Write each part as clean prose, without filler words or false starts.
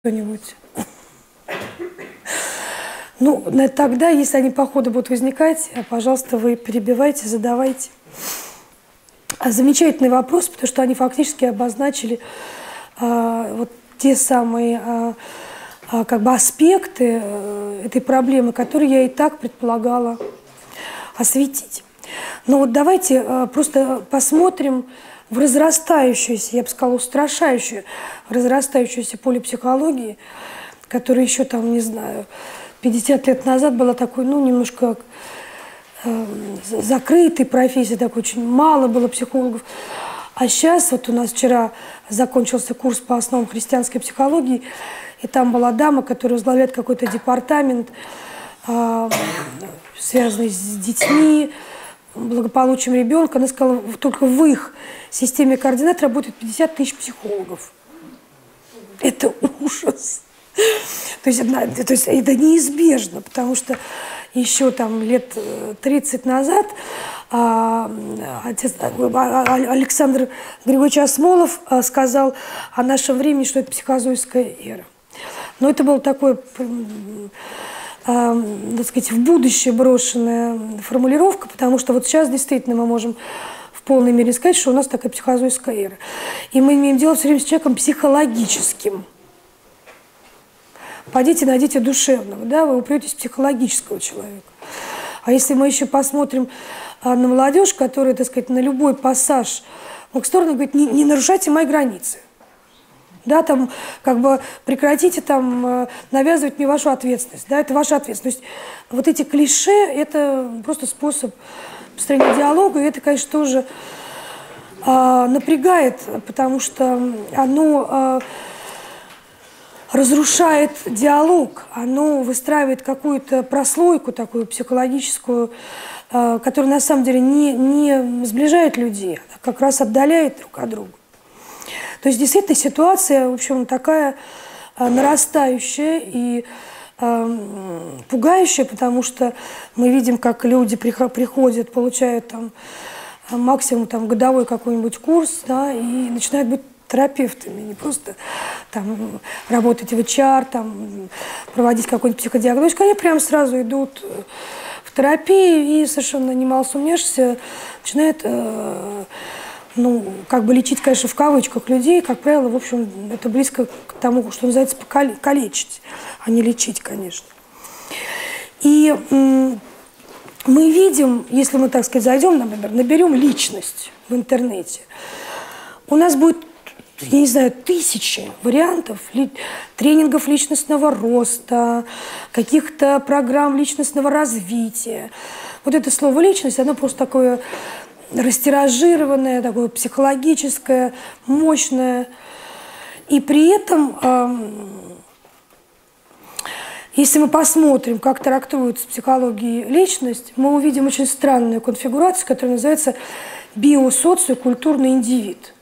Кто-нибудь? Ну, тогда, если они по ходу будут возникать, пожалуйста, вы перебивайте, задавайте. Замечательный вопрос, потому что они фактически обозначили вот те самые как бы аспекты этой проблемы, которые я и так предполагала осветить. Но вот давайте просто посмотрим в разрастающуюся, я бы сказала, устрашающую, разрастающуюся поле психологии, которая еще там, не знаю, 50 лет назад была такой, ну, немножко закрытой профессией, такой очень мало было психологов. А сейчас, вот у нас вчера закончился курс по основам христианской психологии, и там была дама, которая возглавляет какой-то департамент, связанный с детьми, благополучием ребенка. Она сказала, только в их системе координат работает 50 тысяч психологов. Это ужас. То есть это неизбежно, потому что еще там лет 30 назад Александр Григорьевич Осмолов сказал о нашем времени, что это психозойская эра. Но это было такое, так сказать, в будущее брошенная формулировка, потому что вот сейчас действительно мы можем в полной мере сказать, что у нас такая психозойская эра. И мы имеем дело все время с человеком психологическим. Пойдите, найдите душевного, да, вы упретесь в психологического человека. А если мы еще посмотрим на молодежь, которая, так сказать, на любой пассаж в сторону говорит, не нарушайте мои границы. Да, там, как бы, прекратите там навязывать мне вашу ответственность. Да, это ваша ответственность. То есть вот эти клише – это просто способ построения диалога, и это, конечно, тоже напрягает, потому что оно разрушает диалог, оно выстраивает какую-то прослойку такую психологическую, которая на самом деле не сближает людей, а как раз отдаляет друг от друга. То есть действительно ситуация, в общем, такая нарастающая и пугающая, потому что мы видим, как люди приходят, получают там максимум там годовой какой-нибудь курс, да, и начинают быть терапевтами, не просто там работать в HR, там, проводить какую-нибудь психодиагностику, они прям сразу идут в терапию и совершенно немало сумняшься, начинают ну, как бы лечить, конечно, в кавычках людей, как правило, в общем, это близко к тому, что называется покалечить, а не лечить, конечно. И мы видим, если мы, так сказать, зайдем, например, наберем личность в интернете, у нас будет, я не знаю, тысячи вариантов тренингов личностного роста, каких-то программ личностного развития. Вот это слово «личность», оно просто такое растиражированное, такое психологическое, мощное. И при этом, если мы посмотрим, как трактуется в психологии личность, мы увидим очень странную конфигурацию, которая называется биосоциокультурный индивид.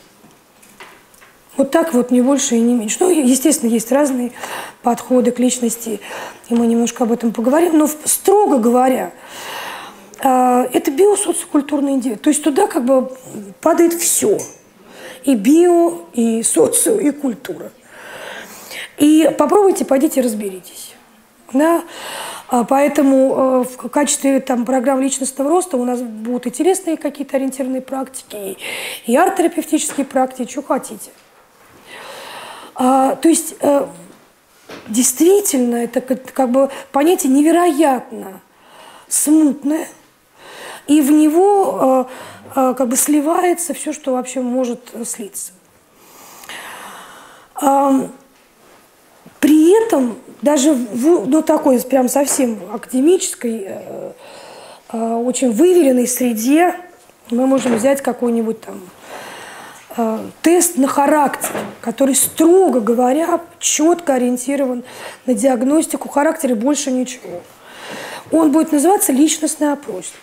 Вот так вот, не больше и не меньше. Ну, естественно, есть разные подходы к личности, и мы немножко об этом поговорим, но строго говоря, это биосоциокультурный индивид. То есть туда как бы падает все. И био, и социо, и культура. И попробуйте, пойдите разберитесь. Да? Поэтому в качестве там, программ личностного роста у нас будут и телесные какие-то ориентированные практики, и арт-терапевтические практики, что хотите. То есть действительно это как бы понятие невероятно смутное, и в него как бы сливается все, что вообще может слиться. При этом даже в такой прям совсем академической, очень выверенной среде мы можем взять какой-нибудь там тест на характер, который, строго говоря, четко ориентирован на диагностику характера и больше ничего. Он будет называться личностный опросник.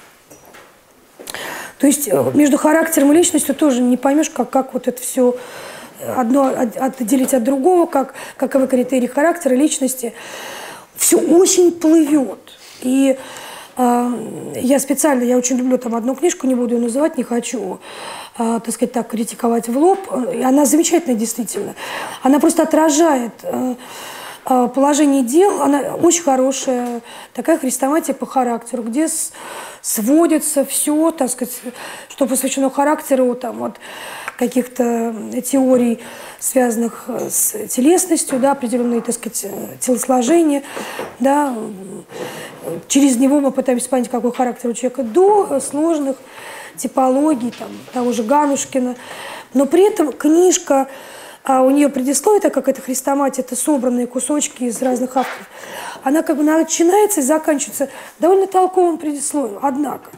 То есть между характером и личностью тоже не поймешь, как вот это все одно отделить от другого, каковы критерии характера, личности. Все очень плывет. И Я специально, я очень люблю там одну книжку, не буду ее называть, не хочу, так сказать, так критиковать в лоб. И она замечательная, действительно. Она просто отражает положение дел. Она очень хорошая, такая хрестоматия по характеру, где сводится все, так сказать, что посвящено характеру, там, вот, каких-то теорий, связанных с телесностью, да, определенные, так сказать, телосложения, да. Через него мы пытаемся понять, какой характер у человека, до сложных типологий, там, того же Ганушкина. Но при этом книжка, у нее предисловие, так как это хрестоматия, это собранные кусочки из разных авторов, она как бы начинается и заканчивается довольно толковым предисловием. Однако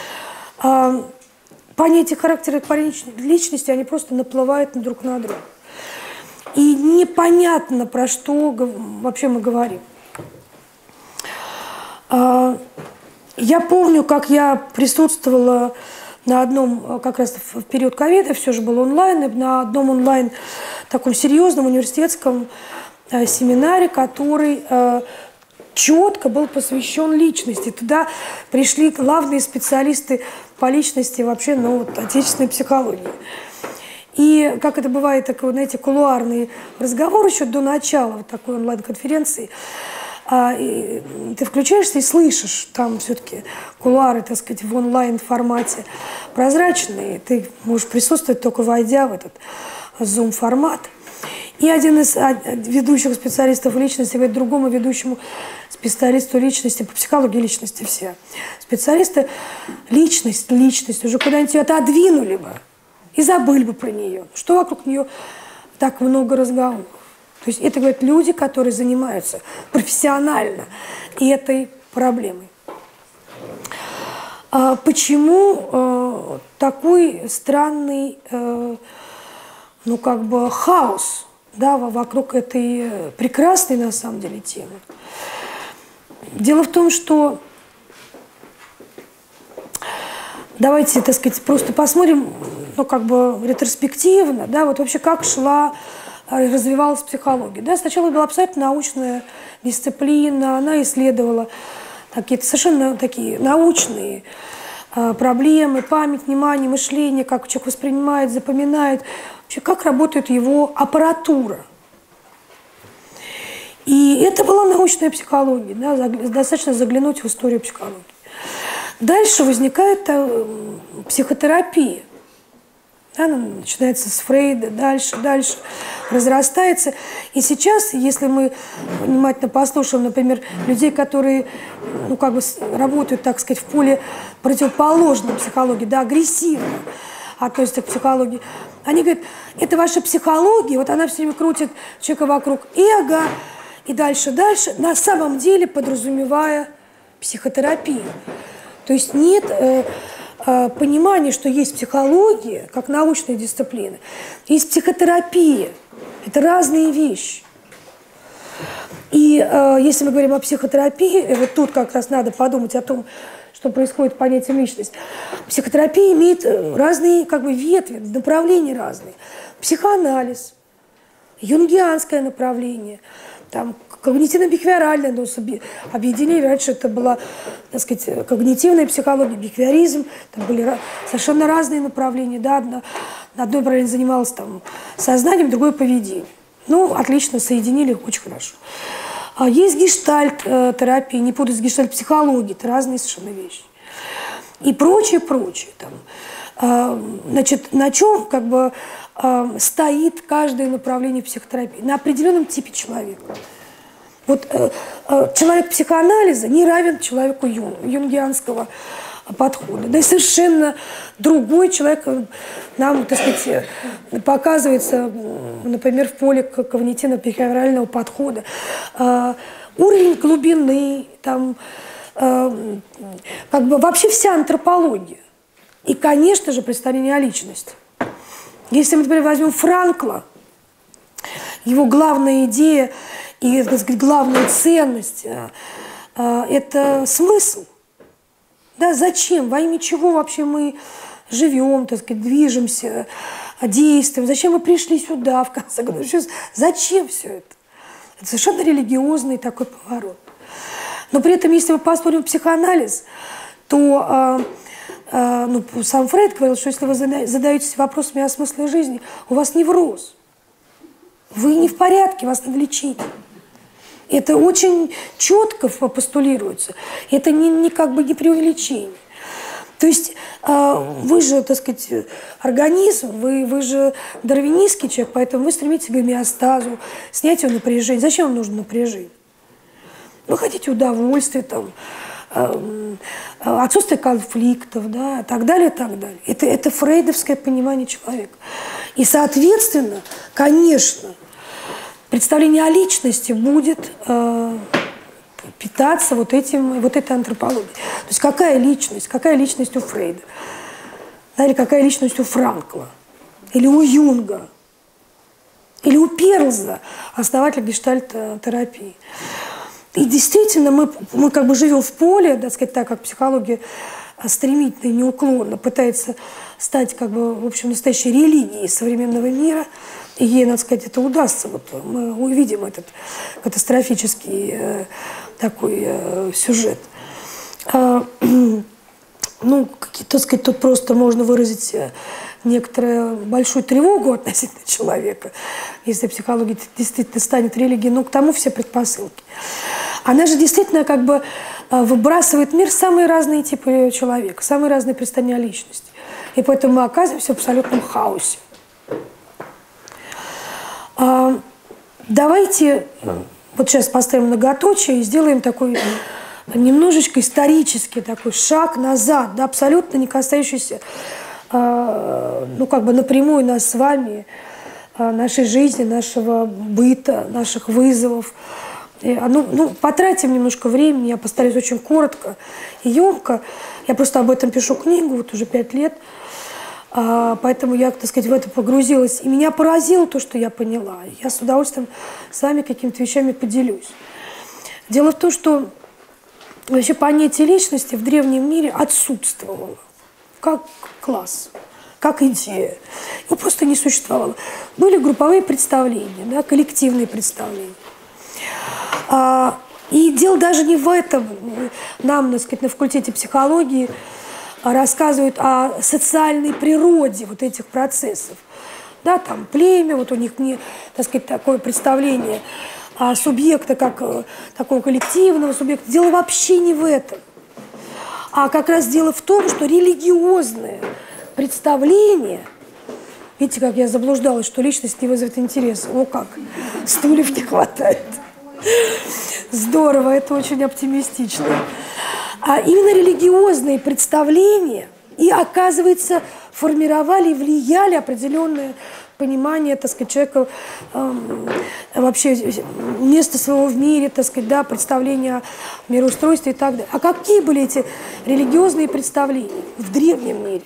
понятия характера и личности, они просто наплывают друг на друга. И непонятно, про что вообще мы говорим. Я помню, как я присутствовала на одном, как раз в период ковида, все же было онлайн, и на одном онлайн таком серьезном университетском семинаре, который четко был посвящен личности. Туда пришли главные специалисты по личности вообще, ну, вот, отечественной психологии. И, как это бывает, такой, знаете, кулуарный разговор еще до начала вот такой онлайн-конференции, ты включаешься и слышишь, там все-таки кулуары, так сказать, в онлайн-формате прозрачные, ты можешь присутствовать, только войдя в этот Zoom-формат. И один из ведущих специалистов личности говорит другому ведущему специалисту личности, по психологии личности все специалисты, личность, уже куда-нибудь ее отодвинули бы и забыли бы про нее. Что вокруг нее так много разговоров. То есть это, говорят, люди, которые занимаются профессионально этой проблемой. Почему такой странный, ну, как бы хаос, да, вокруг этой прекрасной, на самом деле, темы? Дело в том, что давайте, так сказать, просто посмотрим, ну, как бы ретроспективно, да, вот вообще как развивалась психология. Да, сначала была абсолютно научная дисциплина, она исследовала какие-то совершенно такие научные проблемы, память, внимание, мышление, как человек воспринимает, запоминает, вообще как работает его аппаратура. И это была научная психология, да, достаточно заглянуть в историю психологии. Дальше возникает психотерапия. Она начинается с Фрейда, дальше разрастается. И сейчас, если мы внимательно послушаем, например, людей, которые, ну, как бы работают, так сказать, в поле противоположной психологии, да, агрессивно относятся к психологии, они говорят, это ваша психология, вот она все время крутит человека вокруг эго, и дальше, на самом деле подразумевая психотерапию. То есть нет понимание, что есть психология, как научная дисциплина, есть психотерапия. Это разные вещи. И если мы говорим о психотерапии, вот тут как раз надо подумать о том, что происходит с понятием личность. Психотерапия имеет разные, как бы, ветви, направления разные. Психоанализ, юнгианское направление, там, когнитивно-бихевиоральное, но объединили, раньше это была, так сказать, когнитивная психология, бихевиоризм, там были совершенно разные направления, да, одно направление занималось там сознанием, другое поведением. Ну, отлично, соединили их очень хорошо. Есть гештальт-терапия, не путать с гештальт-психологией, это разные совершенно вещи. И прочее. Там. Значит, на чем, как бы, стоит каждое направление психотерапии? На определенном типе человека. Вот человек психоанализа не равен человеку юнгианского подхода. Да и совершенно другой человек нам, так сказать, показывается, например, в поле когнитивно-бихевиорального подхода. Уровень глубины, там, как бы вообще вся антропология. И, конечно же, представление о личности. Если мы, например, возьмем Франкла, его главная идея и, так сказать, главная ценность – это смысл. Да, зачем, во имя чего вообще мы живем, так сказать, движемся, действуем, зачем мы пришли сюда, в конце концов, зачем все это? Это совершенно религиозный такой поворот. Но при этом, если мы посмотрим психоанализ, то ну, сам Фрейд говорил, что если вы задаетесь вопросами о смысле жизни, у вас невроз. Вы не в порядке, вас надо лечить. Это очень четко постулируется. Это не как бы не преувеличение. То есть вы же, так сказать, организм, вы же дарвинистский человек, поэтому вы стремитесь к гомеостазу, снятию напряжения. Зачем вам нужно напряжение? Вы хотите удовольствия, там, отсутствие конфликтов, да, и так далее, и так далее. Это фрейдовское понимание человека. И, соответственно, конечно, представление о личности будет питаться вот этой антропологией. То есть какая личность у Фрейда, да, или какая личность у Франкла, или у Юнга, или у Перлза, основателя гештальт-терапии. И действительно, мы как бы живем в поле, так сказать, так как психология стремительно и неуклонно пытается стать, как бы, в общем, настоящей религией современного мира, и ей, надо сказать, это удастся. Вот мы увидим этот катастрофический такой сюжет. Ну, так сказать, тут просто можно выразить некоторую большую тревогу относительно человека, если психология действительно станет религией, но к тому все предпосылки. Она же действительно как бы выбрасывает в мир самые разные типы человека, самые разные представления о личности. И поэтому мы оказываемся в абсолютном хаосе. Давайте вот сейчас поставим многоточие и сделаем такой немножечко исторический такой шаг назад, да, абсолютно не касающийся ну, как бы напрямую нас с вами, нашей жизни, нашего быта, наших вызовов. Ну, потратим немножко времени, я постараюсь очень коротко и емко. Я просто об этом пишу книгу, вот уже 5 лет. Поэтому я, так сказать, в это погрузилась. И меня поразило то, что я поняла. Я с удовольствием с вами какими-то вещами поделюсь. Дело в том, что вообще понятие личности в древнем мире отсутствовало. Как класс, как идея. Его просто не существовало. Были групповые представления, да, коллективные представления. И дело даже не в этом. Нам, так сказать, на факультете психологии рассказывают о социальной природе вот этих процессов. Да, там племя, вот у них, так сказать, такое представление субъекта как такого коллективного субъекта. Дело вообще не в этом. А как раз дело в том, что религиозное представление, видите, как я заблуждалась, что личность не вызовет интерес. О как, стульев не хватает. Здорово, это очень оптимистично. А именно религиозные представления и, оказывается, формировали и влияли определенное понимание, так сказать, человека вообще место своего в мире, так сказать, да, представления о мироустройстве и так далее. А какие были эти религиозные представления в древнем мире?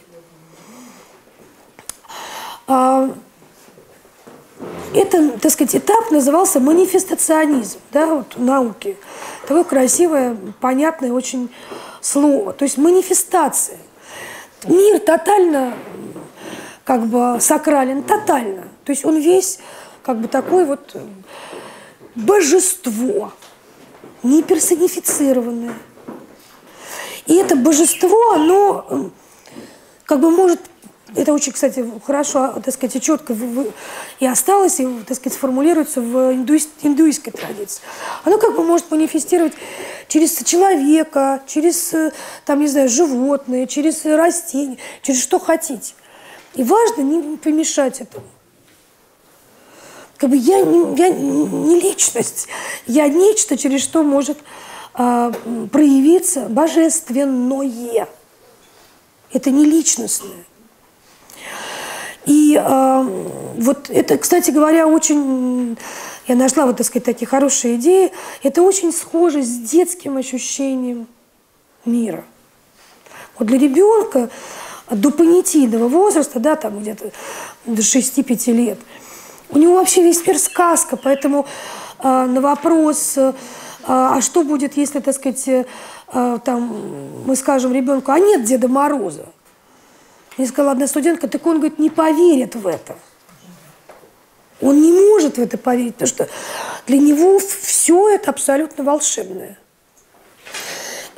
Этот, так сказать, этап назывался манифестационизм, да, вот в науке. Такое красивое, понятное очень слово. То есть манифестация. Мир тотально как бы сакрален, тотально. То есть он весь как бы такое вот божество, не персонифицированное. И это божество, оно как бы может... Это очень, кстати, хорошо, так сказать, и четко и осталось, и, так сказать, сформулируется в индуистской традиции. Оно как бы может манифестировать через человека, через, там, не знаю, животное, через растения, через что хотите. И важно не помешать этому. Как бы я не личность, я нечто, через что может проявиться божественное. Это не личностное. И вот это, кстати говоря, очень, я нашла вот, так сказать, такие хорошие идеи, это очень схоже с детским ощущением мира. Вот для ребенка до понятийного возраста, да, там где-то до 6-5 лет, у него вообще весь мир сказка, поэтому на вопрос, а что будет, если, так сказать, там, мы скажем ребенку, а нет Деда Мороза? Мне сказала одна студентка, так он, говорит, не поверит в это. Он не может в это поверить, потому что для него все это абсолютно волшебное.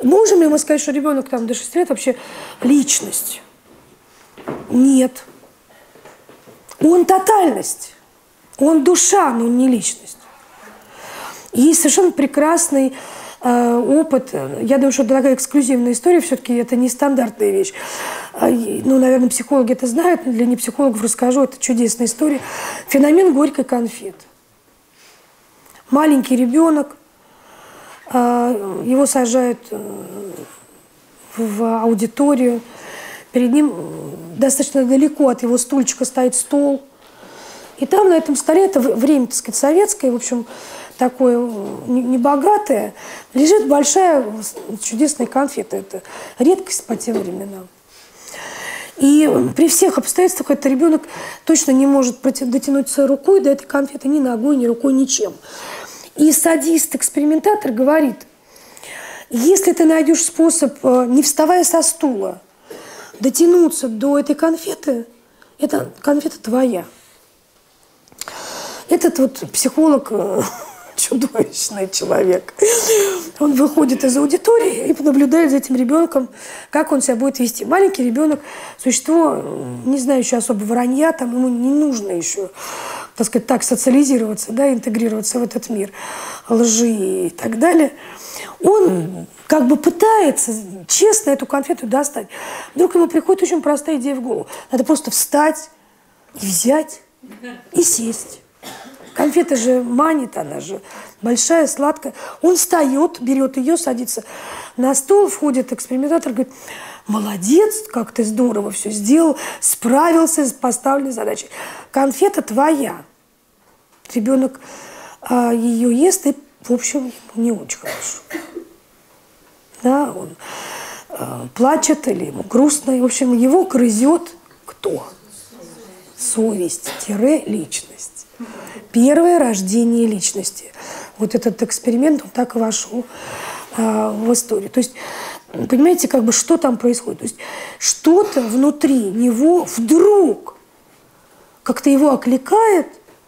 Можем ли мы сказать, что ребенок там до 6 лет вообще личность? Нет. Он тотальность. Он душа, но не личность. Есть совершенно прекрасный опыт. Я думаю, что это такая эксклюзивная история, все-таки это не стандартная вещь. Ну, наверное, психологи это знают, но для непсихологов расскажу, это чудесная история. Феномен горькой конфеты. Маленький ребенок, его сажают в аудиторию, перед ним достаточно далеко от его стульчика стоит стол. И там на этом столе, это время, так сказать, советское, в общем, такое небогатое, лежит большая чудесная конфета. Это редкость по тем временам. И при всех обстоятельствах этот ребенок точно не может дотянуться рукой до этой конфеты ни ногой, ни рукой, ничем. И садист-экспериментатор говорит, если ты найдешь способ, не вставая со стула, дотянуться до этой конфеты, эта конфета твоя. Этот вот психолог, чудовищный человек, он выходит из аудитории и наблюдает за этим ребенком, как он себя будет вести. Маленький ребенок, существо, не знающее особо вранья, там ему не нужно еще, так сказать, так социализироваться, да, интегрироваться в этот мир лжи и так далее. Он как бы пытается честно эту конфету достать. Вдруг ему приходит очень простая идея в голову. Надо просто встать и взять, и сесть. Конфета же манит, она же большая, сладкая. Он встает, берет ее, садится на стол, входит экспериментатор, говорит, молодец, как ты здорово все сделал, справился с поставленной задачей. Конфета твоя. Ребенок ее ест, и, в общем, ему не очень хорошо. Да, он плачет или ему грустно. И, в общем, его грызет кто? Совесть-личность. Первое рождение личности. Вот этот эксперимент, он так и вошел в историю. То есть, понимаете, как бы что там происходит? То есть, что-то внутри него вдруг как-то его окликает,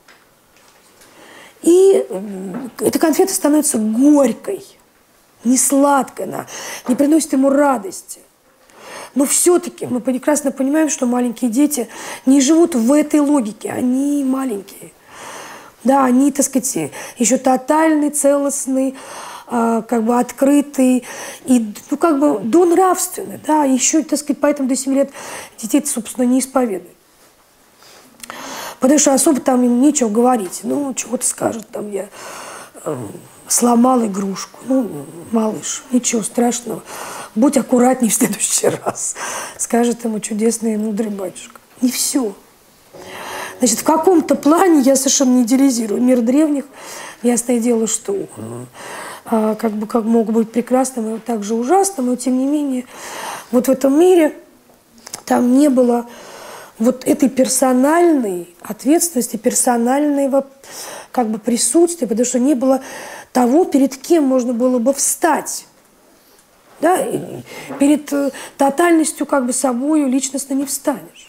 и эта конфета становится горькой, не сладкой, она не приносит ему радости. Но все-таки мы прекрасно понимаем, что маленькие дети не живут в этой логике, они маленькие. Да, они, так сказать, еще тотальный, целостный, как бы открытый и, ну, как бы донравственный, да, еще, так сказать, поэтому до 7 лет детей, собственно, не исповедуют. Потому что особо там им нечего говорить. Ну, чего-то скажут, там, я сломал игрушку. Ну, малыш, ничего страшного. Будь аккуратней в следующий раз, скажет ему чудесный и мудрый батюшка. И все. Значит, в каком-то плане я совершенно не идеализирую мир древних. Ясное дело, что как мог быть прекрасным и также ужасным, но тем не менее, вот в этом мире там не было вот этой персональной ответственности, персонального как бы присутствия, потому что не было того, перед кем можно было бы встать. Да? Перед тотальностью как бы собою личностно не встанешь.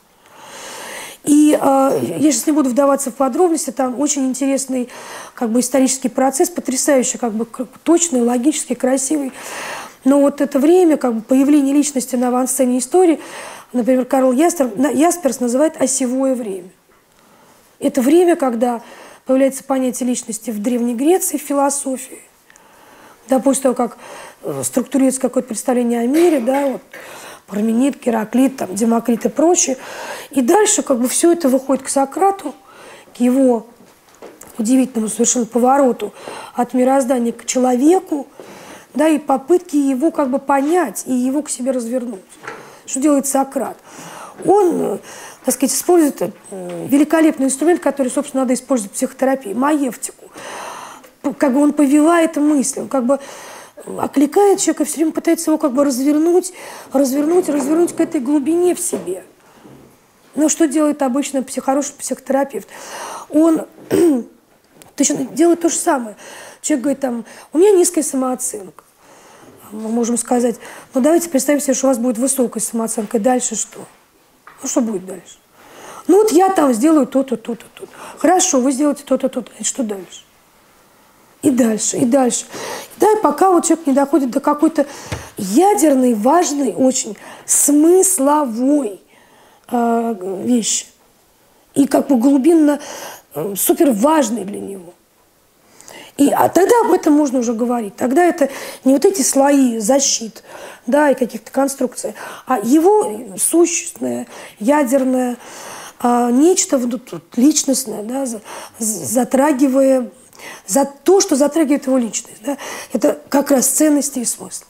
И я сейчас не буду вдаваться в подробности, там очень интересный как бы исторический процесс, потрясающий, как бы точный, логический, красивый. Но вот это время как бы появления личности на авансцене истории, например, Карл Ясперс называет осевое время. Это время, когда появляется понятие личности в Древней Греции, в философии. Да, после того, как структурируется какое-то представление о мире, да, вот, Парменид, Гераклит, там, Демокрит и прочее. И дальше как бы все это выходит к Сократу, к его удивительному совершенно повороту от мироздания к человеку, да, и попытки его как бы понять и его к себе развернуть. Что делает Сократ? Он, так сказать, использует великолепный инструмент, который, собственно, надо использовать в психотерапии, маевтику. Как бы он повивает мысли, он как бы окликает человека, все время пытается его как бы развернуть к этой глубине в себе. Но что делает обычно хороший психотерапевт? Он точно делает то же самое. Человек говорит, там, у меня низкая самооценка. Мы можем сказать, ну давайте представим себе, что у вас будет высокая самооценка. Дальше что? Ну что будет дальше? Ну вот я там сделаю то-то, то-то, то-то. Хорошо, вы сделаете то-то, то-то. И что дальше? и дальше, и дальше. Да, и пока вот человек не доходит до какой-то ядерной, важной, очень смысловой вещи. И как бы глубинно супер важной для него. А тогда об этом можно уже говорить. Тогда это не вот эти слои защит, да, и каких-то конструкций, а его сущностное, ядерное, нечто личностное, да, затрагивая за то, что затрагивает его личность. Да, это как раз ценности и смысл.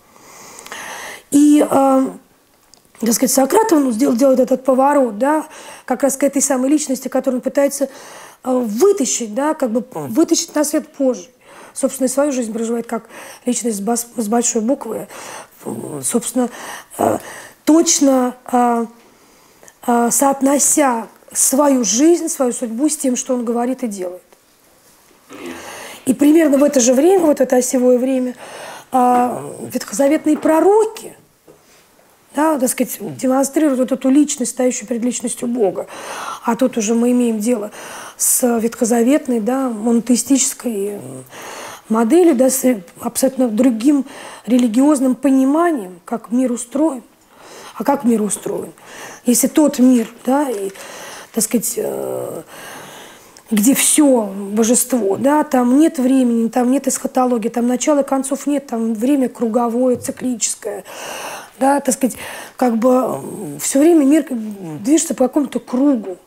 И, так сказать, Сократ, он делает этот поворот, да, как раз к этой самой личности, которую он пытается вытащить, да, как бы вытащить на свет Божий. Собственно, и свою жизнь проживает как личность с большой буквы. Собственно, точно соотнося свою жизнь, свою судьбу с тем, что он говорит и делает. И примерно в это же время, вот это осевое время, ветхозаветные пророки, да, так сказать, демонстрируют вот эту личность, стоящую перед личностью Бога. А тут уже мы имеем дело с ветхозаветной, да, монотеистической моделью, да, с абсолютно другим религиозным пониманием, как мир устроен. А как мир устроен? Если тот мир, да, и, так сказать, где все божество, да, там нет времени, там нет эсхатологии, там начала и концов нет, там время круговое, циклическое, да, так сказать, как бы все время мир движется по какому-то кругу.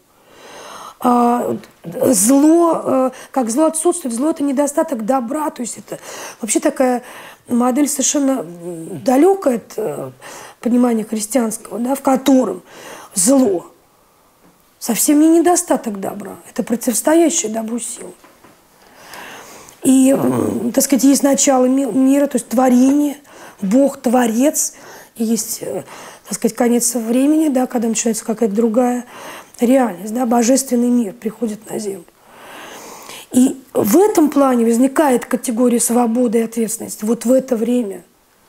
Зло, как зло отсутствует, зло – это недостаток добра, то есть это вообще такая модель совершенно далекая от понимания христианского, да, в котором зло совсем не недостаток добра, это противостоящая добру сила. И, так сказать, есть начало мира, то есть творение, Бог – творец, и есть, так сказать, конец времени, да, когда начинается какая-то другая реальность, да, божественный мир приходит на землю. И в этом плане возникает категория свободы и ответственности. Вот в это время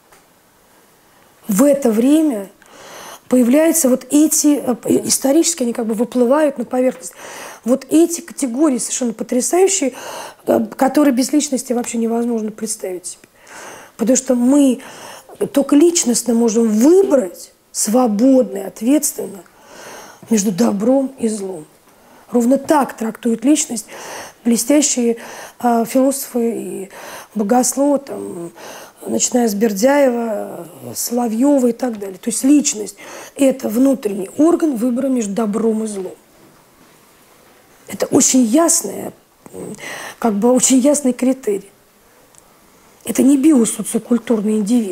появляются вот эти, исторически они как бы выплывают на поверхность, вот эти категории совершенно потрясающие, которые без личности вообще невозможно представить себе. Потому что мы только личностно можем выбрать свободно и ответственно между добром и злом. Ровно так трактует личность блестящие философы и богословы, там, начиная с Бердяева, Соловьева и так далее. То есть личность – это внутренний орган выбора между добром и злом. Это очень ясный, как бы очень ясный критерий. Это не биосоциокультурный индивид.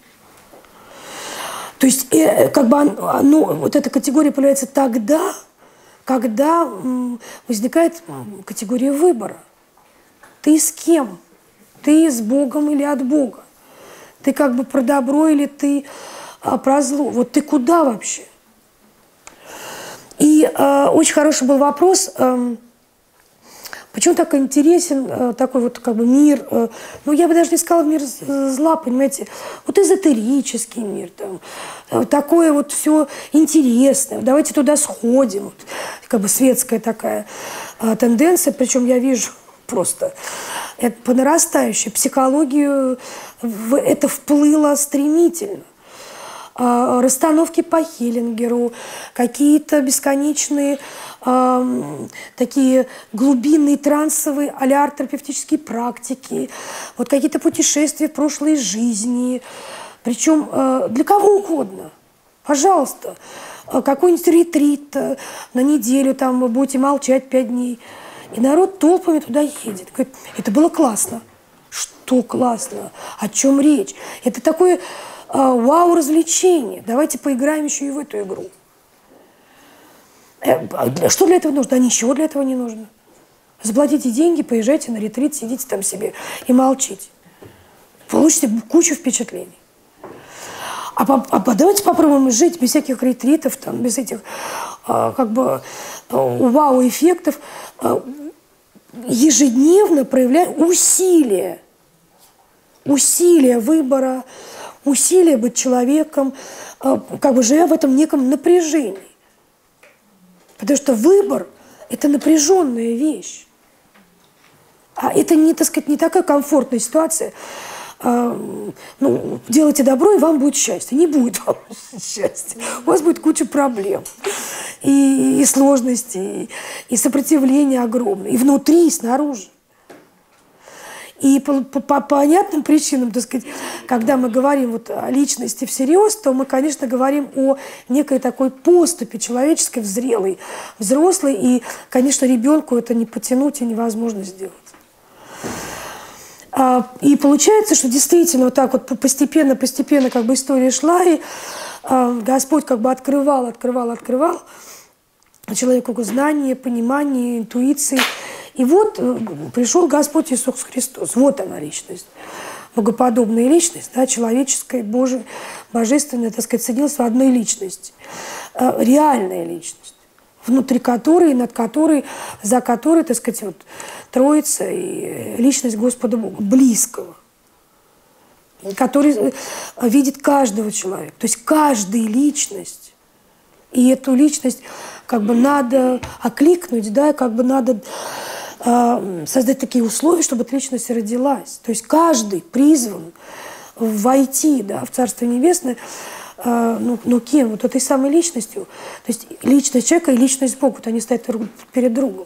То есть как бы вот эта категория появляется тогда, когда возникает категория выбора. Ты с кем? Ты с Богом или от Бога? Ты как бы про добро или ты про зло? Вот ты куда вообще? И очень хороший был вопрос, почему так интересен такой вот как бы мир, ну я бы даже не сказала мир зла, понимаете, вот эзотерический мир, там, такое вот все интересное, давайте туда сходим, вот, как бы светская такая тенденция, причем я вижу просто это по нарастающей психологию, это вплыло стремительно. Расстановки по Хеллингеру, какие-то бесконечные такие глубинные трансовые а-ля арт-терапевтические практики, вот какие-то путешествия в прошлой жизни, причем для кого угодно. Пожалуйста, какой-нибудь ретрит на неделю, там вы будете молчать 5 дней. И народ толпами туда едет. Говорит, это было классно. Что классно? О чем речь? Это такое вау-развлечение. Давайте поиграем еще и в эту игру. Что для этого нужно? Да ничего для этого не нужно. Заплатите деньги, поезжайте на ретрит, сидите там себе и молчите. Получите кучу впечатлений. Давайте попробуем жить без всяких ретритов, там, без этих как бы вау-эффектов, ежедневно проявляя усилия выбора, усилия быть человеком, как бы живя в этом неком напряжении. Потому что выбор – это напряженная вещь. А это не, так сказать, не такая комфортная ситуация. Ну, делайте добро, и вам будет счастье. Не будет вам счастья. У вас будет куча проблем. И сложностей, и сопротивление огромное. И внутри, и снаружи. И по понятным причинам, так сказать, когда мы говорим вот о личности всерьез, то мы, конечно, говорим о некой такой поступи человеческой, зрелой, взрослой. И, конечно, ребенку это не потянуть и невозможно сделать. И получается, что действительно вот так вот постепенно как бы история шла, и Господь как бы открывал человеку знания, понимание, интуиции. И вот пришел Господь Иисус Христос. Вот она личность. Богоподобная личность, да, человеческая, божественная, так сказать, соединилась в одной личности. Реальная личность, внутри которой, над которой, за которой, так сказать, вот, Троица и личность Господа Бога, близкого, который видит каждого человека. То есть каждая личность. И эту личность как бы надо окликнуть, да, как бы надо создать такие условия, чтобы эта личность родилась. То есть каждый призван войти, да, в Царство Небесное, ну кем? Вот этой самой личностью. То есть личность человека и личность Бога, вот они стоят друг перед другом.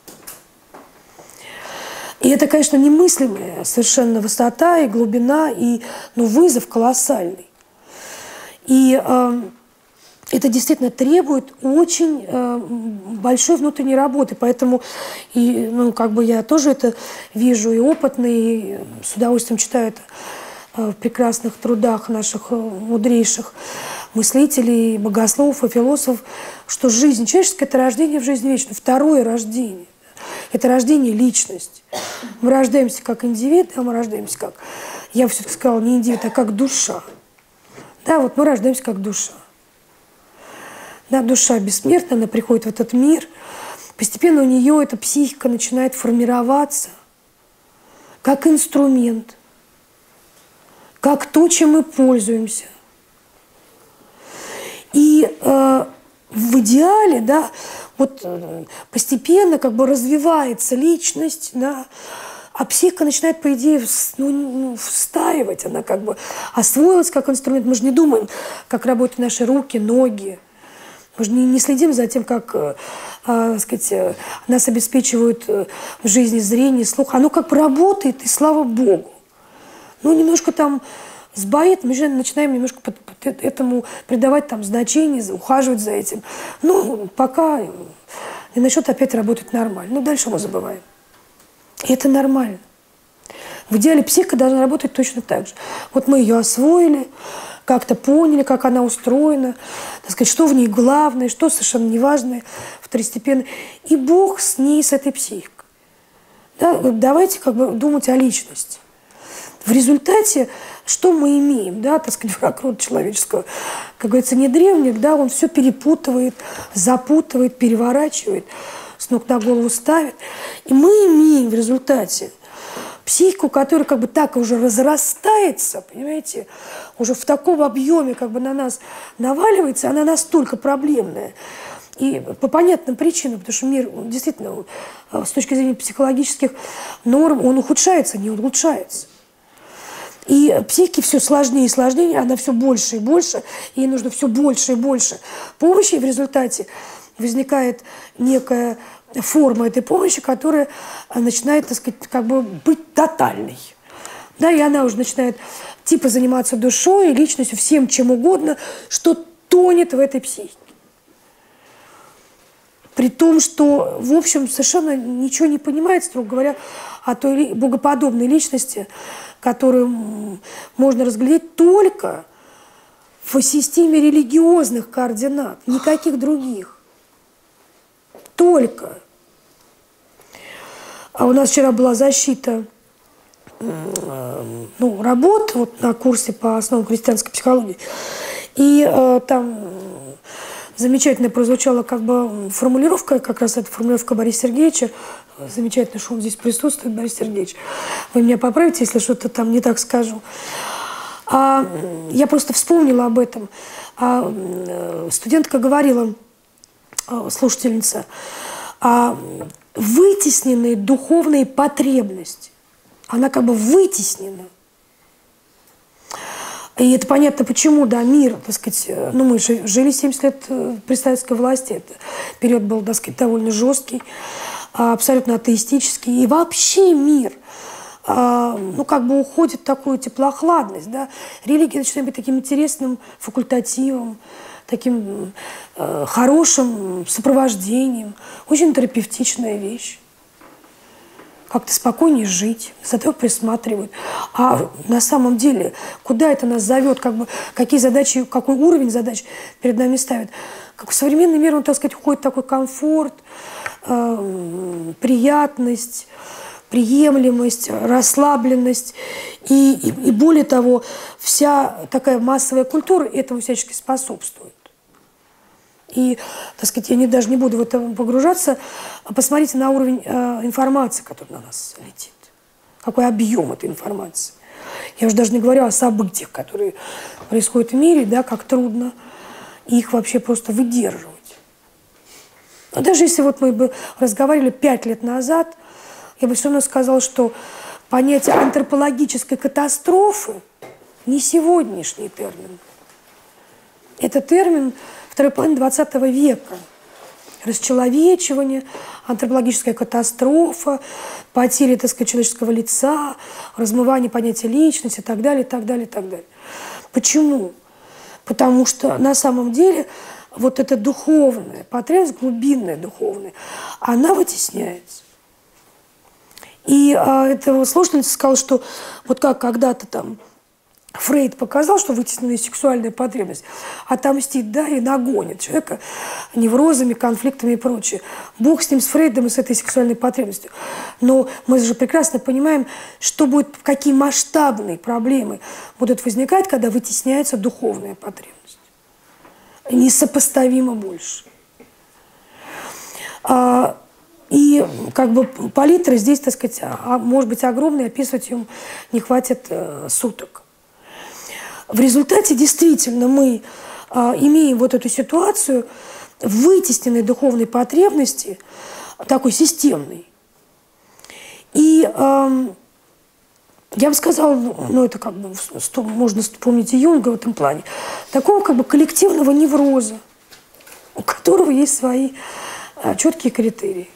И это, конечно, немыслимая совершенно высота и глубина, и вызов колоссальный. И это действительно требует очень большой внутренней работы. Поэтому как бы я тоже это вижу и опытно, и с удовольствием читаю это в прекрасных трудах наших мудрейших мыслителей, богословов и философов, что жизнь человеческая – это рождение в жизнь вечную, второе рождение. Это рождение личности. Мы рождаемся как индивид, а мы рождаемся как, я бы все-таки сказала, не индивид, а как душа. Да, вот мы рождаемся как душа. Да, душа бессмертна, она приходит в этот мир. Постепенно у нее эта психика начинает формироваться как инструмент, как то, чем мы пользуемся. И в идеале, да, вот постепенно как бы развивается личность, да, а психика начинает, по идее, встаивать, она как бы освоилась как инструмент. Мы же не думаем, как работают наши руки, ноги. Мы же не следим за тем, как сказать, нас обеспечивают в жизни зрение, слух. Оно как бы работает, и слава Богу. Ну, немножко там сбоит, мы же начинаем немножко этому придавать там значение, ухаживать за этим. Ну, пока не начнет опять работать нормально. Ну, дальше мы забываем. И это нормально. В идеале психика должна работать точно так же. Вот мы ее освоили, как-то поняли, как она устроена, так сказать, что в ней главное, что совершенно неважное, второстепенное. И Бог с ней, с этой психикой. Да? Давайте как бы думать о личности. В результате, что мы имеем, да, так сказать, враг рода человеческого, как говорится, не древних, да, он все перепутывает, запутывает, переворачивает, с ног на голову ставит. И мы имеем в результате психику, которая как бы так уже разрастается, понимаете, уже в таком объеме как бы на нас наваливается, она настолько проблемная. И по понятным причинам, потому что мир действительно с точки зрения психологических норм, он ухудшается, не улучшается. И психике все сложнее и сложнее, она все больше и больше, ей нужно все больше и больше помощи, и в результате возникает некая форма этой помощи, которая начинает, так сказать, как бы быть тотальной. Да, и она уже начинает типа заниматься душой, личностью, всем чем угодно, что тонет в этой психике. При том, что, в общем, совершенно ничего не понимает, строго говоря, о той богоподобной личности, которую можно разглядеть только в системе религиозных координат, никаких других. Только. А у нас вчера была защита работ вот, на курсе по основам христианской психологии. И там замечательно прозвучала как бы формулировка, как раз эта формулировка Бориса Сергеевича. Замечательно, что он здесь присутствует, Борис Сергеевич. Вы меня поправите, если что-то там не так скажу. Я просто вспомнила об этом. Студентка говорила, слушательница, вытесненные духовные потребности. Она как бы вытеснена. И это понятно, почему, да, мир, так сказать, ну, мы же жили 70 лет при советской власти, это период был, так сказать, довольно жесткий, абсолютно атеистический, и вообще мир, ну, как бы уходит в такую теплохладность, да, религия начинает быть таким интересным факультативом, таким хорошим сопровождением, очень терапевтичная вещь. Как-то спокойнее жить, за тобой присматривают. А на самом деле, куда это нас зовет, как бы, какие задачи, какой уровень задач перед нами ставят. Как в современный мир, он, так сказать, уходит в такой комфорт, приятность, приемлемость, расслабленность. И более того, вся такая массовая культура этому всячески способствует. И, так сказать, я даже не буду в это погружаться. Посмотрите на уровень информации, который на нас летит. Какой объем этой информации. Я уже даже не говорю о событиях, которые происходят в мире, да, как трудно их вообще просто выдерживать. Но даже если вот мы бы разговаривали 5 лет назад, я бы все равно сказала, что понятие антропологической катастрофы не сегодняшний термин. Это термин второй половины 20 века. Расчеловечивание, антропологическая катастрофа, потеря, так сказать, человеческого лица, размывание понятия личности и так далее, и так далее, и так далее. Почему? Потому что на самом деле вот эта духовная потребность, глубинная духовная, она вытесняется. И эта слушательница сказала, что вот как когда-то там Фрейд показал, что вытесненная сексуальная потребность отомстит, да, и нагонит человека неврозами, конфликтами и прочее. Бог с ним, с Фрейдом и с этой сексуальной потребностью. Но мы же прекрасно понимаем, что будет, какие масштабные проблемы будут возникать, когда вытесняется духовная потребность. Несопоставимо больше. И как бы палитра здесь, так сказать, может быть огромная, описывать ее не хватит суток. В результате действительно мы имеем вот эту ситуацию вытесненной духовной потребности, такой системной. И я бы сказала, ну это как бы можно вспомнить и Юнга в этом плане, такого как бы коллективного невроза, у которого есть свои четкие критерии.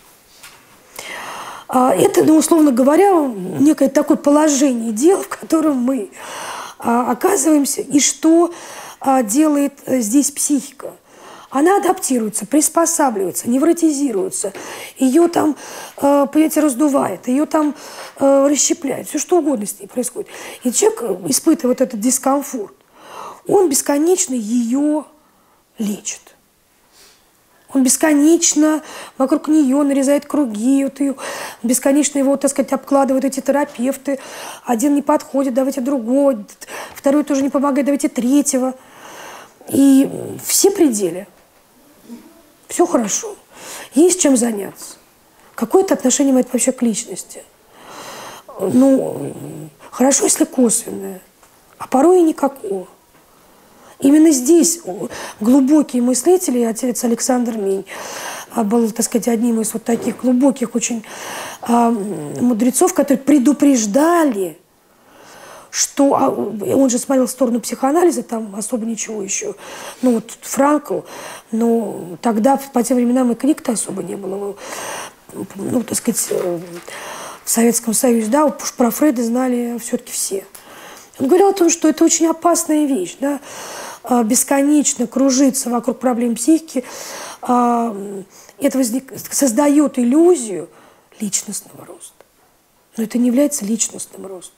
Это, ну, условно говоря, некое такое положение дел, в котором мы оказываемся, и что делает здесь психика. Она адаптируется, приспосабливается, невротизируется, ее там, понимаете, раздувает, ее там расщепляет, все что угодно с ней происходит. И человек, испытывая вот этот дискомфорт, он бесконечно ее лечит. Он бесконечно вокруг нее нарезает круги, вот ее, бесконечно его, так сказать, обкладывают эти терапевты. Один не подходит, давайте другого, второй тоже не помогает, давайте третьего. И все пределы. Все хорошо. Есть чем заняться. Какое-то отношение имеет вообще к личности. Ну, хорошо, если косвенное, а порой и никакого. Именно здесь глубокие мыслители, отец Александр Мень был, так сказать, одним из вот таких глубоких очень мудрецов, которые предупреждали, что он же смотрел в сторону психоанализа, там особо ничего еще. Ну вот Франкл, но тогда по тем временам и книг-то особо не было. Ну, так сказать, в Советском Союзе, да, уж про Фрейда знали все-таки все. Он говорил о том, что это очень опасная вещь, да, бесконечно кружиться вокруг проблем психики, это создает иллюзию личностного роста. Но это не является личностным ростом.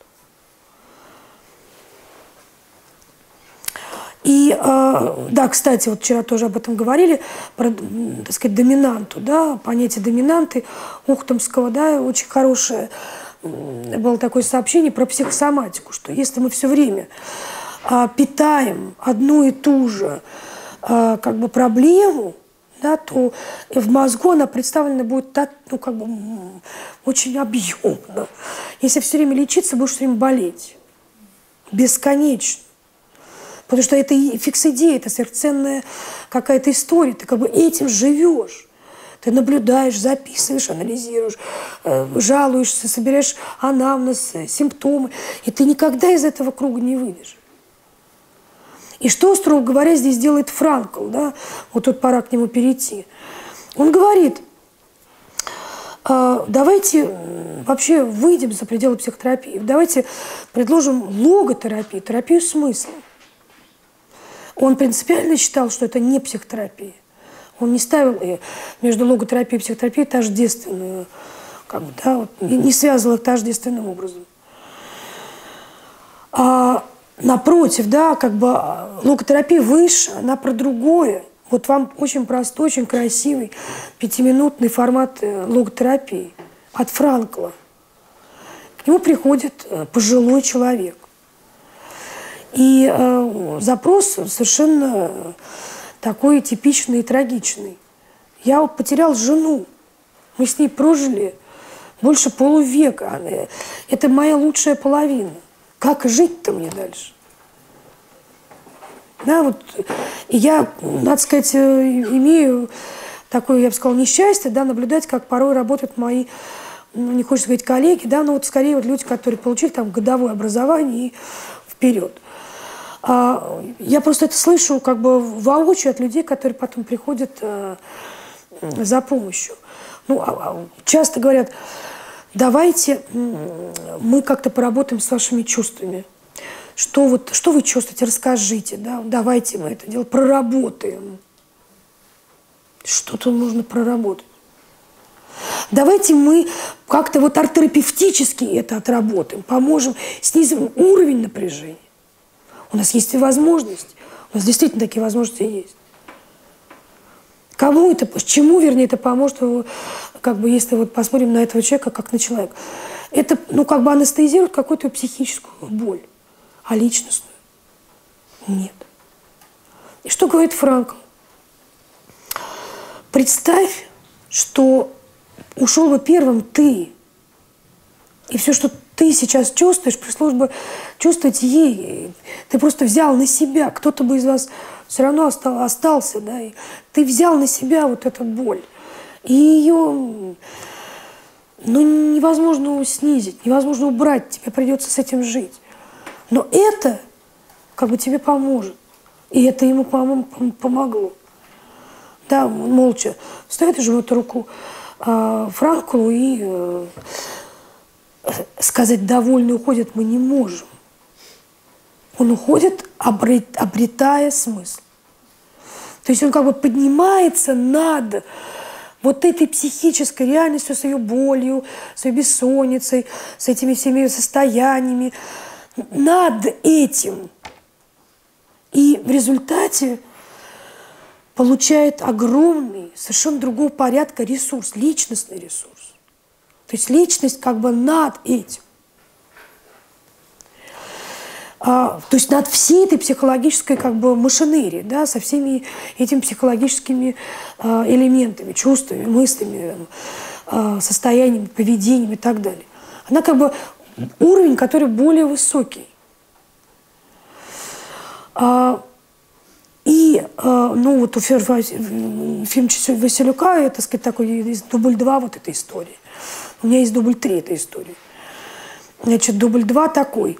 И, да, кстати, вот вчера тоже об этом говорили, про, так сказать, доминанту, да, понятие доминанты Ухтомского, да, очень хорошее. Было такое сообщение про психосоматику, что если мы все время питаем одну и ту же как бы проблему, да, то в мозгу она представлена будет, ну, как бы, очень объемно. Если все время лечиться, будешь все время болеть. Бесконечно. Потому что это фикс-идея, это сверхценная какая-то история. Ты как бы этим живешь. Ты наблюдаешь, записываешь, анализируешь, жалуешься, собираешь анамнез, симптомы. И ты никогда из этого круга не выйдешь. И что, строго говоря, здесь делает Франкл, да? Вот тут пора к нему перейти. Он говорит, давайте вообще выйдем за пределы психотерапии, давайте предложим логотерапию, терапию смысла. Он принципиально считал, что это не психотерапия. Он не ставил между логотерапией и психотерапией тождественную, как бы, да, вот, не связывал их тождественным образом. Напротив, да, как бы логотерапия выше, она про другое. Вот вам очень простой, очень красивый 5-минутный формат логотерапии от Франкла. К нему приходит пожилой человек. И запрос совершенно такой типичный и трагичный. Я потерял жену. Мы с ней прожили больше полувека. Это моя лучшая половина. Как жить-то мне дальше? Да, вот, и я, надо сказать, имею такое, я бы сказала, несчастье, да, наблюдать, как порой работают мои, ну, не хочется говорить коллеги, да, но вот скорее вот люди, которые получили там годовое образование и вперед. Я просто это слышу как бы воочию от людей, которые потом приходят за помощью. Ну, часто говорят, давайте мы как-то поработаем с вашими чувствами. Что вы чувствуете, расскажите, да? Давайте мы это дело проработаем. Что тут нужно проработать? Давайте мы как-то вот арт-терапевтически это отработаем, поможем, снизим уровень напряжения. У нас есть и возможность, у нас действительно такие возможности есть. Кому это, чему, вернее, это поможет, как бы, если вот посмотрим на этого человека, как на человека. Это, ну, как бы анестезирует какую-то психическую боль. А личностную? Нет. И что говорит Франкл? Представь, что ушел бы первым ты. И все, что ты сейчас чувствуешь, пришлось бы чувствовать ей. Ты просто взял на себя. Кто-то бы из вас все равно остался. Да? И ты взял на себя вот эту боль. И ее невозможно снизить, невозможно убрать. Тебе придется с этим жить. Но это как бы тебе поможет. И это ему помогло. Да, он молча встает и жмет руку Франклу, и сказать «довольный уходит» мы не можем. Он уходит, обретая смысл. То есть он как бы поднимается над вот этой психической реальностью, с ее болью, с ее бессонницей, с этими всеми состояниями, над этим. И в результате получает огромный, совершенно другого порядка ресурс, личностный ресурс. То есть личность как бы над этим. То есть над всей этой психологической как бы машинерией, да, со всеми этими психологическими элементами, чувствами, мыслями, состояниями, поведением и так далее. Она как бы уровень, который более высокий. И, ну, вот у фильма Василюка, так сказать, такой дубль 2 вот этой истории. У меня есть дубль 3 этой истории. Значит, дубль 2 такой.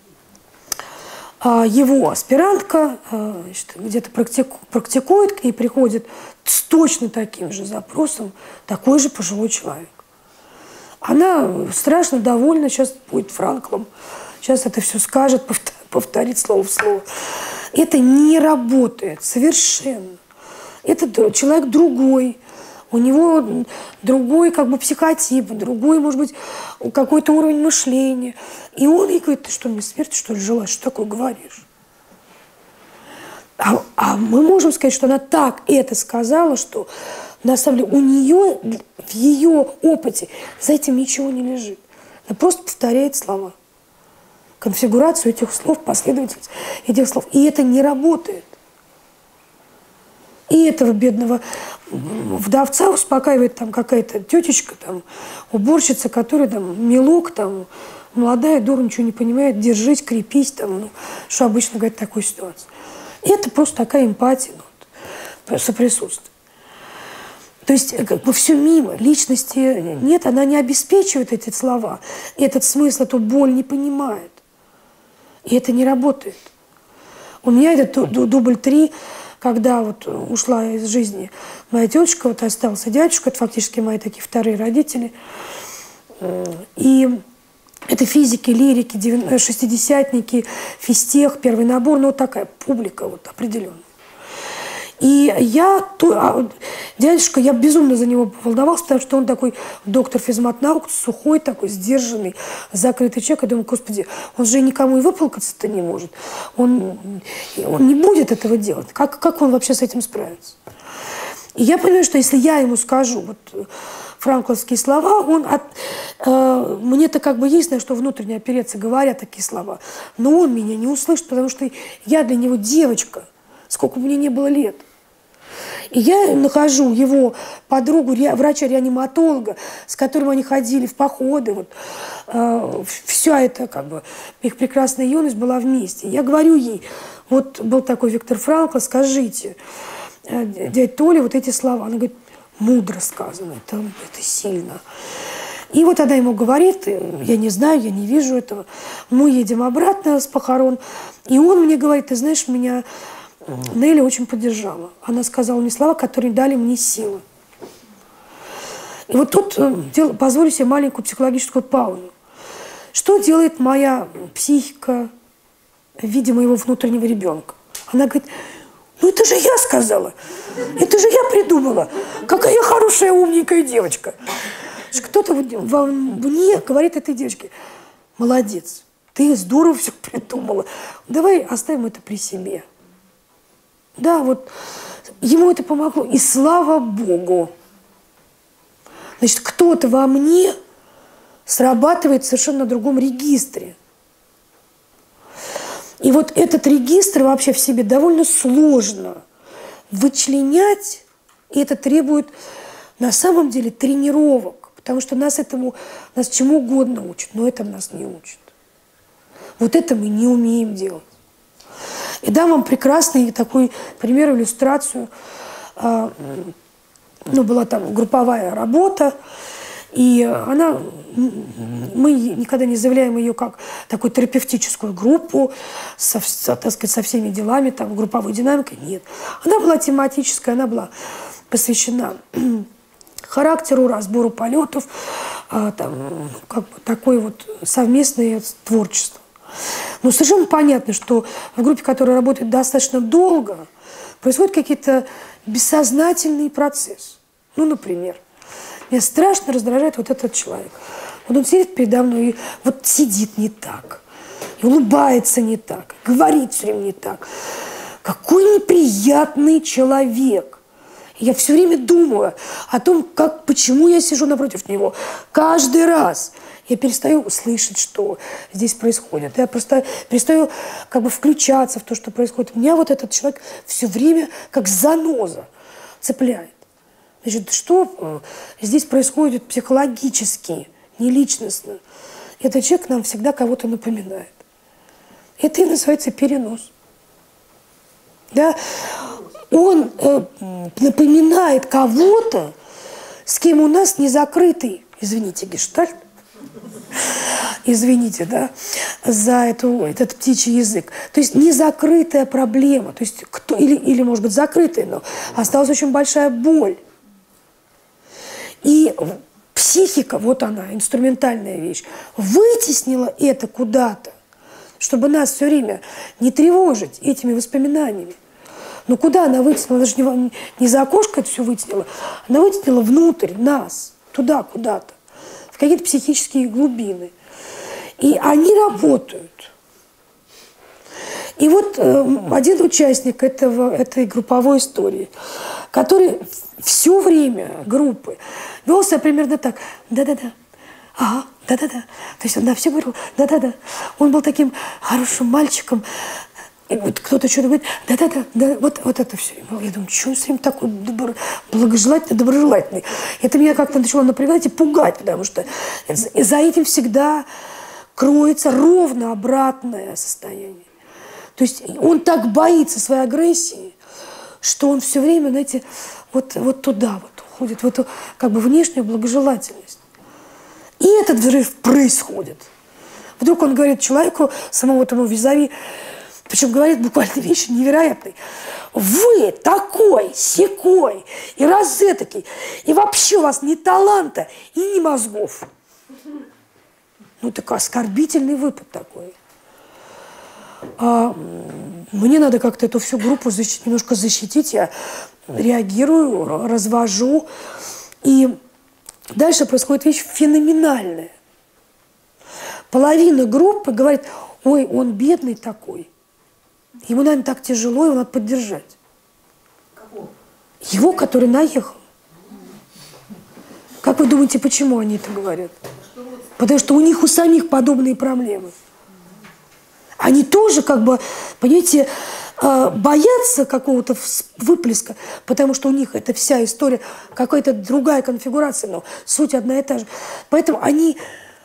Его аспирантка где-то практикует, к ней приходит с точно таким же запросом такой же пожилой человек. Она страшно довольна, сейчас будет Франклом, сейчас это все скажет, повторит слово в слово. Это не работает совершенно. Это человек другой, у него другой как бы психотип, другой, может быть, какой-то уровень мышления. И он ей говорит: ты что, мне смерти, что ли, желаешь? Что такое говоришь? А мы можем сказать, что она так это сказала, что на самом деле у нее, в ее опыте за этим ничего не лежит. Она просто повторяет слова. Конфигурацию этих слов, последовательность этих слов. И это не работает. И этого бедного вдовца успокаивает там какая-то тетечка, там, уборщица, которая там мелок, там, молодая дура, ничего не понимает, держись, крепись, там, ну, что обычно говорят в такой ситуации. И это просто такая эмпатия, ну, вот, соприсутствие. То есть как бы все мимо, личности нет, она не обеспечивает эти слова, этот смысл, эту боль не понимает. И это не работает. У меня это дубль 3, когда вот ушла из жизни моя тетушка, вот остался дядюшка, это фактически мои такие вторые родители. И это физики, лирики, шестидесятники, физтех, первый набор, ну вот такая публика вот определенная. И дядюшка, я безумно за него волновалась, потому что он такой доктор физмат-наук, сухой такой, сдержанный, закрытый человек. Я думаю, господи, он же никому и выплакаться-то не может. Он не будет этого делать. Как он вообще с этим справится? И я понимаю, что если я ему скажу вот франкловские слова, мне-то как бы есть на что внутренне опереться, говоря такие слова, но он меня не услышит, потому что я для него девочка, сколько бы мне не было лет. И я нахожу его подругу, врача-реаниматолога, с которым они ходили в походы. Вот, вся эта как бы, их прекрасная юность была вместе. Я говорю ей, вот был такой Виктор Франкл, скажите, дядя Толя, вот эти слова. Она говорит, мудро сказано, это сильно. И вот она ему говорит, я не знаю, я не вижу этого. Мы едем обратно с похорон, и он мне говорит, ты знаешь, меня Нелли очень поддержала. Она сказала мне слова, которые дали мне силы. И вот тут позволю себе маленькую психологическую паузу. Что делает моя психика в виде моего внутреннего ребенка? Она говорит, ну это же я сказала, это же я придумала. Какая я хорошая, умненькая девочка. Кто-то мне говорит этой девочке, молодец, ты здорово все придумала. Давай оставим это при себе. Да, вот ему это помогло, и слава Богу. Значит, кто-то во мне срабатывает в совершенно другом регистре. И вот этот регистр вообще в себе довольно сложно вычленять, и это требует на самом деле тренировок, потому что нас чему угодно учат, но это нас не учат. Вот это мы не умеем делать. И дам вам прекрасный такой пример, иллюстрацию. Была там групповая работа, и мы никогда не заявляем ее как такую терапевтическую группу со всеми делами, там, групповой динамикой. Нет. Она была тематическая, она была посвящена характеру, разбору полетов, такое вот совместное творчество. Но совершенно понятно, что в группе, которая работает достаточно долго, происходят какие-то бессознательные процессы. Ну, например, меня страшно раздражает вот этот человек. Вот он сидит передо мной и вот сидит не так, и улыбается не так, говорит все время не так. Какой неприятный человек. Я все время думаю о том, почему я сижу напротив него. Каждый раз я перестаю слышать, что здесь происходит. Я просто перестаю как бы включаться в то, что происходит. Меня вот этот человек все время как заноза цепляет. Значит, что здесь происходит психологически, не личностно. Этот человек нам всегда кого-то напоминает. Это и называется перенос. Да? Он напоминает кого-то, с кем у нас не закрытый, извините, гештальт, извините, да, за этот птичий язык. То есть незакрытая проблема, то есть или может быть закрытая, но осталась очень большая боль. И психика, вот она, инструментальная вещь, вытеснила это куда-то, чтобы нас все время не тревожить этими воспоминаниями. Но куда она вытеснила? Она же не за окошко это все вытеснила. Она вытеснила внутрь нас, туда куда-то, в какие-то психические глубины. И они работают. И вот один участник этой групповой истории, который все время группы вел себя примерно так. Да-да-да. Ага, да-да-да. То есть он на все говорил, да-да-да. Он был таким хорошим мальчиком. И вот кто-то что-то говорит, да-да-да, да, вот это все. Я думаю, что он все время такой благожелательный, доброжелательный. Это меня как-то начало напрягать и пугать, потому что за этим всегда кроется ровно обратное состояние. То есть он так боится своей агрессии, что он все время, знаете, вот туда вот происходит, в эту как бы внешнюю благожелательность. И этот взрыв происходит. Вдруг он говорит человеку, самому этому визави, причем говорит буквально вещи невероятные. Вы такой, сякой, и раз этакий, и вообще у вас ни таланта и ни мозгов. Ну, такой оскорбительный выпад такой. Мне надо как-то эту всю группу немножко защитить. Я реагирую, развожу. И дальше происходит вещь феноменальная. Половина группы говорит, ой, он бедный такой. Ему, наверное, так тяжело, его надо поддержать. Кого? Его, который наехал. Как вы думаете, почему они это говорят? Потому что у них у самих подобные проблемы. Они тоже, как бы, понимаете, боятся какого-то выплеска, потому что у них эта вся история, какая-то другая конфигурация, но суть одна и та же. Поэтому они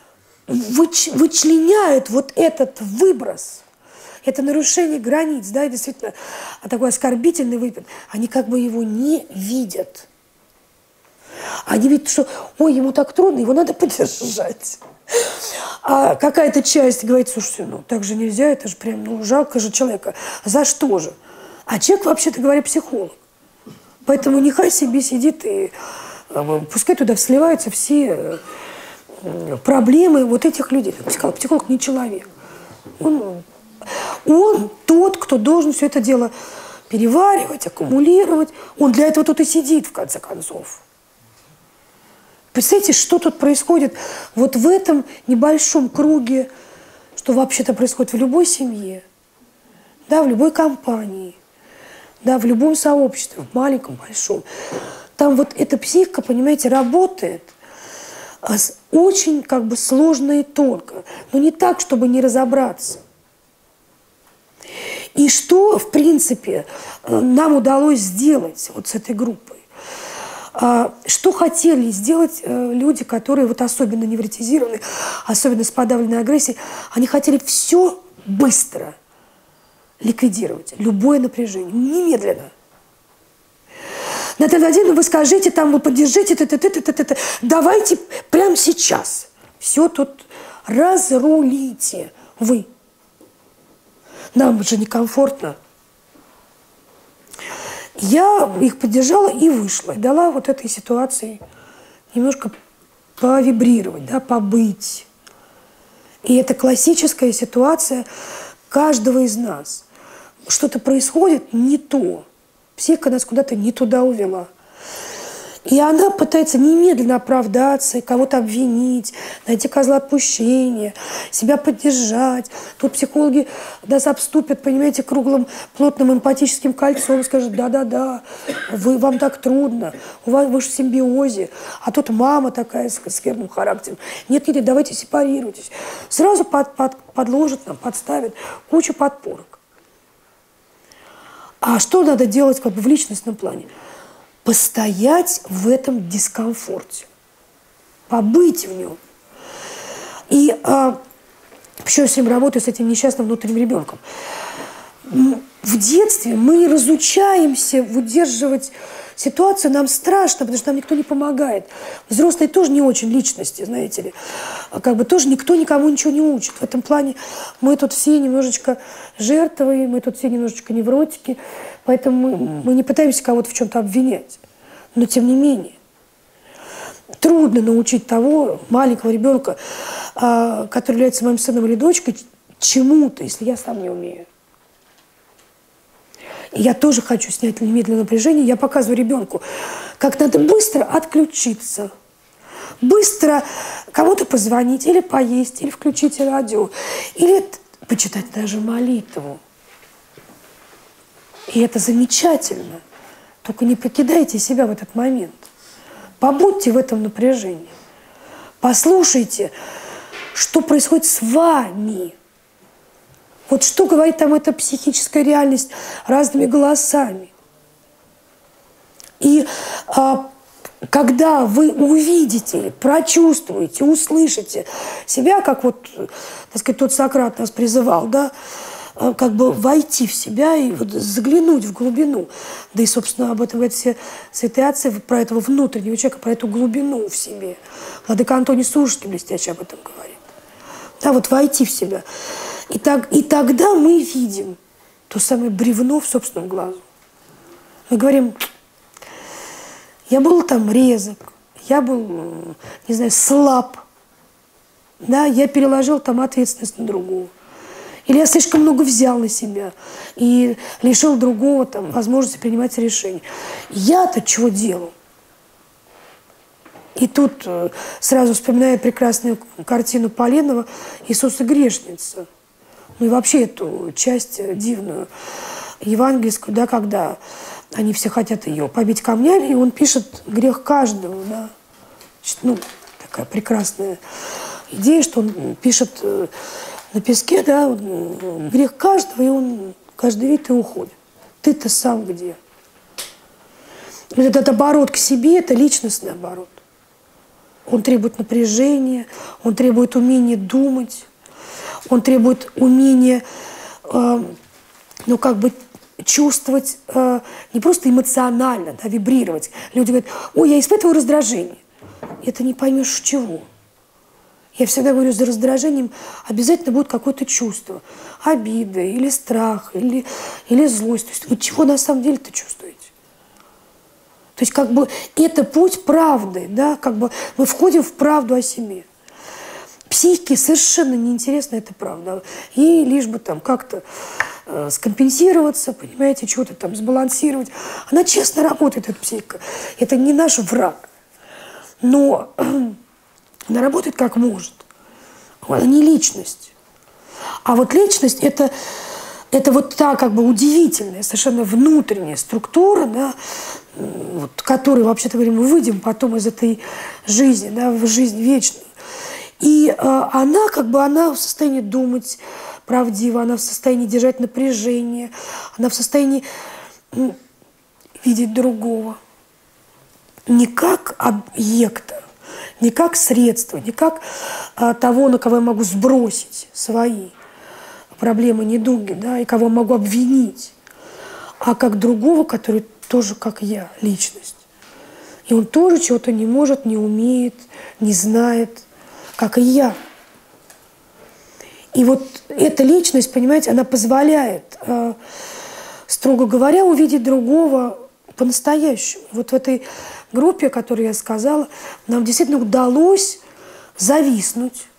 вычленяют вот этот выброс, это нарушение границ, да, и действительно, такой оскорбительный выпад, они как бы его не видят. Они видят, что, ой, ему так трудно, его надо поддержать. А какая-то часть говорит, слушайте, ну так же нельзя, это же прям, ну жалко же человека. За что же? А человек, вообще-то говоря, психолог. Поэтому нехай себе сидит и пускай туда сливаются все проблемы вот этих людей. Психолог не человек. Он тот, кто должен все это дело переваривать, аккумулировать. Он для этого тут и сидит, в конце концов. Представляете, что тут происходит вот в этом небольшом круге, что вообще-то происходит в любой семье, да, в любой компании, да, в любом сообществе, в маленьком, большом. Там вот эта психика, понимаете, работает очень как бы сложно и тонко, но не так, чтобы не разобраться. И что, в принципе, нам удалось сделать вот с этой группой? Что хотели сделать люди, которые вот особенно невротизированы, особенно с подавленной агрессией, они хотели все быстро ликвидировать, любое напряжение, немедленно. Наталья Владимировна, вы скажите, там, вы поддержите, давайте прямо сейчас. Все тут разрулите вы. Нам же некомфортно. Я их поддержала и вышла. И дала вот этой ситуации немножко повибрировать, да, побыть. И это классическая ситуация каждого из нас. Что-то происходит не то. Психика нас куда-то не туда увела. И она пытается немедленно оправдаться, кого-то обвинить, найти козла отпущения, себя поддержать. Тут психологи нас обступят, понимаете, круглым, плотным эмпатическим кольцом, скажут, да-да-да, вам так трудно, вы же в симбиозе, а тут мама такая с скверным характером. Нет-нет, давайте сепарируйтесь. Сразу подложат нам, подставят кучу подпорок. А что надо делать как бы в личностном плане? Постоять в этом дискомфорте, побыть в нем. И еще я с ним работаю, с этим несчастным внутренним ребенком. В детстве мы разучаемся выдерживать ситуацию, нам страшно, потому что нам никто не помогает. Взрослые тоже не очень личности, знаете ли. Как бы тоже никто никому ничего не учит. В этом плане мы тут все немножечко жертвы, мы тут все немножечко невротики, поэтому мы не пытаемся кого-то в чем-то обвинять. Но тем не менее, трудно научить того маленького ребенка, который является моим сыном или дочкой, чему-то, если я сам не умею. И я тоже хочу снять немедленное напряжение. Я показываю ребенку, как надо быстро отключиться, быстро кому-то позвонить, или поесть, или включить радио, или почитать даже молитву. И это замечательно. Только не покидайте себя в этот момент. Побудьте в этом напряжении. Послушайте, что происходит с вами. Вот что говорит там эта психическая реальность разными голосами. И когда вы увидите, прочувствуете, услышите себя, как вот, так сказать, тот Сократ нас призывал, да, как бы войти в себя и вот заглянуть в глубину. Да и, собственно, об этом говорят все святые отцы, про этого внутреннего человека, про эту глубину в себе. Владыка Антоний Сурожский блестяще об этом говорит. Да, вот войти в себя. И тогда мы видим то самое бревно в собственном глазу. Мы говорим, я был там резок, я был, не знаю, слаб, да, я переложил там ответственность на другого. Или я слишком много взял на себя и лишил другого там возможности принимать решения. Я-то чего делал? И тут сразу вспоминаю прекрасную картину Поленова «Иисус и грешница». Ну и вообще эту часть дивную, евангельскую, да, когда они все хотят ее побить камнями, и он пишет грех каждого, да. Значит, ну, такая прекрасная идея, что он пишет на песке, да, грех каждого, и он каждый видит и уходит. Ты-то сам где? Этот оборот к себе – это личностный оборот. Он требует напряжения, он требует умения думать, он требует умения, ну, как бы чувствовать, не просто эмоционально, да, вибрировать. Люди говорят, ой, я испытываю раздражение. Это не поймешь чего. Я всегда говорю, за раздражением обязательно будет какое-то чувство. Обида, или страх, или злость. То есть вы чего на самом деле-то чувствуете? То есть как бы это путь правды, да, как бы мы входим в правду о себе. Психике совершенно неинтересна эта правда. Ей лишь бы там как-то скомпенсироваться, понимаете, чего-то там сбалансировать. Она честно работает, эта психика. Это не наш враг. Но она работает как может. Она не личность. А вот личность – это вот та как бы удивительная, совершенно внутренняя структура, да, вот, которой, вообще-то говоря, мы выйдем потом из этой жизни, да, в жизнь вечную. И она как бы она в состоянии думать правдиво, она в состоянии держать напряжение, она в состоянии видеть другого. Не как объекта, не как средство, не как того, на кого я могу сбросить свои проблемы, недуги, да, и кого могу обвинить, а как другого, который тоже как я, личность. И он тоже чего-то не может, не умеет, не знает, как и я. И вот эта личность, понимаете, она позволяет, строго говоря, увидеть другого по-настоящему. Вот в этой группе, о которой я сказала, нам действительно удалось зависнуть.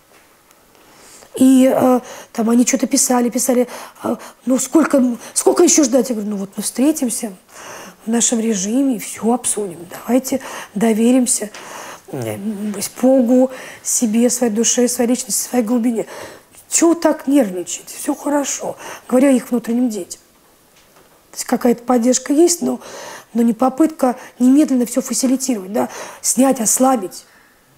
И там они что-то писали, ну сколько еще ждать? Я говорю, ну вот мы встретимся в нашем режиме и все обсудим. Давайте доверимся Богу, себе, своей душе, своей личности, своей глубине. Чего так нервничать? Все хорошо. Говорю о их внутренним детям. То есть какая-то поддержка есть, но не попытка немедленно все фасилитировать, да, снять, ослабить.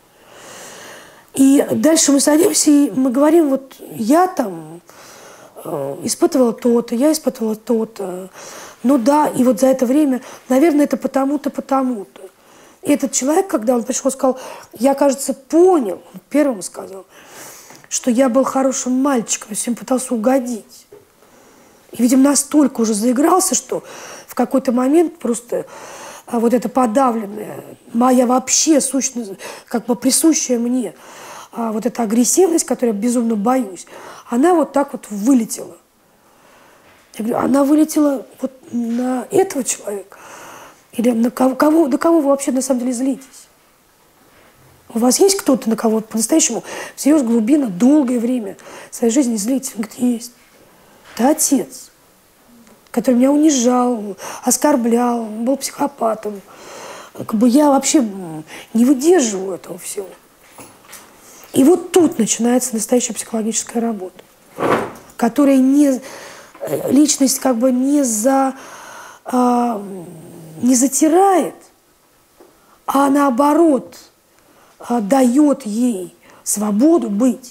И дальше мы садимся, и мы говорим, вот я там испытывала то-то, я испытывала то-то. Ну да, и вот за это время, наверное, это потому-то, потому-то. И этот человек, когда он пришел, сказал, я, кажется, понял, он первым сказал, что я был хорошим мальчиком, всем пытался угодить. И, видимо, настолько уже заигрался, что в какой-то момент просто вот эта подавленная, моя вообще сущность, как бы присущая мне, вот эта агрессивность, которой я безумно боюсь, она вот так вот вылетела. Я говорю, она вылетела вот на этого человека? Или на кого, до кого вы вообще на самом деле злитесь? У вас есть кто-то, на кого по-настоящему всерьез глубина, долгое время в своей жизни злитесь? Он говорит, есть. Это отец, который меня унижал, оскорблял, был психопатом. Как бы я вообще не выдерживаю этого всего. И вот тут начинается настоящая психологическая работа, которая не, личность как бы не затирает, а наоборот дает ей свободу быть.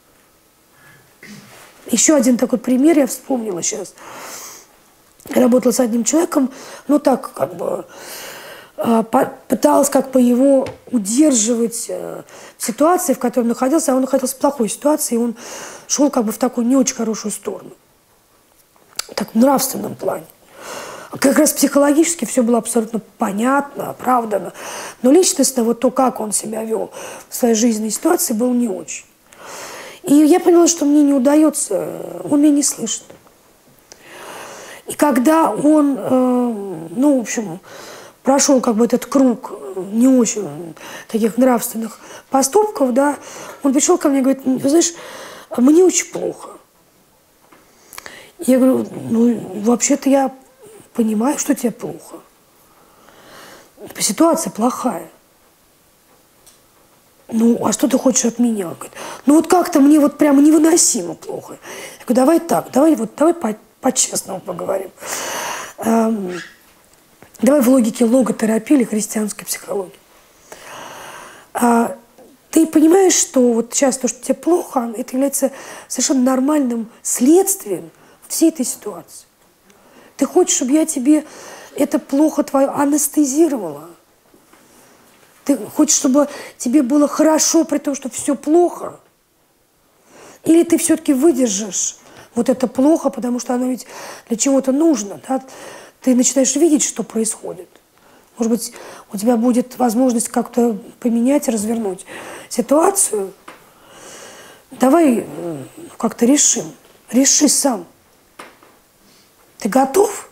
Еще один такой пример я вспомнила сейчас. Я работала с одним человеком, ну так как бы пыталась как бы его удерживать в ситуации, в которой он находился, а он находился в плохой ситуации, и он шел как бы в такую не очень хорошую сторону. так, в нравственном плане. Как раз психологически все было абсолютно понятно, оправдано. Но личностно вот то, как он себя вел в своей жизненной ситуации, было не очень. И я поняла, что мне не удается, он меня не слышит. И когда он, ну, в общем, прошел как бы этот круг не очень таких нравственных поступков, да, он пришел ко мне и говорит: вы знаешь, мне очень плохо. Я говорю: ну, вообще-то я понимаю, что тебе плохо. Ситуация плохая. Ну, а что ты хочешь от меня? Говорит: ну, вот как-то мне вот прямо невыносимо плохо. Я говорю: давай так, давай по-честному поговорим. Давай в логике логотерапии или христианской психологии. Ты понимаешь, что вот сейчас то, что тебе плохо, это является совершенно нормальным следствием всей этой ситуации. Ты хочешь, чтобы я тебе это плохо твое анестезировала? Ты хочешь, чтобы тебе было хорошо, при том, что все плохо? Или ты все-таки выдержишь вот это плохо, потому что оно ведь для чего-то нужно, да? Ты начинаешь видеть, что происходит. Может быть, у тебя будет возможность как-то поменять, развернуть ситуацию. Давай как-то решим. Реши сам. Ты готов?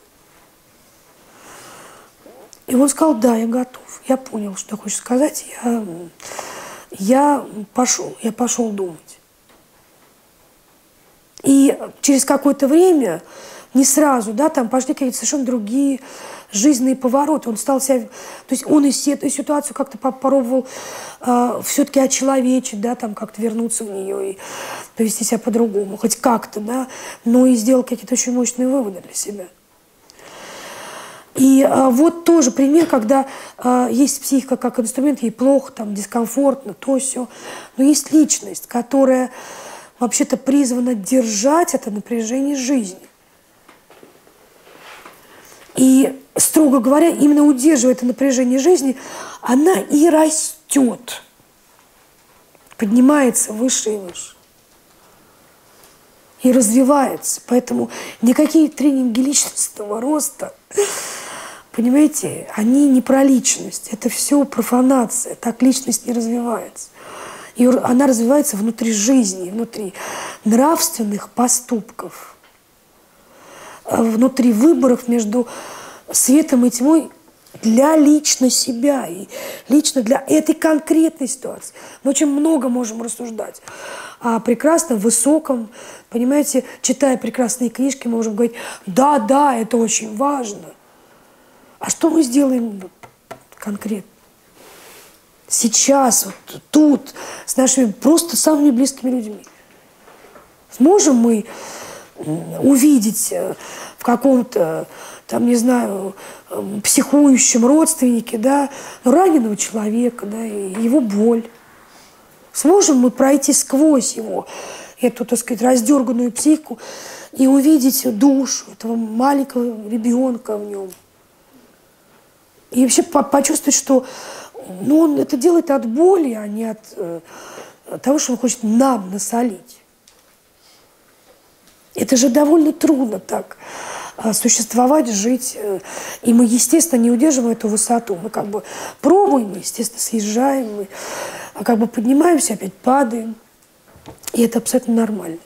И он сказал: да, я готов. Я понял, что ты хочешь сказать. Я пошел думать. И через какое-то время, не сразу, да, там пошли какие-то совершенно другие жизненные повороты. Он стал себя... То есть он из этой ситуации как-то попробовал все-таки очеловечить, да, там как-то вернуться в нее и повести себя по-другому, хоть как-то, да, но и сделал какие-то очень мощные выводы для себя. И вот тоже пример, когда есть психика как инструмент, ей плохо, там, дискомфортно, то все, но есть личность, которая вообще-то призвана держать это напряжение жизни. И, строго говоря, именно удерживая это напряжение жизни, она и растет, поднимается выше и выше. И развивается. Поэтому никакие тренинги личностного роста, понимаете, они не про личность. Это все профанация. Так личность не развивается. И она развивается внутри жизни, внутри нравственных поступков, внутри выборов между светом и тьмой для лично себя и лично для этой конкретной ситуации. Мы очень много можем рассуждать о прекрасном, высоком, понимаете, читая прекрасные книжки, мы можем говорить: да, да, это очень важно. А что мы сделаем конкретно? Сейчас, вот тут, с нашими просто самыми близкими людьми. Сможем мы увидеть в каком-то, там, не знаю, психующем родственнике, да, раненого человека, да, и его боль? Сможем мы пройти сквозь его, эту, так сказать, раздерганную психику и увидеть душу этого маленького ребенка в нем? И вообще почувствовать, что он это делает от боли, а не от того, что он хочет нам насолить. Это же довольно трудно так существовать, жить. И мы, естественно, не удерживаем эту высоту. Мы как бы пробуем, естественно, съезжаем, мы как бы поднимаемся, опять падаем. И это абсолютно нормально.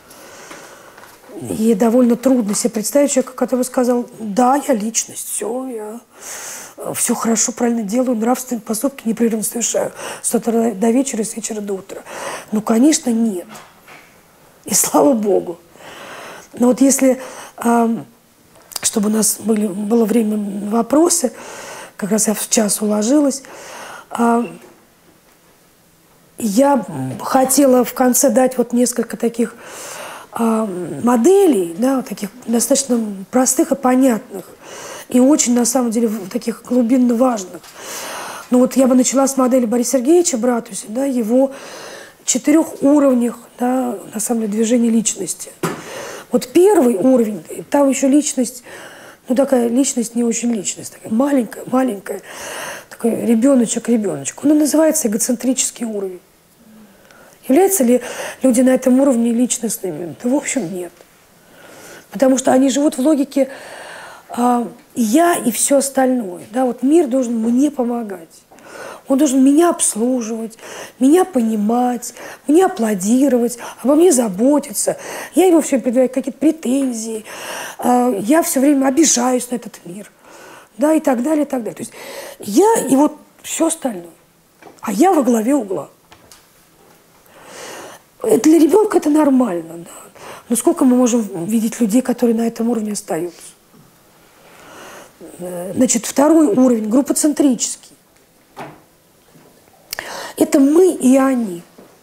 И довольно трудно себе представить человека, который сказал: да, я личность, все хорошо, правильно делаю, нравственные поступки непрерывно совершаю с утра до вечера и с вечера до утра. Ну, конечно, нет. И слава Богу. Но вот если, чтобы у нас было время на вопросы, как раз я в час уложилась, я хотела в конце дать вот несколько таких моделей, да, вот таких достаточно простых и понятных, и очень, на самом деле, таких глубинно важных. Ну вот я бы начала с модели Бориса Сергеевича Братуся, да, его 4 уровнях, да, на самом деле, движения личности. Вот первый уровень, там еще личность, ну такая личность, не очень личность, такая маленькая, такой ребеночек. Он называется эгоцентрический уровень. Являются ли люди на этом уровне личностными? Да, в общем, нет. Потому что они живут в логике я и все остальное. Да? Вот мир должен мне помогать. Он должен меня обслуживать, меня понимать, мне аплодировать, обо мне заботиться. Я ему все время предъявляю какие-то претензии, я все время обижаюсь на этот мир. Да, и так далее, и так далее. То есть я и вот все остальное. А я во главе угла. Для ребенка это нормально, да. Но сколько мы можем видеть людей, которые на этом уровне остаются? Значит, второй уровень, группоцентрический. Это мы и они.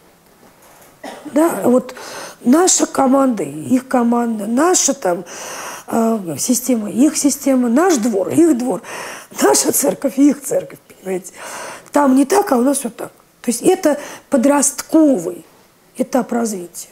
Да? Вот наша команда, их команда, наша там система, их система, наш двор, их двор, наша церковь, их церковь, понимаете? Там не так, а у нас все так. То есть это подростковый этап развития.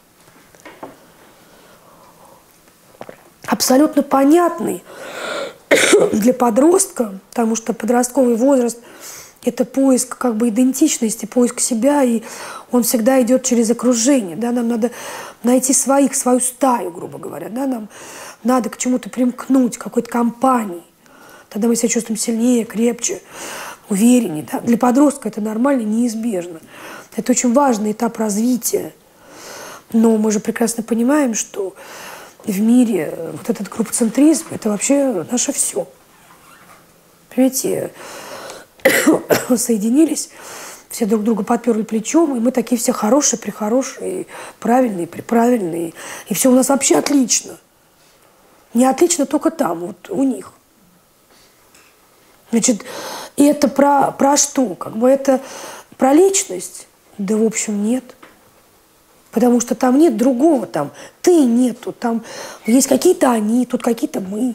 Абсолютно понятный для подростка, потому что подростковый возраст – это поиск как бы идентичности, поиск себя, и он всегда идет через окружение. Да? Нам надо найти своих, свою стаю, грубо говоря. Да? Нам надо к чему-то примкнуть, к какой-то компании. Тогда мы себя чувствуем сильнее, крепче, увереннее. Да? Для подростка это нормально, неизбежно. Это очень важный этап развития. Но мы же прекрасно понимаем, что в мире вот этот группоцентризм – это вообще наше все. Понимаете, соединились, все друг друга подперли плечом, и мы такие все хорошие, прихорошие, правильные, приправильные. И все у нас вообще отлично. Не отлично только там, вот у них. Значит, и это про что? Как бы это про личность? Да, в общем, нет. Потому что там нет другого, там ты нету, там есть какие-то они, тут какие-то мы.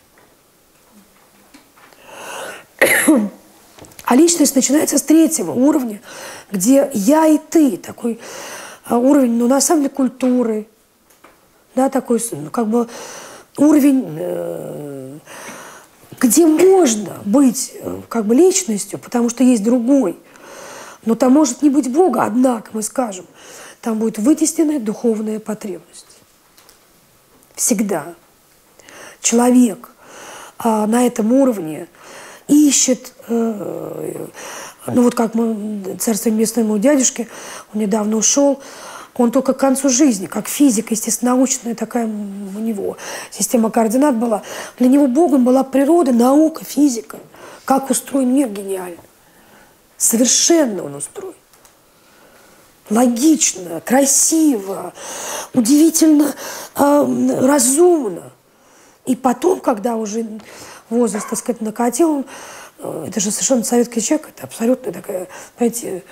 А личность начинается с третьего уровня, где я и ты, такой уровень, ну, на самом деле, культуры, да, такой, ну, как бы уровень, где можно быть, как бы, личностью, потому что есть другой. Но там может не быть Бога, однако, мы скажем, там будет вытесненная духовная потребность. Всегда. Человек на этом уровне ищет, ну вот как мы, царство небесное моему дядюшке, он недавно ушел, он только к концу жизни, как физик, естественно-научная такая у него система координат была. Для него Богом была природа, наука, физика. Как устроен мир гениально. Совершенно он устроен. Логично, красиво, удивительно разумно. И потом, когда уже возраст, так сказать, накатил, это же совершенно советский человек, это абсолютно такая, знаете,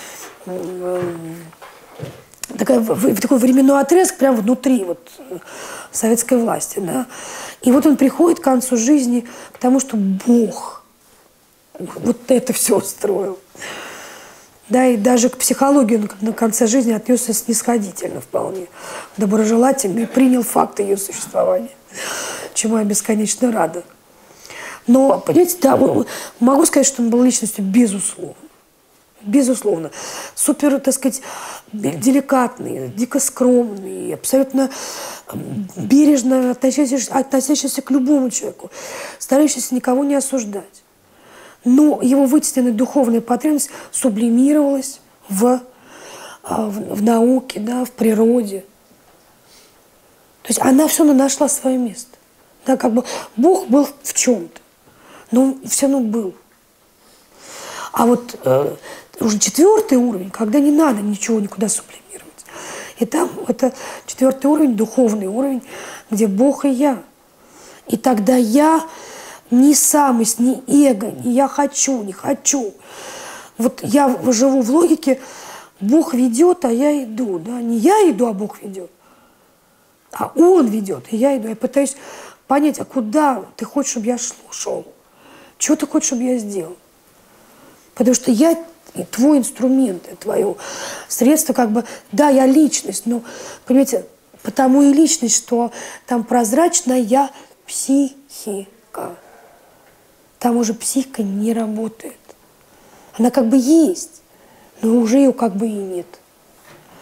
такой временной отрезок прямо внутри вот советской власти. Да? И вот он приходит к концу жизни к тому, что Бог вот это все устроил. Да, и даже к психологии он на конце жизни отнесся снисходительно вполне, доброжелательно и принял факт ее существования, чему я бесконечно рада. Но, понимаете, да, могу сказать, что он был личностью безусловно. Безусловно. Супер, так сказать, деликатный, дико скромный, абсолютно бережно относящийся к любому человеку, старающийся никого не осуждать. Но его вытесненная духовная потребность сублимировалась в науке, да, в природе. То есть она все равно нашла свое место. Да, как бы Бог был в чем-то, но все равно был. А вот уже четвертый уровень, когда не надо ничего никуда сублимировать. И там это четвертый уровень, духовный уровень, где Бог и я. И тогда я не самость, не эго, не я хочу, не хочу. Вот я живу в логике, Бог ведет, а я иду. Да? Не я иду, а Бог ведет. А Он ведет, и я иду. Я пытаюсь понять, а куда ты хочешь, чтобы я шел? Чего ты хочешь, чтобы я сделал? Потому что я твой инструмент, твое средство, как бы, да, я личность, но, понимаете, потому и личность, что там прозрачная психика. Там уже психика не работает. Она как бы есть, но уже ее как бы и нет.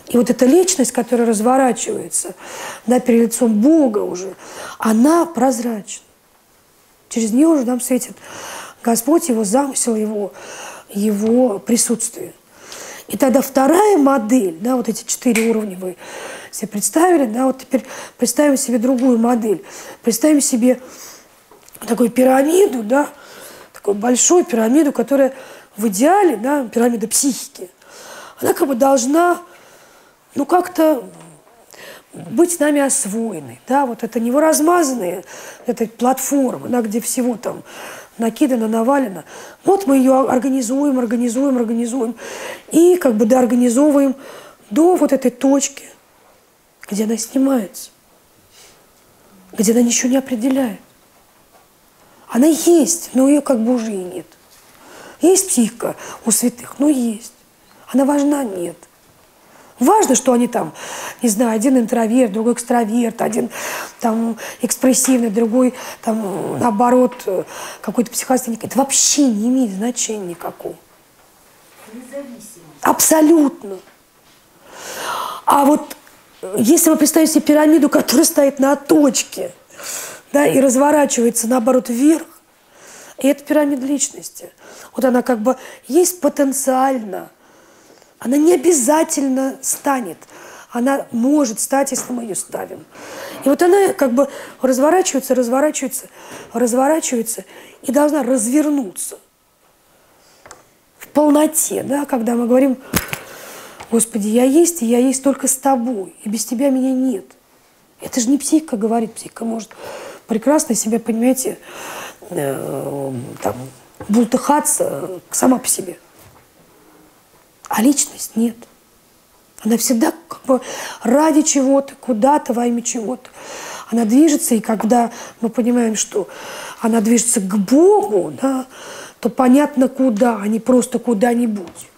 И вот эта личность, которая разворачивается, да, перед лицом Бога уже, она прозрачна. Через нее уже нам светит Господь, Его замысел, Его присутствие. И тогда вторая модель, да, вот эти 4 уровня вы себе представили, да, вот теперь представим себе другую модель. Представим себе такую пирамиду, да, такую большую пирамиду, которая в идеале, да, пирамида психики, она как бы должна, ну, как-то быть с нами освоенной, да, вот это не размазанные, это платформа, да, где всего там накидано, навалено. Вот мы ее организуем, и как бы доорганизовываем до вот этой точки, где она снимается, где она ничего не определяет. Она есть, но ее как бы уже и нет. Есть психика у святых, но есть. Она важна? Нет. Важно, что они там, не знаю, один интроверт, другой экстраверт, один там экспрессивный, другой там наоборот какой-то психостеник. Это вообще не имеет значения никакого. Независимо. Абсолютно. А вот если мы представим себе пирамиду, которая стоит на точке, да, и разворачивается наоборот вверх, и это пирамида личности. Вот она как бы есть потенциально. Она не обязательно станет. Она может стать, если мы ее ставим. И вот она как бы разворачивается и должна развернуться в полноте, да, когда мы говорим: Господи, я есть, и я есть только с Тобой, и без Тебя меня нет. Это же не психика говорит. Психика может прекрасно себя, понимаете, там, бултыхаться сама по себе. А личность нет. Она всегда как бы ради чего-то, куда-то, во имя чего-то. Она движется, и когда мы понимаем, что она движется к Богу, да, то понятно куда, а не просто куда-нибудь.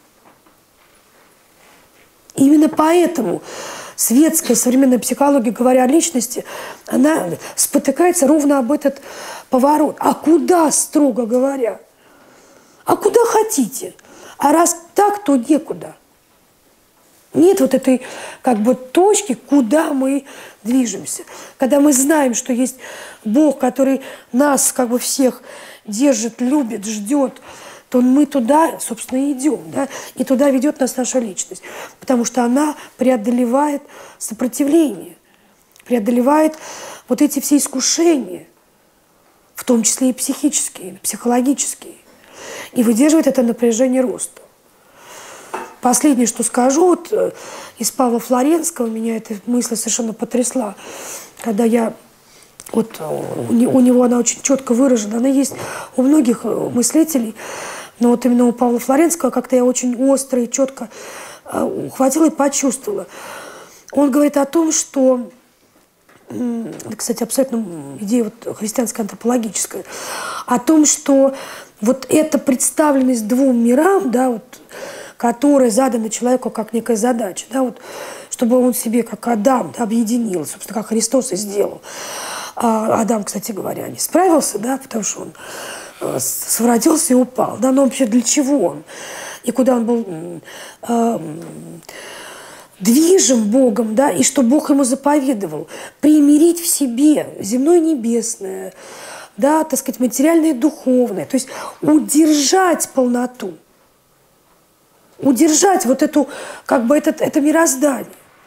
Именно поэтому светская современная психология, говоря о личности, она спотыкается ровно об этот поворот. А куда, строго говоря? А куда хотите? А раз так, то некуда. Нет вот этой как бы точки, куда мы движемся. Когда мы знаем, что есть Бог, который нас как бы всех держит, любит, ждет, то мы туда, собственно, и идем. Да? И туда ведет нас наша личность. Потому что она преодолевает сопротивление, преодолевает вот эти все искушения, в том числе и психические, психологические, и выдерживает это напряжение роста. Последнее, что скажу, вот из Павла Флоренского, меня эта мысль совершенно потрясла, когда я, вот у него она очень четко выражена, она есть у многих мыслителей, но вот именно у Павла Флоренского как-то я очень остро и четко ухватила и почувствовала. Он говорит о том, что, кстати, абсолютно идея вот христианская антропологическая, о том, что вот эта представленность двум мирам, да, вот, которая задана человеку как некая задача, да, вот, чтобы он себе, как Адам, да, объединил, собственно, как Христос и сделал. А Адам, кстати говоря, не справился, да, потому что он совратился и упал. Да, но вообще для чего он? И куда он был движим Богом, да, и что Бог ему заповедовал? Примирить в себе земное и небесное, да, так сказать, материальное и духовное. То есть удержать полноту. Удержать вот эту, как бы это мироздание.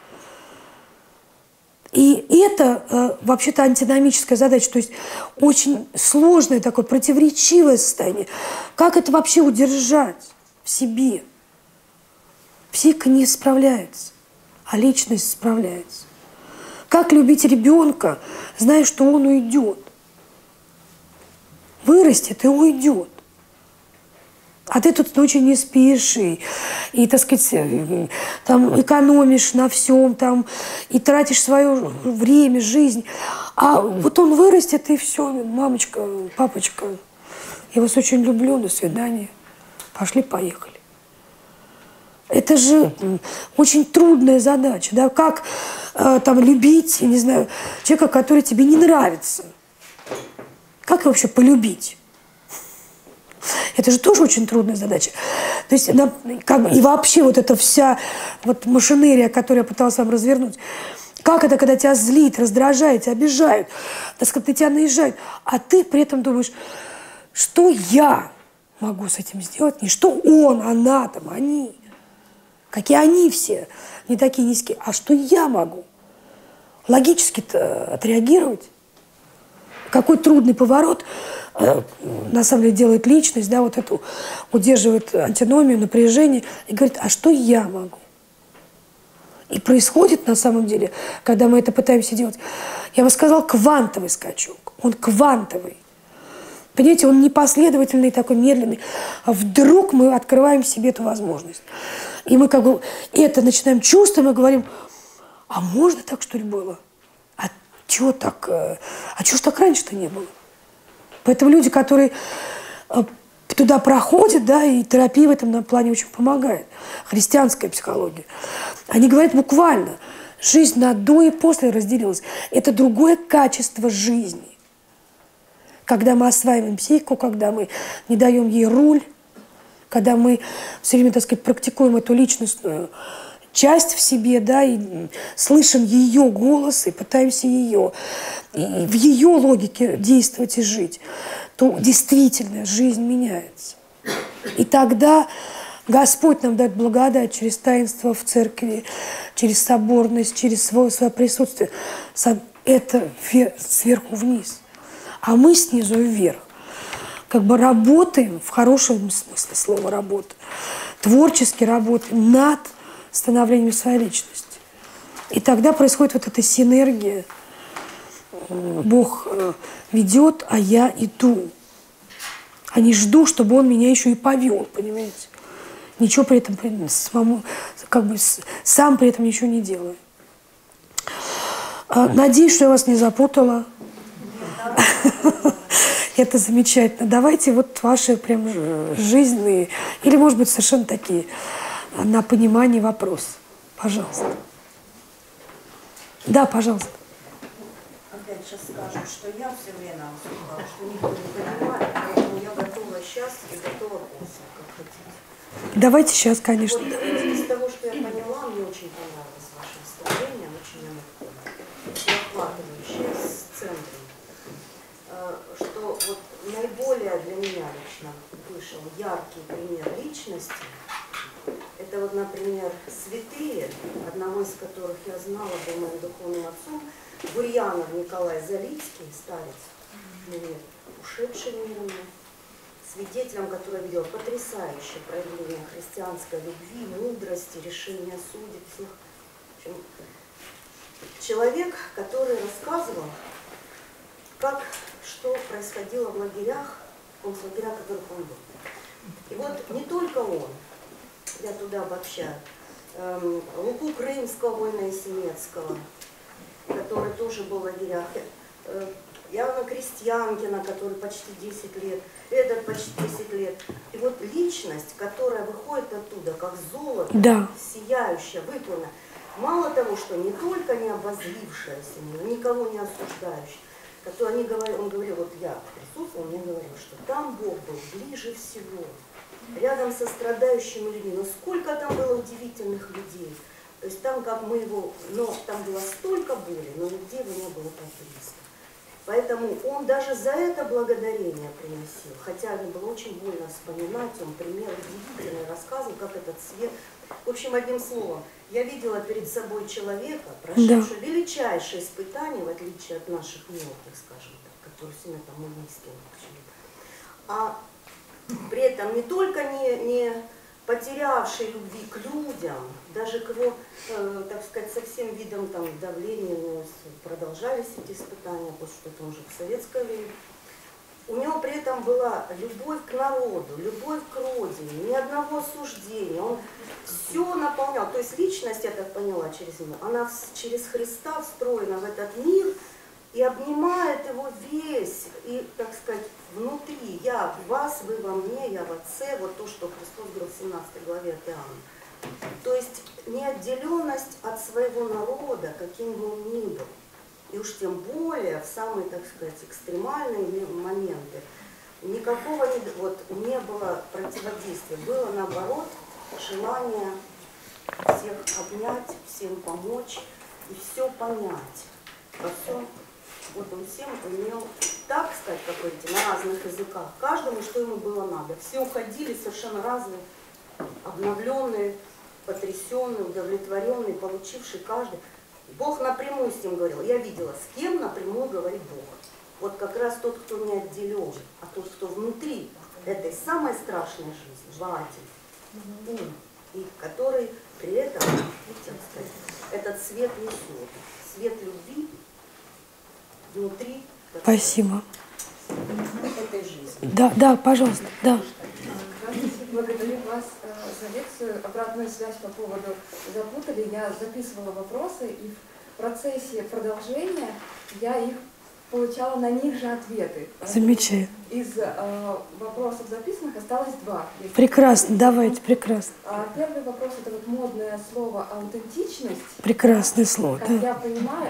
И это вообще-то антиномическая задача, то есть очень сложное такое противоречивое состояние. Как это вообще удержать в себе? Психика не справляется, а личность справляется. Как любить ребенка, зная, что он уйдет? Вырастет и уйдет. А ты тут ночью не спишь, и, так сказать, там, экономишь на всем, там, и тратишь свое время, жизнь. А вот он вырастет, и все, мамочка, папочка, я вас очень люблю, до свидания. Пошли, поехали. Это же очень трудная задача, да, как там любить, не знаю, человека, который тебе не нравится. Как его вообще полюбить? Это же тоже очень трудная задача. То То есть, и вообще вот эта вся вот машинерия, которую я пыталась вам развернуть, как это, когда тебя злит, раздражает, тебя обижают, так сказать, на тебя наезжают, а ты при этом думаешь, что я могу с этим сделать, не что он, она, там, они, какие они все, не такие низкие, а что я могу логически-то отреагировать. Какой трудный поворот, на самом деле, делает личность, да, вот эту, удерживает антиномию, напряжение, и говорит, а что я могу? И происходит, на самом деле, когда мы это пытаемся делать, я бы сказала, квантовый скачок. Он квантовый. Понимаете, он не последовательный, такой медленный. А вдруг мы открываем себе эту возможность. И мы как бы это начинаем чувствовать, мы говорим, а можно так, что ли, было? А чего так? А чего ж так раньше-то не было? Поэтому люди, которые туда проходят, да, и терапия в этом плане очень помогает. Христианская психология. Они говорят буквально, жизнь на до и после разделилась. Это другое качество жизни. Когда мы осваиваем психику, когда мы не даем ей руль, когда мы все время, так сказать, практикуем эту личностную часть в себе, да, и слышим ее голос, и пытаемся ее, и в ее логике действовать и жить, то действительно жизнь меняется. И тогда Господь нам дает благодать через таинство в церкви, через соборность, через свое присутствие. Это сверху вниз. А мы снизу вверх. Как бы работаем, в хорошем смысле слова работа, творчески работаем над становлением своей личности. И тогда происходит вот эта синергия. Бог ведет, а я иду. А не жду, чтобы Он меня еще и повел, понимаете? Ничего при этом самому, как бы сам при этом ничего не делаю. Надеюсь, что я вас не запутала. Это замечательно. Давайте вот ваши прям жизненные, или, может быть, совершенно такие, на понимание вопросы. Пожалуйста. Да, пожалуйста. Опять сейчас скажу, что я все время сказала, что никто не понимает, поэтому я готова сейчас и готова после, как хотите. Давайте сейчас, конечно. Вот, из того, что я поняла, мне очень понравилось ваше выступление, очень оно охватывающее, с центром. Что вот наиболее для меня лично вышел яркий пример личности. Это вот, например, святые, одного из которых я знала, был моим духовным отцом, Гурьянов Николай Залицкий, старец, ушедший миром, свидетелем, который видел потрясающее проявление христианской любви, мудрости, решения судеб всех. В общем, человек, который рассказывал, что происходило в лагерях, в концлагерях, в которых он был. И вот не только он, я туда обобщаю, Луку Крымского, воина Есенецкого, который тоже был в лагерях, Иоанна Крестьянкина, который почти 10 лет, этот почти 10 лет. И вот личность, которая выходит оттуда, как золото, да, сияющая, выполненная, мало того, что не только не обозлившаяся, но никого не осуждающая, он говорил, вот я присутствовал, мне говорил, что там Бог был ближе всего, рядом со страдающими людьми. Но сколько там было удивительных людей. То есть там, как мы его, но там было столько боли, но нигде его не было так близко. Поэтому он даже за это благодарение приносил. Хотя мне было очень больно вспоминать, он пример удивительный, рассказывал, как этот свет. В общем, одним словом, я видела перед собой человека, прошедшего величайшее испытание, в отличие от наших мелких, скажем так, которые все там мы низкие. А при этом не только не потерявший любви к людям, даже к его, так сказать, со всем видом там, давления, продолжались эти испытания, потому что это уже в советское время. У него при этом была любовь к народу, любовь к родине, ни одного осуждения. Он все наполнял. То есть личность, я так поняла через него, она через Христа встроена в этот мир и обнимает его весь. И, так сказать, внутри я в вас, вы во мне, я в Отце. Вот то, что Христос говорил в 17 главе от Иоанна. То есть неотделенность от своего народа, каким бы он ни был. И уж тем более в самые, так сказать, экстремальные моменты никакого вот, не было противодействия. Было, наоборот, желание всех обнять, всем помочь и все понять. Во всем. Вот он всем умел так сказать, как говорите, на разных языках. Каждому, что ему было надо. Все уходили совершенно разные, обновленные, потрясенные, удовлетворенные, получившие каждый. Бог напрямую с ним говорил. Я видела, с кем напрямую говорит Бог. Вот как раз тот, кто не отделен, а тот, кто внутри этой самой страшной жизни, владель, и который при этом, этот свет несет. Свет любви внутри. Спасибо. Этой жизни. Да, да, пожалуйста, да. Здравствуйте, благодарю вас за лекцию. Обратную связь по поводу запутали. Я записывала вопросы, и в процессе продолжения я их получала на них же ответы. Замечательно. Из вопросов записанных осталось 2. Прекрасно, давайте, прекрасно. Первый вопрос – это вот модное слово аутентичность. Прекрасное слово, Как да. я понимаю,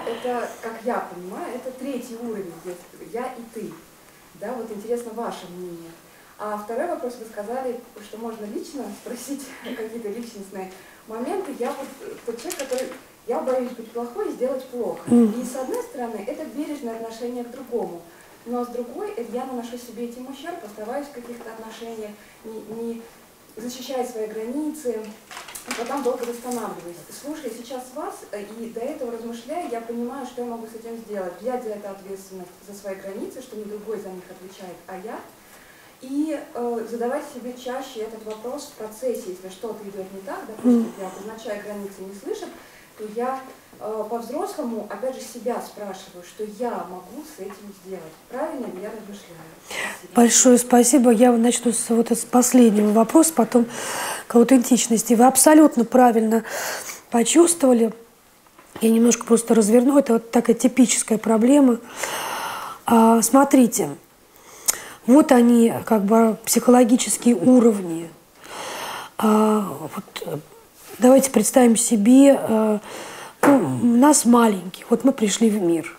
это третий уровень, где я и ты. Да, вот интересно ваше мнение. А второй вопрос, вы сказали, что можно лично спросить какие-то личностные моменты. Я вот тот человек, который, я боюсь быть плохой и сделать плохо. И с одной стороны, это бережное отношение к другому. Но с другой, я наношу себе этим ущерб, оставаюсь в каких-то отношениях, не защищая свои границы, и потом долго восстанавливаюсь. Слушая сейчас вас и до этого размышляя, я понимаю, что я могу с этим сделать. Взять за это ответственность за свои границы, что не другой за них отвечает, а я. И задавать себе чаще этот вопрос в процессе, если что-то идет не так, допустим, я обозначаю границы и не слышат, то я по-взрослому, опять же, себя спрашиваю, что я могу с этим сделать. Правильно ли я размышляю? Спасибо. Большое спасибо. Я начну с последнего вопроса, потом к аутентичности. Вы абсолютно правильно почувствовали. Я немножко просто разверну. Это вот такая типическая проблема. Смотрите, вот они, как бы, психологические уровни. Вот, давайте представим себе, нас маленькие, вот мы пришли в мир.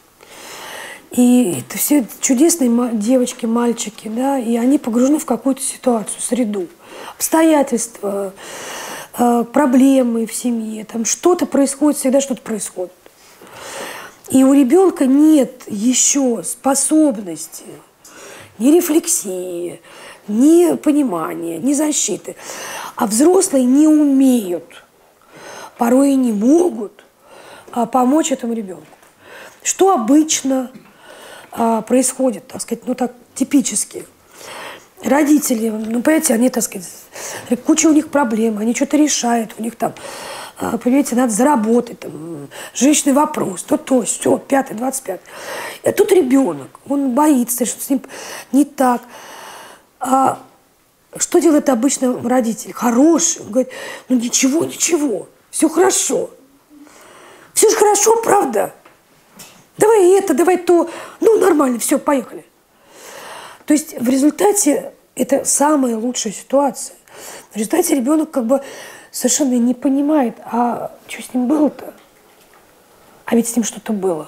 И это все чудесные девочки, мальчики, да, и они погружены в какую-то ситуацию, среду, обстоятельства, проблемы в семье, там что-то происходит, всегда что-то происходит. И у ребенка нет еще способности ни рефлексии, ни понимания, ни защиты. А взрослые не умеют, порой и не могут помочь этому ребенку. Что обычно происходит, так сказать, ну так типически. Родители, ну понимаете, они, так сказать, куча у них проблем, они что-то решают, у них там, понимаете, надо заработать, там, жилищный вопрос, то, все, 5-й, 25-й. А тут ребенок, он боится, что с ним не так. Что делает обычно родитель? Хороший, он говорит, ну ничего, все хорошо. Все же хорошо, правда? Давай это, давай то. Ну, нормально, все, поехали. То есть в результате это самая лучшая ситуация. В результате ребенок как бы совершенно не понимает, а что с ним было-то? А ведь с ним что-то было.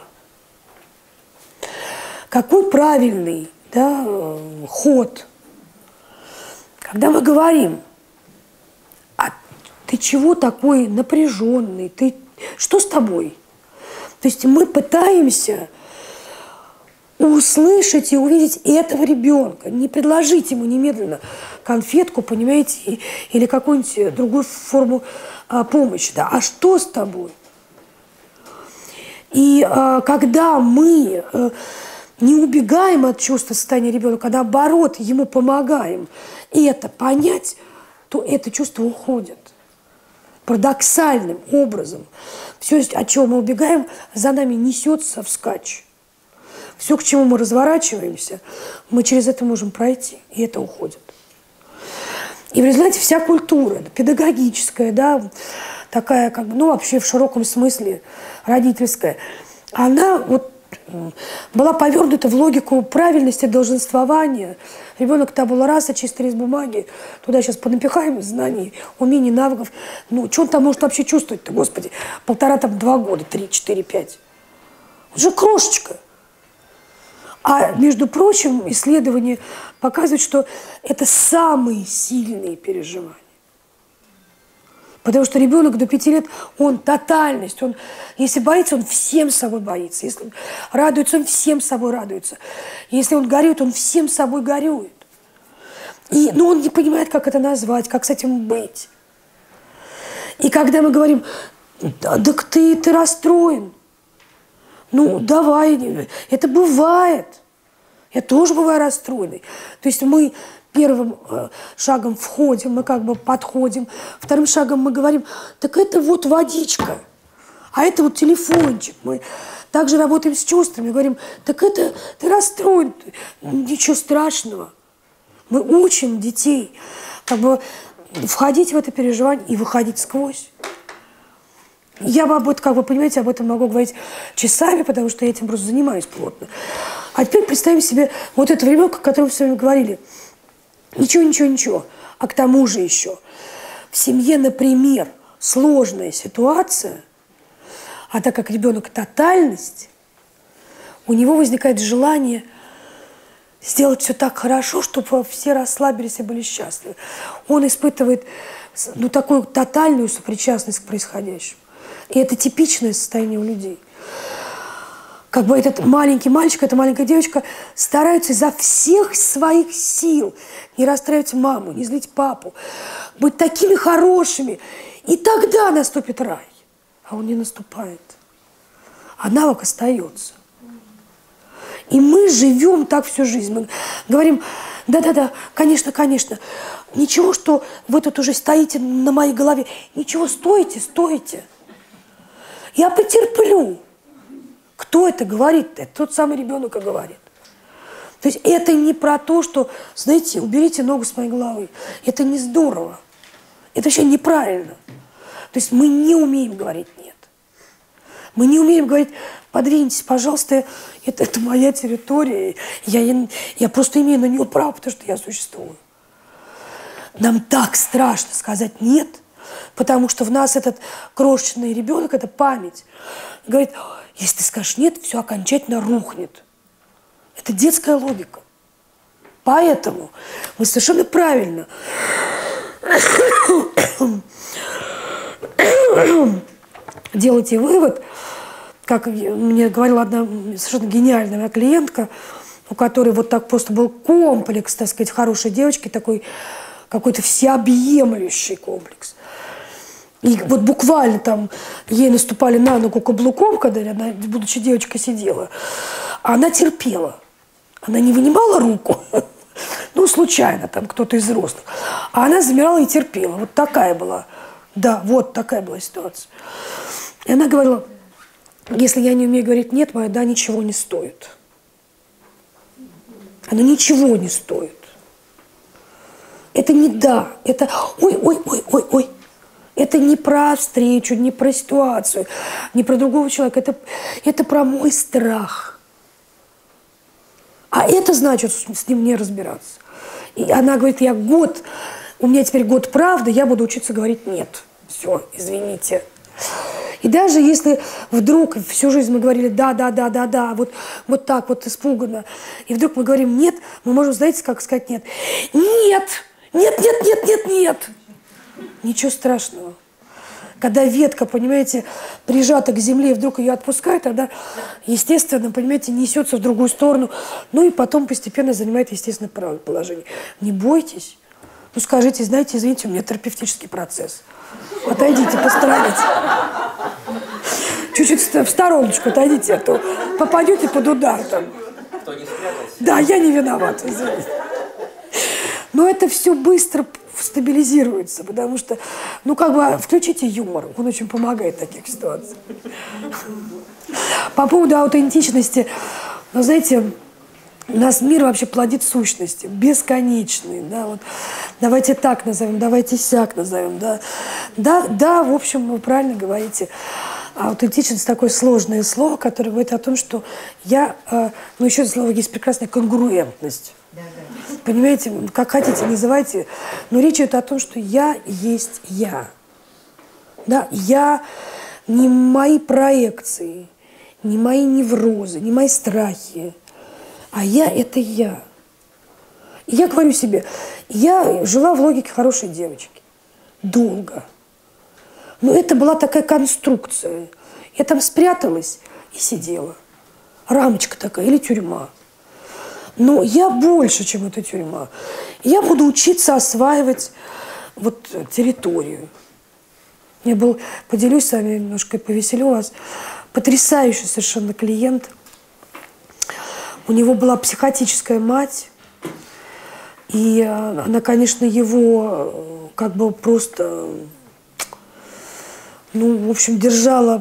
Какой правильный, да, ход? Когда мы говорим, а ты чего такой напряженный? Что с тобой? То есть мы пытаемся услышать и увидеть этого ребенка, не предложить ему немедленно конфетку, понимаете, или какую-нибудь другую форму помощи. Да? А что с тобой? И когда мы не убегаем от чувства состояния ребенка, когда, наоборот, ему помогаем это понять, то это чувство уходит. Парадоксальным образом. Все, от чего мы убегаем, за нами несется вскачь. Все, к чему мы разворачиваемся, мы через это можем пройти, и это уходит. И в результате вся культура, педагогическая, да, такая, как бы, ну, вообще в широком смысле родительская, она вот была повернута в логику правильности долженствования. Ребенок табула раса, чистый лист бумаги. Туда сейчас понапихаем знаний, умений, навыков. Ну, что он там может вообще чувствовать-то, Господи? 1,5-2 года, 3, 4, 5. Он же крошечка. А, между прочим, исследования показывают, что это самые сильные переживания. Потому что ребенок до 5 лет, он тотальность, он, если боится, он всем собой боится. Если он радуется, он всем собой радуется. Если он горюет, он всем собой горюет. Но он не понимает, как это назвать, как с этим быть. И когда мы говорим, так ты расстроен, ну давай, это бывает. Я тоже бываю расстроенной. То есть мы первым шагом входим, мы как бы подходим, вторым шагом мы говорим, так это вот водичка, а это вот телефончик. Мы также работаем с чувствами, говорим, так это ты расстроен, ничего страшного. Мы учим детей как бы входить в это переживание и выходить сквозь. Я об этом, как вы понимаете, об этом могу говорить часами, потому что я этим просто занимаюсь плотно. А теперь представим себе вот этого ребенка, о котором мы с вами говорили. Ничего, ничего, ничего. А к тому же еще в семье, например, сложная ситуация, а так как ребенок тотальность, у него возникает желание сделать все так хорошо, чтобы все расслабились и были счастливы. Он испытывает такую тотальную сопричастность к происходящему. И это типичное состояние у людей. Как бы этот маленький мальчик, эта маленькая девочка стараются изо всех своих сил не расстраивать маму, не злить папу, быть такими хорошими. И тогда наступит рай. А он не наступает. А навык остается. И мы живем так всю жизнь. Мы говорим, да-да-да, конечно, конечно. Ничего, что вы тут уже стоите на моей голове. Ничего, стойте, стойте. Я потерплю. Кто это говорит? Это тот самый ребенок и говорит. То есть это не про то, что, знаете, уберите ногу с моей головы. Это не здорово. Это вообще неправильно. То есть мы не умеем говорить «нет». Мы не умеем говорить «подвиньтесь, пожалуйста, это моя территория, я просто имею на нее право, потому что я существую». Нам так страшно сказать «нет», потому что в нас этот крошечный ребенок, это память, говорит, если ты скажешь «нет», все окончательно рухнет. Это детская логика. Поэтому вы совершенно правильно делаете вывод, как мне говорила одна совершенно гениальная моя клиентка, у которой вот так просто был комплекс, так сказать, хорошей девочки, такой какой-то всеобъемлющий комплекс. И вот буквально там ей наступали на ногу каблуком, когда она, будучи девочкой, сидела. А она терпела. Она не вынимала руку, ну, случайно, там кто-то из взрослых. А она замирала и терпела. Вот такая была. Да, вот такая была ситуация. И она говорила, если я не умею говорить «нет», моя «да» ничего не стоит. Оно ничего не стоит. Это не «да», это «ой». Это не про встречу, не про ситуацию, не про другого человека. Это про мой страх. А это значит с ним не разбираться. И она говорит, у меня теперь год правды, я буду учиться говорить «нет». Все, извините. И даже если вдруг всю жизнь мы говорили «да», вот так вот испуганно, и вдруг мы говорим «нет», мы можем, знаете, как сказать «нет». Нет. Ничего страшного. Когда ветка, понимаете, прижата к земле, и вдруг ее отпускает, тогда, естественно, понимаете, несется в другую сторону, ну и потом постепенно занимает, естественно, правое положение. Не бойтесь. Ну скажите, знаете, извините, у меня терапевтический процесс. Отойдите, постарайтесь. Чуть-чуть в стороночку отойдите, а то попадете под удар там. Кто не спрятался? Да, я не виноват, извините. Но это все быстро стабилизируется, потому что, включите юмор, он очень помогает в таких ситуациях. По поводу аутентичности, знаете, у нас мир вообще плодит сущности, бесконечные, да, вот, давайте так назовем, давайте сяк назовем, да, в общем, вы правильно говорите. Аутентичность – такое сложное слово, которое говорит о том, что еще слово есть прекрасная конгруентность. Понимаете, как хотите называйте, но речь идет о том, что я есть я. Да, я не мои проекции, не мои неврозы, не мои страхи, А я – это я. И я говорю себе, я жила в логике хорошей девочки. Долго. Но это была такая конструкция. Я там спряталась и сидела. Рамочка такая или тюрьма. Но я больше, чем эта тюрьма. Я буду учиться осваивать вот территорию. Я был, поделюсь с вами немножко, повеселю вас. Потрясающий совершенно клиент. У него была психотическая мать. И она, конечно, его как бы просто, ну, в общем, держала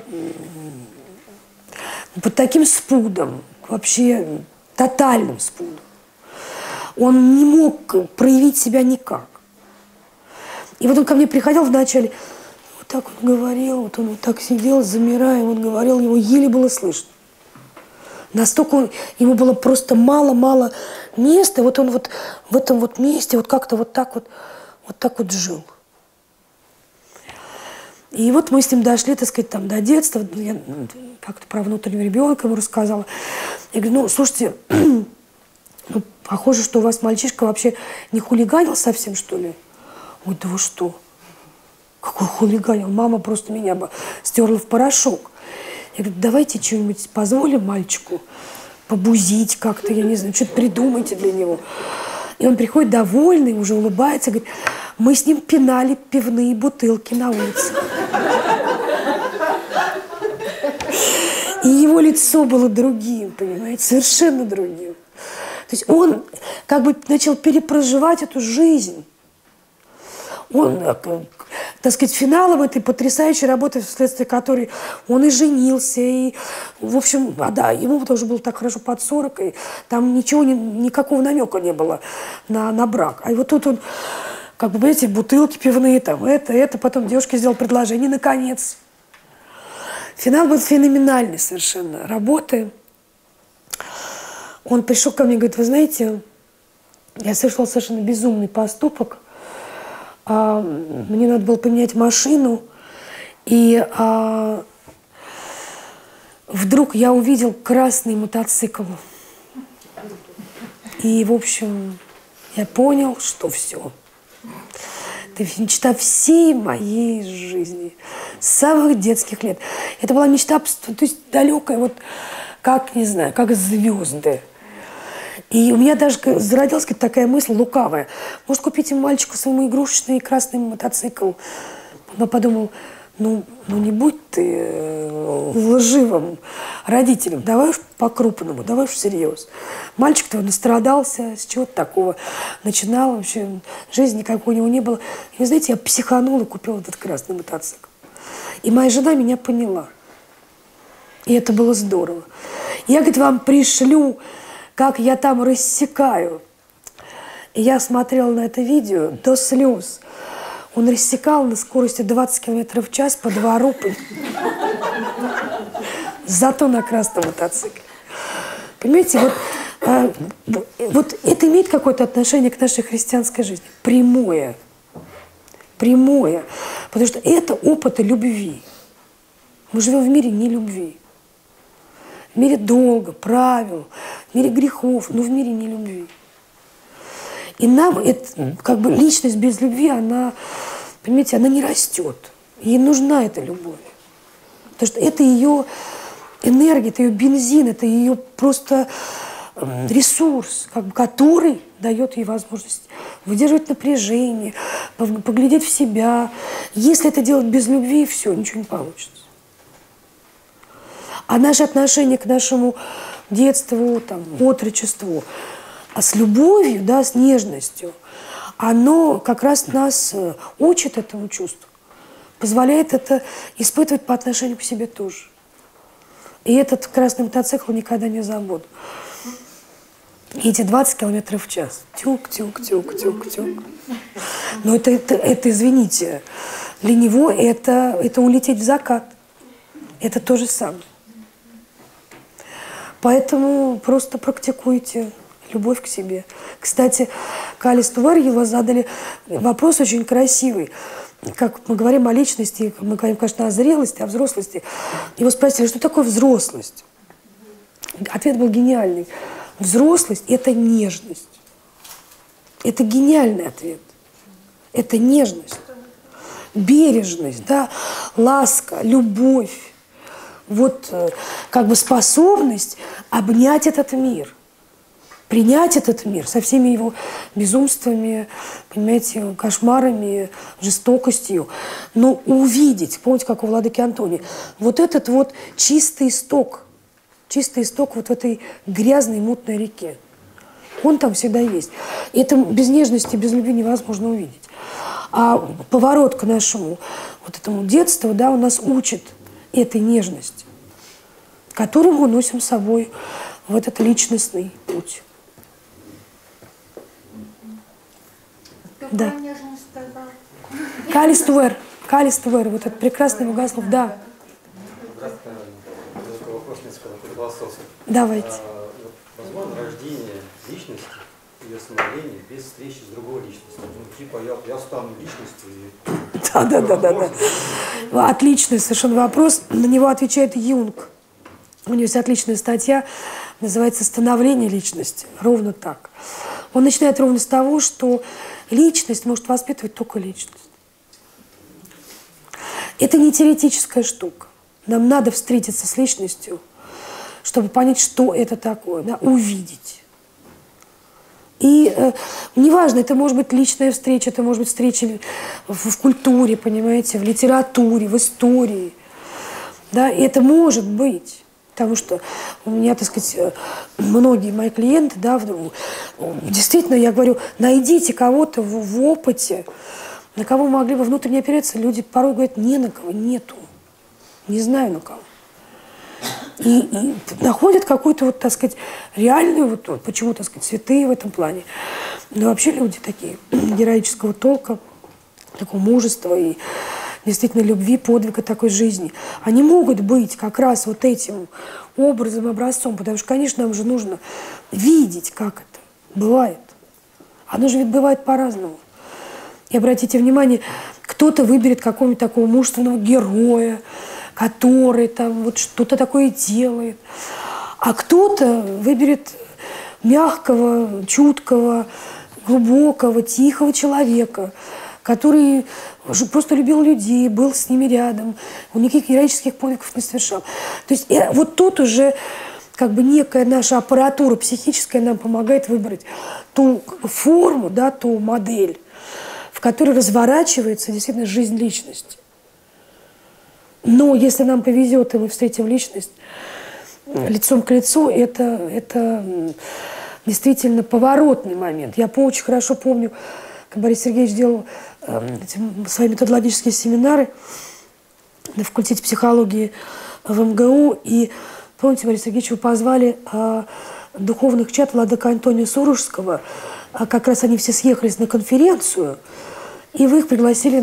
под таким спудом, вообще тотальным спудом. Он не мог проявить себя никак. И вот он ко мне приходил вначале, вот так он говорил, вот он вот так сидел, замирая, он говорил, его еле было слышно. Настолько ему было просто мало-мало места, вот он вот в этом вот месте вот как-то вот так вот жил. И вот мы с ним дошли, так сказать, там до детства, я как-то про внутреннего ребенка ему рассказала. Я говорю, ну, слушайте, ну, похоже, что у вас мальчишка вообще не хулиганил совсем, что ли? Ой, да вы что? Какой хулиганил? Мама просто меня бы стерла в порошок. Я говорю, давайте что-нибудь позволим мальчику побузить как-то, я не знаю, что-то придумайте для него. И он приходит довольный, уже улыбается, говорит, мы с ним пинали пивные бутылки на улице. И его лицо было другим, понимаете, совершенно другим. То есть он как бы начал перепроживать эту жизнь. Он, так сказать, финалом этой потрясающей работы, вследствие которой он и женился, и, в общем, да, ему тоже было так хорошо под 40, и там ничего, никакого намека не было на брак. А вот тут он, как бы, эти бутылки пивные, там, это, потом девушке сделал предложение, и, наконец. Финал был феноменальный совершенно работы. Он пришел ко мне и говорит, вы знаете, я совершил совершенно безумный поступок. Мне надо было поменять машину, и вдруг я увидел красный мотоцикл. И, в общем, я понял, что все. Это мечта всей моей жизни, с самых детских лет. Это была мечта, то есть далекая, вот как, не знаю, как звезды. И у меня даже зародилась такая мысль лукавая. Может, купить ему мальчику своему игрушечный красный мотоцикл? Но подумал, ну не будь ты лживым родителем, давай уж по-крупному, давай уж всерьез. Мальчик-то настрадался, с чего-то такого начинал, вообще жизни никакой у него не было. И вы знаете, я психанула и купила этот красный мотоцикл. И моя жена меня поняла. И это было здорово. Я, говорит, вам пришлю, как я там рассекаю. И я смотрела на это видео до слез. Он рассекал на скорости 20 км в час по двору. Зато на красном мотоцикле. Понимаете, вот это имеет какое-то отношение к нашей христианской жизни. Прямое. Прямое. Потому что это опыт любви. Мы живем в мире не любви. В мире долга, правил, в мире грехов, но в мире не любви. И нам, это, как бы, личность без любви, она, понимаете, она не растет. Ей нужна эта любовь. Потому что это ее энергия, это ее бензин, это ее просто ресурс, как бы, который дает ей возможность выдерживать напряжение, поглядеть в себя. Если это делать без любви, все, ничего не получится. А наше отношение к нашему детству, там, отрочеству, а с любовью, да, с нежностью, оно как раз нас учит этому чувству, позволяет это испытывать по отношению к себе тоже. И этот красный мотоцикл никогда не забуду. И эти 20 км в час. Тюк-тюк-тюк-тюк-тюк. Но это, извините, для него это улететь в закат. Это то же самое. Поэтому просто практикуйте любовь к себе. Кстати, к Алисту Варьеву задали вопрос очень красивый. Как мы говорим о личности, мы говорим, конечно, о зрелости, о взрослости. Его спросили, что такое взрослость? Ответ был гениальный. Взрослость – это нежность. Это гениальный ответ. Это нежность, бережность, да, ласка, любовь. Вот как бы способность обнять этот мир, принять этот мир со всеми его безумствами, понимаете, кошмарами, жестокостью, но увидеть, помните, как у владыки Антония, вот этот вот чистый исток вот в этой грязной мутной реке. Он там всегда есть. И это без нежности, без любви невозможно увидеть. А поворот к нашему вот этому детству, да, у нас учит этой нежности, которую мы носим с собой в этот личностный путь. Кто Да. про нежность сказал? Калиствер, вот этот прекрасный богослов, да. Такой вопрос несколько философский. Давайте. Возможно рождение личности, ее становление без встречи с другой личностью. Ну, типа я стану личностью. Да. Отличный совершенно вопрос. На него отвечает Юнг. У него есть отличная статья, называется «Становление личности». Ровно так. Он начинает ровно с того, что личность может воспитывать только личность. Это не теоретическая штука. Нам надо встретиться с личностью, чтобы понять, что это такое, да, увидеть. И неважно, это может быть личная встреча, это может быть встреча в культуре, понимаете, в литературе, в истории. Да, и это может быть. Потому что у меня, так сказать, многие мои клиенты, да, действительно, я говорю, найдите кого-то в опыте, на кого могли бы внутренне опереться. Люди порой говорят, не на кого, нету. Не знаю на кого. И находят какую-то, вот, так сказать, реальную, вот, почему, так сказать, святые в этом плане. Но вообще люди такие героического толка, такого мужества и действительно любви, подвига такой жизни. Они могут быть как раз вот этим образом, образцом, потому что, конечно, нам же нужно видеть, как это бывает. Оно же ведь бывает по-разному. И обратите внимание, кто-то выберет какого-нибудь такого мужественного героя, который там вот что-то такое делает. А кто-то выберет мягкого, чуткого, глубокого, тихого человека, который просто любил людей, был с ними рядом, он никаких героических подвигов не совершал. То есть вот тут уже как бы некая наша аппаратура психическая нам помогает выбрать ту форму, да, ту модель, в которой разворачивается действительно жизнь личности. Но если нам повезет, и мы встретим личность лицом к лицу, это действительно поворотный момент. Я очень хорошо помню, как Борис Сергеевич делал свои методологические семинары на факультете психологии в МГУ. И помните, Борис Сергеевич, вы позвали духовных чад владыка Антония Сурожского. Как раз они все съехались на конференцию, и вы их пригласили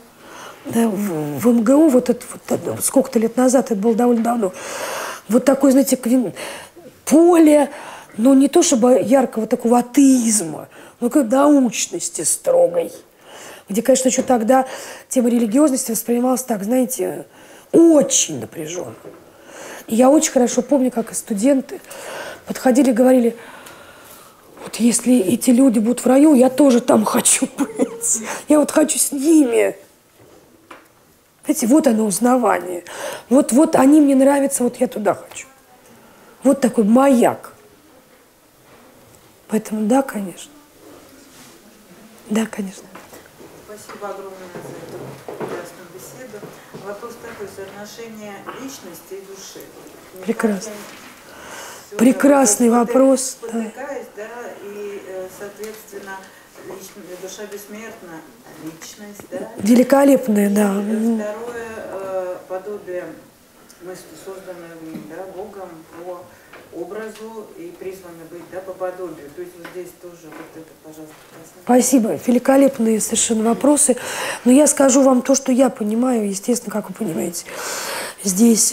в МГУ, вот сколько-то лет назад, это было довольно давно. Вот такое, знаете, поле, но не то чтобы яркого такого атеизма, но какой научности строгой. Где, конечно, еще тогда тема религиозности воспринималась так, знаете, очень напряженно. И я очень хорошо помню, как и студенты подходили и говорили, вот если эти люди будут в раю, я тоже там хочу быть. Я вот хочу с ними. Знаете, вот оно узнавание. Вот они мне нравятся, вот я туда хочу. Вот такой маяк. Поэтому да, конечно. Да, конечно. Спасибо огромное за эту прекрасную беседу. Вопрос такой: соотношение личности и души. Прекрасно. Прекрасный вопрос. Спотыкаюсь, да, и, соответственно, душа бессмертна, личность, да. Великолепное, да. Второе, подобие, мы созданы, да, Богом по образу и призваны быть, да, по подобию. То есть вот здесь тоже вот это, пожалуйста, касается. Спасибо. Великолепные совершенно вопросы. Но я скажу вам то, что я понимаю, естественно, как вы понимаете. Здесь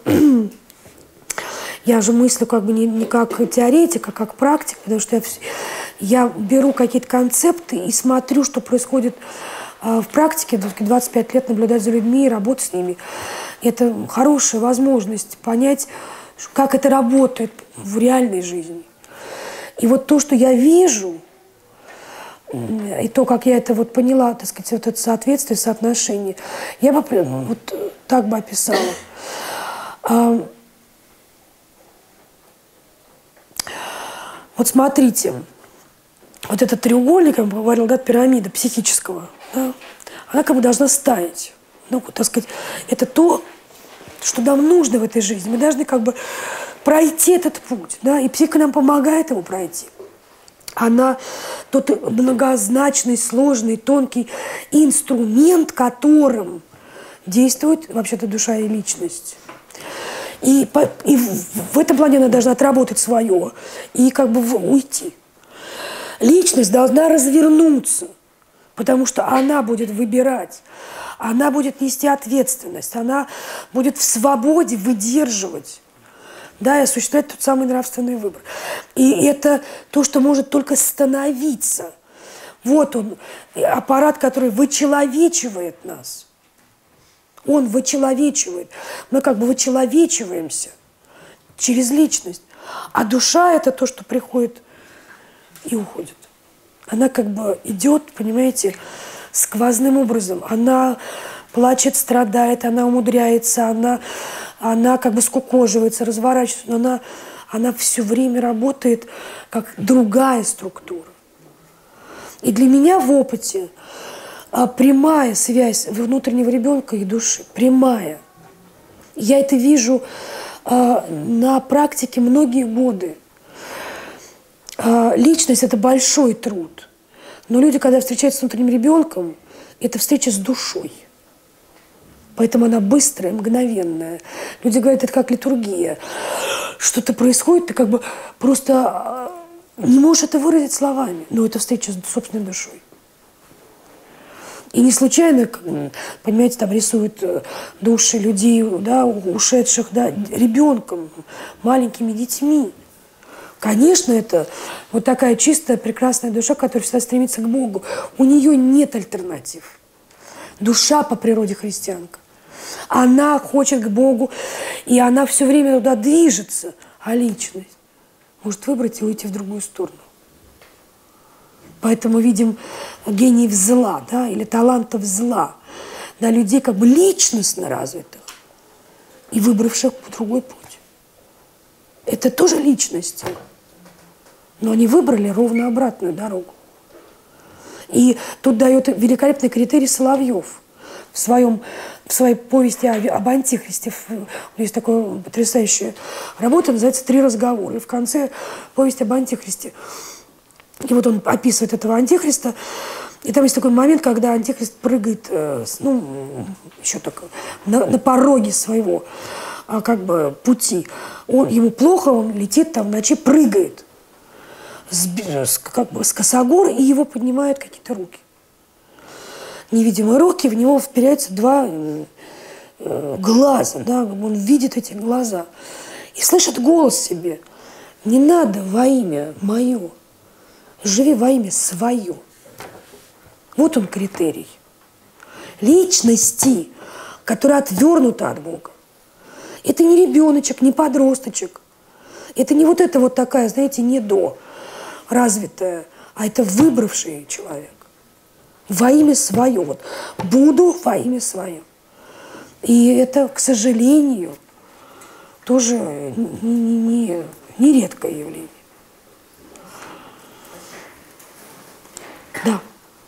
я же мыслю как бы не как теоретик, а как практик, потому что я беру какие-то концепты и смотрю, что происходит в практике. 25 лет наблюдать за людьми и работать с ними. Это хорошая возможность понять, как это работает в реальной жизни. И вот то, что я вижу, и то, как я это вот поняла, так сказать, вот это соответствие, соотношение, я бы вот так бы описала. Вот смотрите, вот этот треугольник, как бы говорил, да, пирамида психического, да, она как бы должна стоять. Ну, так сказать, это то, что нам нужно в этой жизни. Мы должны как бы пройти этот путь, да, и психика нам помогает его пройти. Она тот многозначный, сложный, тонкий инструмент, которым действует вообще-то душа и личность. И в этом плане она должна отработать свое и как бы уйти. Личность должна развернуться, потому что она будет выбирать, она будет нести ответственность, она будет в свободе выдерживать, да, и осуществлять тот самый нравственный выбор. И это то, что может только становиться. Вот он, аппарат, который вычеловечивает нас. Он вычеловечивает. Мы как бы вычеловечиваемся через личность. А душа – это то, что приходит и уходит. Она как бы идет, понимаете, сквозным образом. Она плачет, страдает, она умудряется, она как бы скукоживается, разворачивается, но она все время работает как другая структура. И для меня в опыте прямая связь внутреннего ребенка и души, прямая. Я это вижу на практике многие годы. Личность – это большой труд. Но люди, когда встречаются с внутренним ребенком, это встреча с душой. Поэтому она быстрая, мгновенная. Люди говорят, это как литургия. Что-то происходит, ты как бы просто не можешь это выразить словами. Но это встреча с собственной душой. И не случайно, понимаете, там рисуют души людей, да, ушедших, да, ребенком, маленькими детьми. Конечно, это вот такая чистая, прекрасная душа, которая всегда стремится к Богу. У нее нет альтернатив. Душа по природе христианка. Она хочет к Богу, и она все время туда движется. А личность может выбрать и уйти в другую сторону. Поэтому видим гениев зла, да, или талантов зла, да, людей как бы личностно развитых и выбравших другой путь. Это тоже личности, но они выбрали ровно обратную дорогу. И тут дает великолепный критерий Соловьев в своей повести об Антихристе. Есть такая потрясающая работа, называется «Три разговора». И в конце повести об Антихристе. И вот он описывает этого Антихриста, и там есть такой момент, когда Антихрист прыгает, ну, еще так, на пороге своего как бы пути. Ему плохо, он летит там в ночи, прыгает как бы с косогора, и его поднимают какие-то руки. Невидимые руки, в него вперяются два глаза, да, он видит эти глаза. И слышит голос себе: «Не надо во имя мое, живи во имя свое». Вот он критерий. Личности, которая отвернута от Бога. Это не ребеночек, не подросточек. Это не вот эта вот такая, знаете, недоразвитая, а это выбравший человек. Во имя свое. Вот. Буду во имя свое. И это, к сожалению, тоже не редкое явление. Да.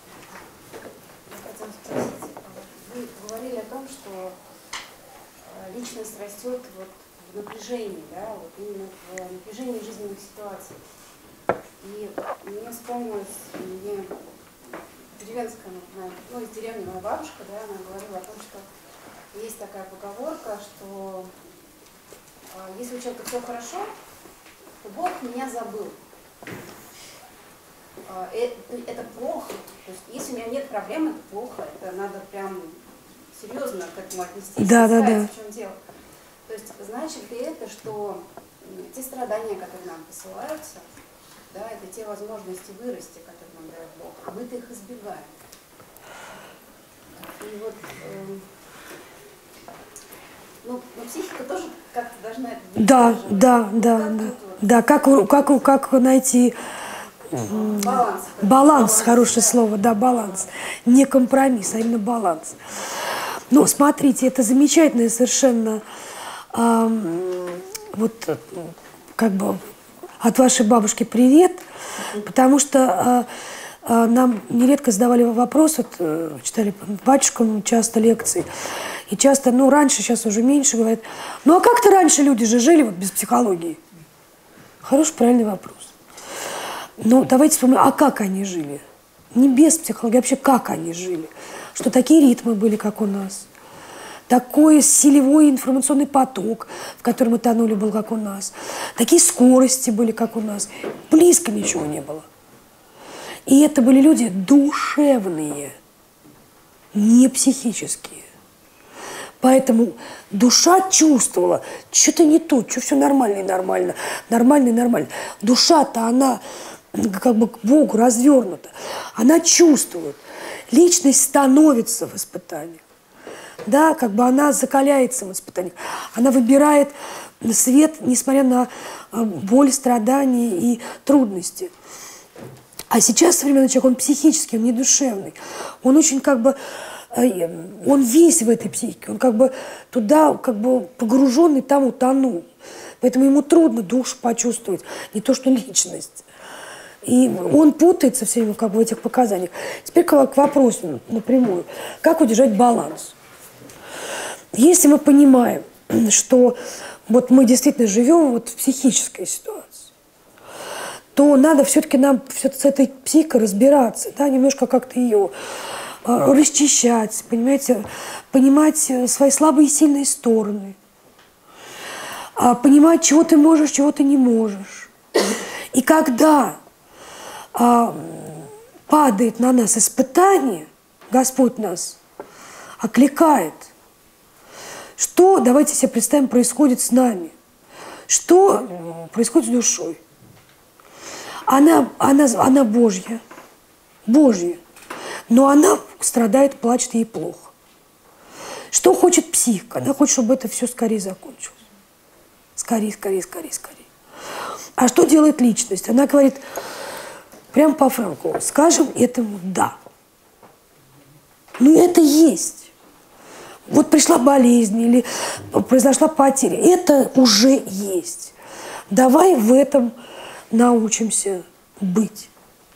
Вы говорили о том, что личность растет вот в напряжении, да, вот именно в напряжении жизненных ситуаций. И мне вспомнилось, деревенская, ну, из деревни моя бабушка, да, она говорила о том, что есть такая поговорка, что если у человека все хорошо, то Бог меня забыл. Это плохо. То есть, если у меня нет проблем, это плохо. Это надо прям серьезно к этому отнестись. Да. В чем дело. То есть, значит ли это, что те страдания, которые нам посылаются, да, это те возможности вырасти, которые нам дает Бог, а мы-то их избегаем. И вот, но психика тоже как-то должна это Да. Да, как найти баланс, хорошее слово, да, баланс. Не компромисс, а именно баланс. Ну, смотрите, это замечательное совершенно, вот, как бы, от вашей бабушки привет, потому что нам нередко задавали вопрос, вот, читали батюшкам часто лекции, и часто, ну, раньше, сейчас уже меньше, говорят, ну, а как-то раньше люди же жили вот без психологии? Хороший, правильный вопрос. Ну, давайте вспомним, а как они жили? Не без психологии, а вообще как они жили? Что такие ритмы были, как у нас. Такой селевой информационный поток, в котором мы тонули, был, как у нас. Такие скорости были, как у нас. Близко ничего не было. И это были люди душевные, не психические. Поэтому душа чувствовала, что-то не то, что все нормально и нормально, нормально и нормально. Душа-то она как бы к Богу развернута. Она чувствует. Личность становится в испытаниях. Да, как бы она закаляется в испытаниях. Она выбирает свет, несмотря на боль, страдания и трудности. А сейчас современный человек, он психический, он не душевный. Он очень как бы, он весь в этой психике, он как бы туда как бы погруженный, там утонул. Поэтому ему трудно душу почувствовать, не то что личность. И он путается все время как бы в этих показаниях. Теперь к вопросу напрямую. Как удержать баланс? Если мы понимаем, что вот мы действительно живем вот в психической ситуации, то надо все-таки нам с этой психикой разбираться, да, немножко как-то ее расчищать, понимаете, понимать свои слабые и сильные стороны, понимать, чего ты можешь, чего ты не можешь. И когда падает на нас испытание, Господь нас окликает, что, давайте себе представим, происходит с нами, что происходит с душой. Она Божья, но она страдает, плачет, ей плохо. Что хочет психика? Она хочет, чтобы это все скорее закончилось. Скорее, скорее, скорее, скорее. А что делает личность? Она говорит, прям по Франку, скажем этому «да». Ну, это есть. Вот пришла болезнь или произошла потеря. Это уже есть. Давай в этом научимся быть.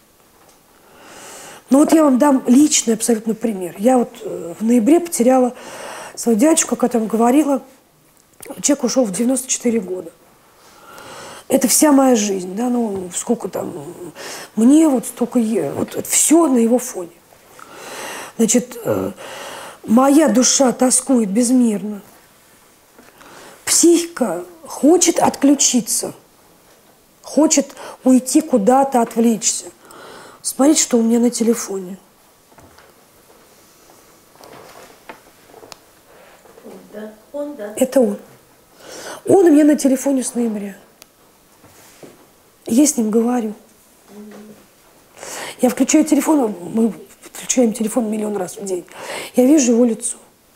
Ну вот я вам дам личный абсолютно пример. Я вот в ноябре потеряла своего дядюшку, о котором говорила. Человек ушел в 94 года. Это вся моя жизнь, да, ну сколько там, мне вот столько, вот все на его фоне. Значит, моя душа тоскует безмерно. Психика хочет отключиться, хочет уйти куда-то, отвлечься. Смотрите, что у меня на телефоне. Это он. Он у меня на телефоне с ноября. Я с ним говорю. Я включаю телефон, мы включаем телефон миллион раз в день. Я вижу его лицо.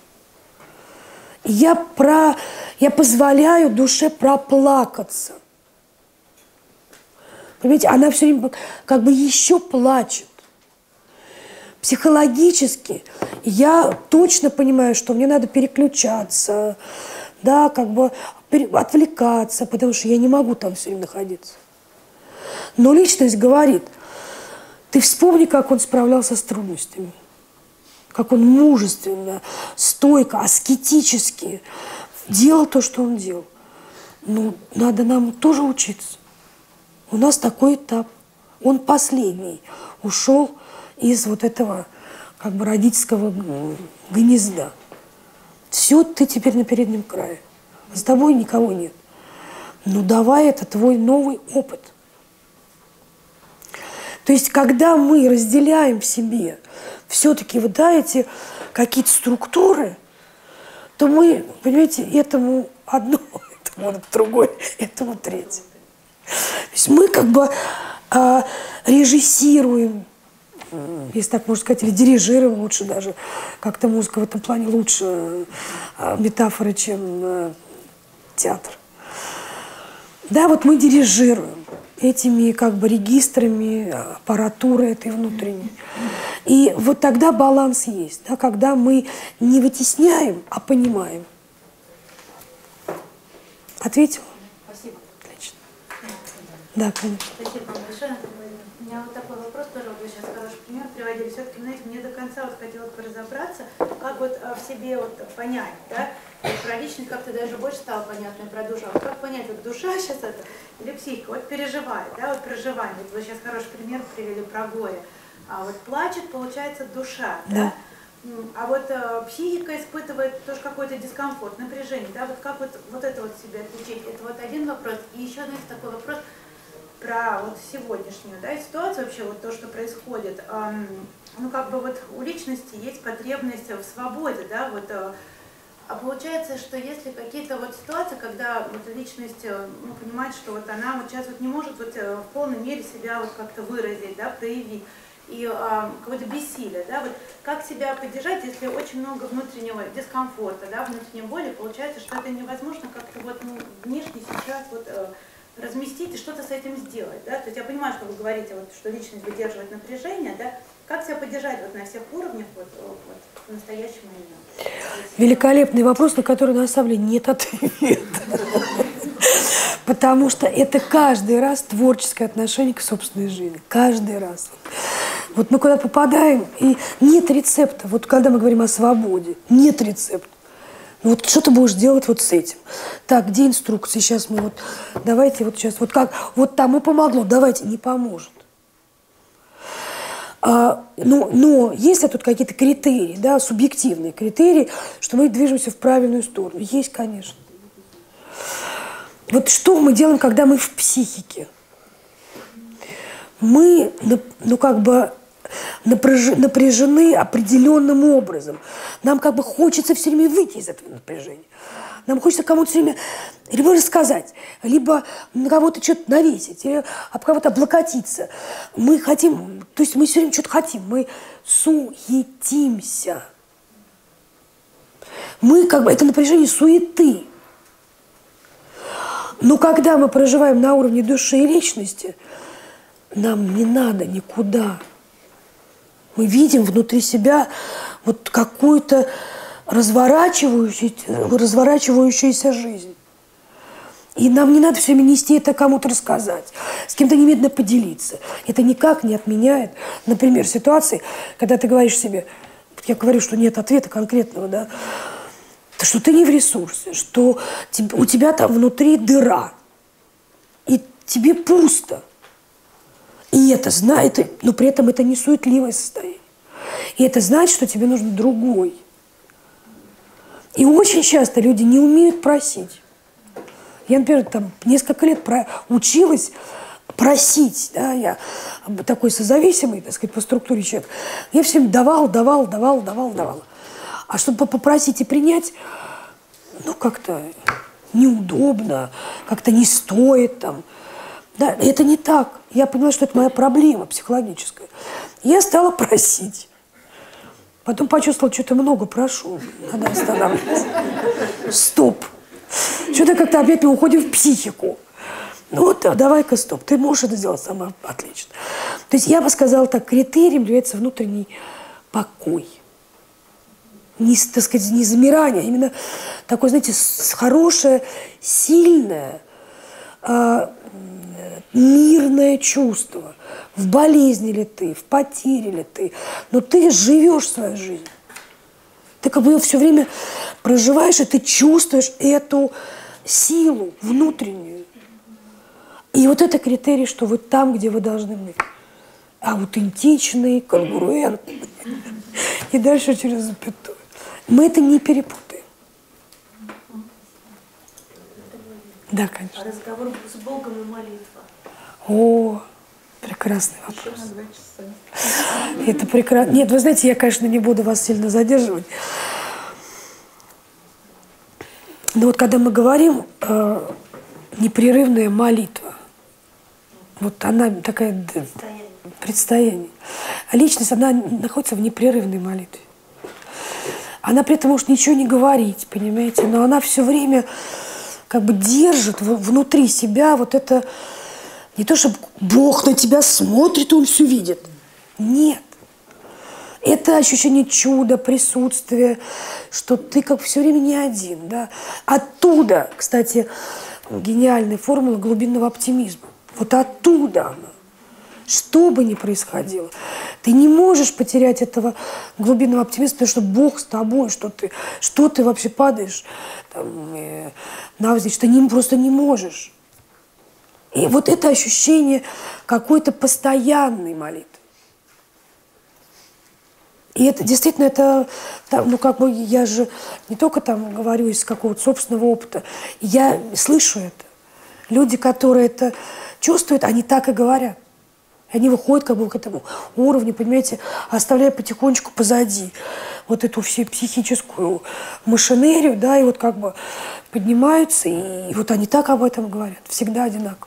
Я позволяю душе проплакаться. Понимаете, она все время как бы еще плачет. Психологически я точно понимаю, что мне надо переключаться, да, как бы отвлекаться, потому что я не могу там все время находиться. Но личность говорит, ты вспомни, как он справлялся с трудностями, как он мужественно, стойко, аскетически делал то, что он делал. Ну, надо нам тоже учиться. У нас такой этап. Он последний ушел из вот этого как бы родительского гнезда. Все, ты теперь на переднем крае. С тобой никого нет. Ну давай, это твой новый опыт. То есть, когда мы разделяем в себе все-таки вот, да, эти какие-то структуры, то мы, понимаете, этому одно, этому другое, этому третье. То есть мы как бы режиссируем, если так можно сказать, или дирижируем лучше даже. Как-то музыка в этом плане лучше метафоры, чем театр. Да, вот мы дирижируем этими как бы регистрами, аппаратурой этой внутренней. И вот тогда баланс есть, да, когда мы не вытесняем, а понимаем. Ответила? Спасибо. Отлично. Да, конечно. Спасибо вам большое. У меня вот такой вопрос тоже, вы сейчас хороший пример приводили. Все-таки, знаете, мне до конца вот хотелось бы разобраться, как вот в себе вот понять, да, и про личность как-то даже больше стало понятно, и про душу. А как понять, вот душа сейчас это или психика, вот переживает, да, вот проживание. Вот вы сейчас хороший пример привели про горе. А вот плачет, получается, душа, да? А вот психика испытывает тоже какой-то дискомфорт, напряжение, да, вот как вот это вот себе отличить, это вот один вопрос. И еще, знаете, такой вопрос про вот сегодняшнюю, да, ситуацию вообще, вот то, что происходит. Ну, как бы вот у личности есть потребность в свободе, да, вот, а получается, что если какие-то вот ситуации, когда вот личность, ну, понимает, что вот она вот сейчас вот не может вот в полной мере себя вот как-то выразить, да, проявить, и какое-то бессилие, да, вот как себя поддержать, если очень много внутреннего дискомфорта, да, внутренней боли, получается, что это невозможно как-то вот, ну, внешне сейчас вот разместить и что-то с этим сделать, да, то есть я понимаю, что вы говорите, вот, что личность выдерживает напряжение, да, как себя поддержать вот на всех уровнях вот в настоящем момент? Великолепный вопрос, на который на самом деле нет ответа. Потому что это каждый раз творческое отношение к собственной жизни. Каждый раз. Вот мы куда попадаем, и нет рецепта. Вот когда мы говорим о свободе, нет рецепта. Ну вот что ты будешь делать вот с этим? Так, где инструкции? Сейчас мы вот, давайте вот сейчас, вот как, вот там и помогло, давайте, не поможет. Но есть ли тут какие-то критерии, да, субъективные критерии, что мы движемся в правильную сторону? Есть, конечно. Вот что мы делаем, когда мы в психике? Мы, ну, как бы напряжены определенным образом. Нам как бы хочется все время выйти из этого напряжения. Нам хочется кому-то все время либо рассказать, либо на кого-то что-то навесить, или об кого-то облокотиться. Мы хотим, то есть мы все время что-то хотим, мы суетимся. Мы как бы, это напряжение суеты. Но когда мы проживаем на уровне души и личности, нам не надо никуда. Мы видим внутри себя вот какую-то разворачивающуюся жизнь. И нам не надо все время нести это кому-то рассказать, с кем-то немедленно поделиться. Это никак не отменяет, например, ситуации, когда ты говоришь себе, я говорю, что нет ответа конкретного, да, что ты не в ресурсе, что у тебя там внутри дыра, и тебе пусто. И это знает, но при этом это не суетливое состояние. И это значит, что тебе нужен другой. И очень часто люди не умеют просить. Я, например, там несколько лет училась просить. Да, я такой созависимый, так сказать, по структуре человек. Я всем давала. А чтобы попросить и принять, ну, как-то неудобно, как-то не стоит там. Да, это не так. Я поняла, что это моя проблема психологическая. Я стала просить. Потом почувствовала, что-то много прошу. Надо останавливаться. Стоп. Что-то как-то опять мы уходим в психику. Ну вот, давай-ка стоп. Ты можешь это сделать сама отлично. То есть я бы сказала так, критерием является внутренний покой. Не, так сказать, не замирание, а именно такое, знаете, хорошее, сильное, мирное чувство. В болезни ли ты, в потере ли ты, но ты живешь свою жизнь. Ты как бы ее все время проживаешь, и ты чувствуешь эту силу внутреннюю. И вот это критерий, что вы там, где вы должны быть. Аутентичный, конгруентный. И дальше через запятую. Мы это не перепутаем. Да, конечно. Разговор с Богом и молитва. О, прекрасный вопрос. Это прекрасно. Нет, вы знаете, я, конечно, не буду вас сильно задерживать. Но вот когда мы говорим непрерывная молитва, вот она такая предстояние. А личность, она находится в непрерывной молитве. Она при этом может ничего не говорить, понимаете, но она все время как бы держит внутри себя вот это, не то чтобы Бог на тебя смотрит, Он все видит. Нет. Это ощущение чуда, присутствия, что ты как все время не один. Да? Оттуда, кстати, гениальная формула глубинного оптимизма. Вот оттуда она. Что бы ни происходило, ты не можешь потерять этого глубинного оптимизма, потому что Бог с тобой, что ты вообще падаешь навзничь, ты просто не можешь. И вот это ощущение какой-то постоянной молитвы. И это действительно, это, ну как бы я же не только там говорю из какого-то собственного опыта, я слышу это. Люди, которые это чувствуют, они так и говорят. Они выходят как бы к этому уровню, понимаете, оставляя потихонечку позади вот эту всю психическую машинерию, да, и вот как бы поднимаются, и вот они так об этом говорят, всегда одинаково.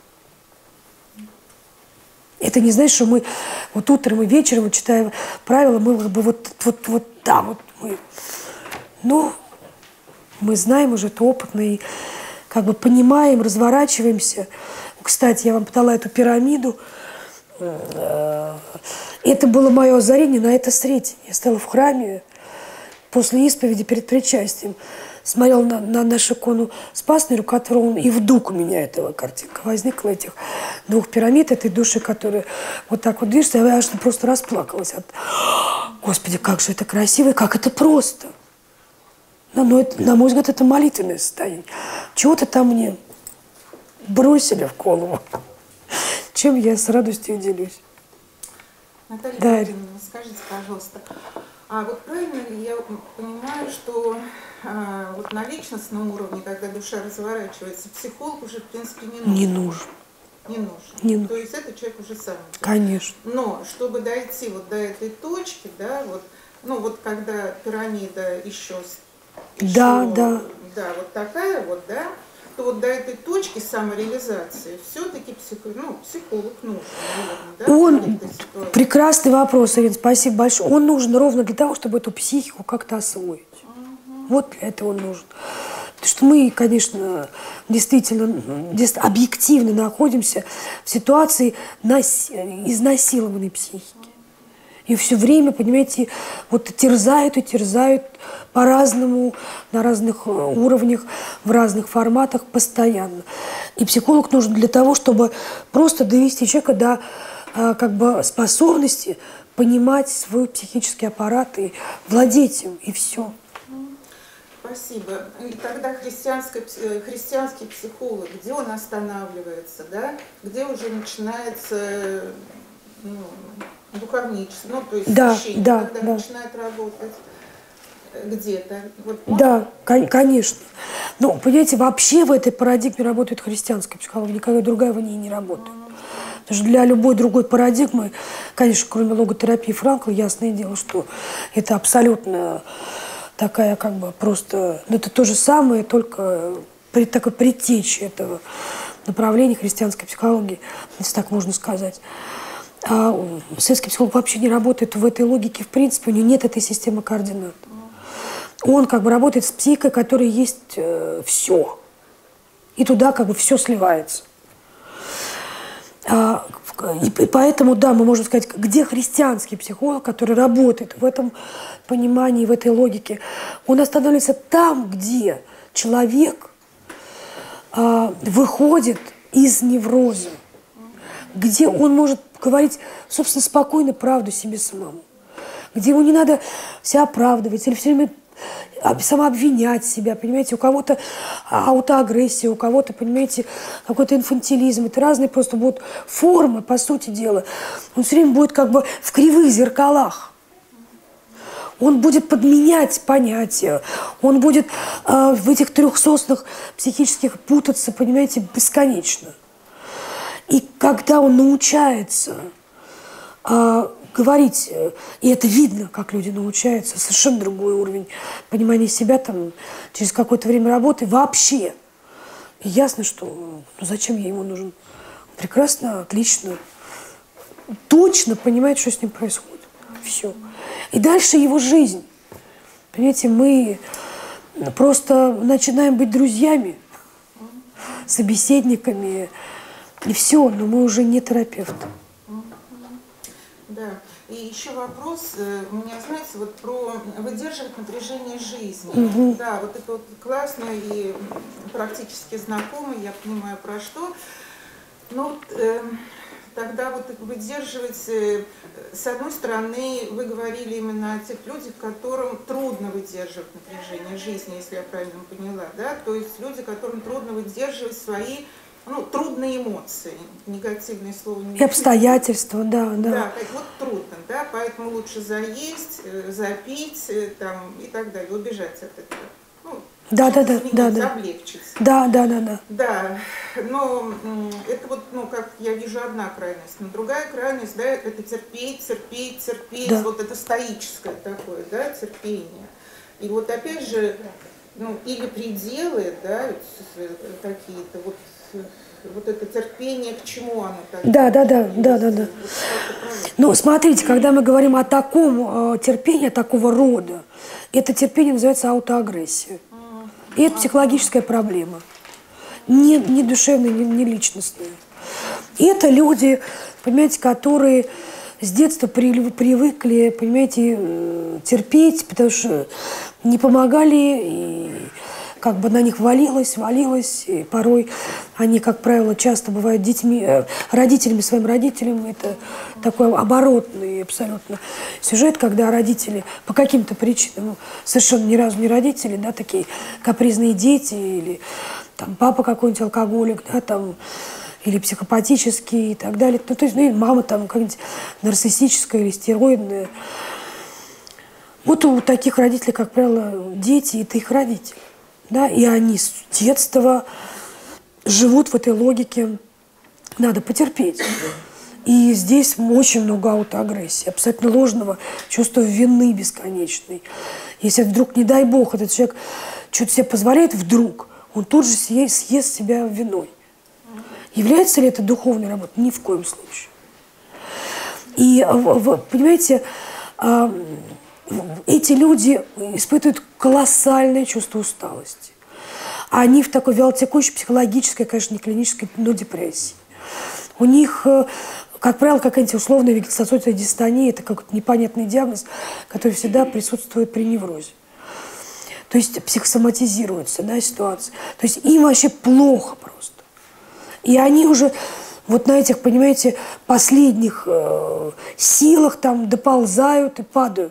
Это не значит, что мы вот утром и вечером, читая правила, мы как бы вот мы. Но мы знаем уже это опытно и как бы понимаем, разворачиваемся. Кстати, я вам подала эту пирамиду. Это было мое озарение на это сретение. Я стояла в храме после исповеди перед причастием. Смотрела на нашу икону Спасной Рукотворной, и вдруг у меня эта картинка возникла, этих двух пирамид, этой души, которая вот так вот движется. Я аж просто расплакалась. Господи, как же это красиво и как это просто. Но это, на мой взгляд, это молитвенное состояние. Чего-то там мне бросили в голову, чем я с радостью делюсь. Наталья Да. Владимировна, скажите, пожалуйста, а вот правильно ли я понимаю, что вот на личностном уровне, когда душа разворачивается, психолог уже, в принципе, не нужен? Не нужен. Не нужен. Не нужен. То есть это человек уже сам. Конечно. Но чтобы дойти вот до этой точки, да, вот, ну вот когда пирамида еще Да, вот такая вот, да, то вот до этой точки самореализации все-таки психолог нужен, наверное, да? Он, прекрасный вопрос, Ирина, спасибо большое. Он нужен ровно для того, чтобы эту психику как-то освоить. Вот для этого он нужен. Потому что мы, конечно, действительно объективно находимся в ситуации изнасилованной психики. И все время, понимаете, вот терзают и терзают по-разному, на разных уровнях, в разных форматах постоянно. И психолог нужен для того, чтобы просто довести человека до как бы способности понимать свой психический аппарат и владеть им, и все. Спасибо. И тогда христианский психолог, где он останавливается, да? Где уже начинается духовничество, то есть священник, когда начинает работать где-то. Вот, да, конечно. Но, понимаете, вообще в этой парадигме работает христианская психология, никакая другая в ней не работает. Потому что для любой другой парадигмы, конечно, кроме логотерапии Франкла, ясное дело, что это абсолютно такая как бы просто, это то же самое, только такой предтеча этого направления христианской психологии, если так можно сказать. А светский психолог вообще не работает в этой логике, в принципе, у него нет этой системы координат. Он как бы работает с психикой, которой есть все. И туда как бы все сливается. И поэтому, да, мы можем сказать, где христианский психолог, который работает в этом понимании, в этой логике, он останавливается там, где человек выходит из невроза, где он может говорить, собственно, спокойно правду себе самому, где ему не надо себя оправдывать или все время самообвинять себя, понимаете, у кого-то аутоагрессия, у кого-то, понимаете, какой-то инфантилизм, это разные просто будут формы, по сути дела. Он все время будет как бы в кривых зеркалах. Он будет подменять понятия, он будет в этих трехсоснах психических путаться, понимаете, бесконечно. И когда он научается говорить, и это видно, как люди научаются, совершенно другой уровень понимания себя там через какое-то время работы вообще. И ясно, что зачем ему нужен? Прекрасно, отлично, точно понимает, что с ним происходит. Все. И дальше его жизнь. Понимаете, мы просто начинаем быть друзьями собеседниками, и все, но мы уже не терапевты. Да. И еще вопрос у меня, знаете, вот про выдерживать напряжение жизни. Да, вот это вот классно и практически знакомо, я понимаю, про что. Но вот, тогда вот выдерживать, с одной стороны, вы говорили именно о тех людях, которым трудно выдерживать напряжение жизни, если я правильно поняла, да? То есть люди, которым трудно выдерживать свои, ну, трудные эмоции, негативное слово. И обстоятельства, да. Да, вот трудно, да, поэтому лучше заесть, запить там, и так далее, убежать от этого. Ну, да. Облегчить. Да. Да, но это вот, ну, как я вижу, одна крайность. Но другая крайность, да, это терпеть, да. Вот это стоическое такое, да, терпение. И вот опять же, ну, или пределы, да, какие-то, вот это терпение, к чему оно так? Да. Ну, смотрите, когда мы говорим о таком терпении, такого рода, это терпение называется аутоагрессия. И это психологическая проблема. Не душевная, не личностная. И это люди, понимаете, которые с детства привыкли, понимаете, терпеть, потому что не помогали, и как бы на них валилось, и порой они, как правило, часто бывают родителями, своим родителям. Это такой оборотный абсолютно сюжет, когда родители по каким-то причинам, совершенно ни разу не родители, да, такие капризные дети, или там папа какой-нибудь алкоголик, да, там, или психопатический и так далее. Ну, то есть, ну, мама там какая-нибудь нарциссическая или стероидная. Вот у таких родителей, как правило, дети – это их родители. Да, и они с детства живут в этой логике, надо потерпеть. И здесь очень много аутоагрессии, абсолютно ложного чувства вины бесконечной. Если вдруг, не дай бог, этот человек что-то себе позволяет вдруг, он тут же съест себя виной. Является ли это духовной работой? Ни в коем случае. И, понимаете, эти люди испытывают колоссальное чувство усталости. Они в такой вялотекущей психологической, конечно, не клинической, но депрессии. У них, как правило, какая-нибудь условная вегетационная дистония, это какой-то непонятный диагноз, который всегда присутствует при неврозе. То есть психосоматизируется, да, ситуация. То есть им вообще плохо просто. И они уже вот на этих, понимаете, последних силах там доползают и падают.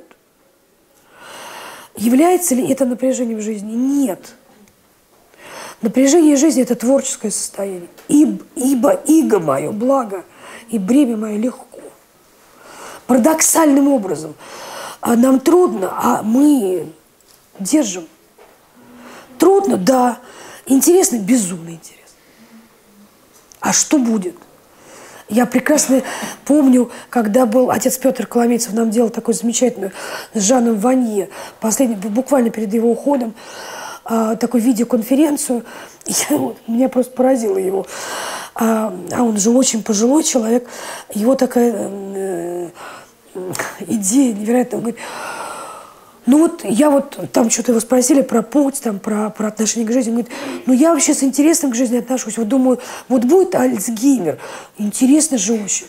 Является ли это напряжением в жизни? Нет. Напряжение жизни – это творческое состояние. Ибо иго мое благо, и бремя мое легко. Парадоксальным образом. Нам трудно, а мы держим. Трудно, да. Интересно, безумно интересно. А что будет? Я прекрасно помню, когда был отец Петр Коломейцев, нам делал такую замечательную с Жаном Ванье, буквально перед его уходом, такую видеоконференцию. Меня просто поразило его. А он же очень пожилой человек. Его такая идея невероятная. Он говорит, ну вот я вот там что-то его спросили про путь, там, про отношение к жизни. Он говорит, ну я вообще с интересом к жизни отношусь. Вот думаю, вот будет Альцгеймер. Интересно же очень.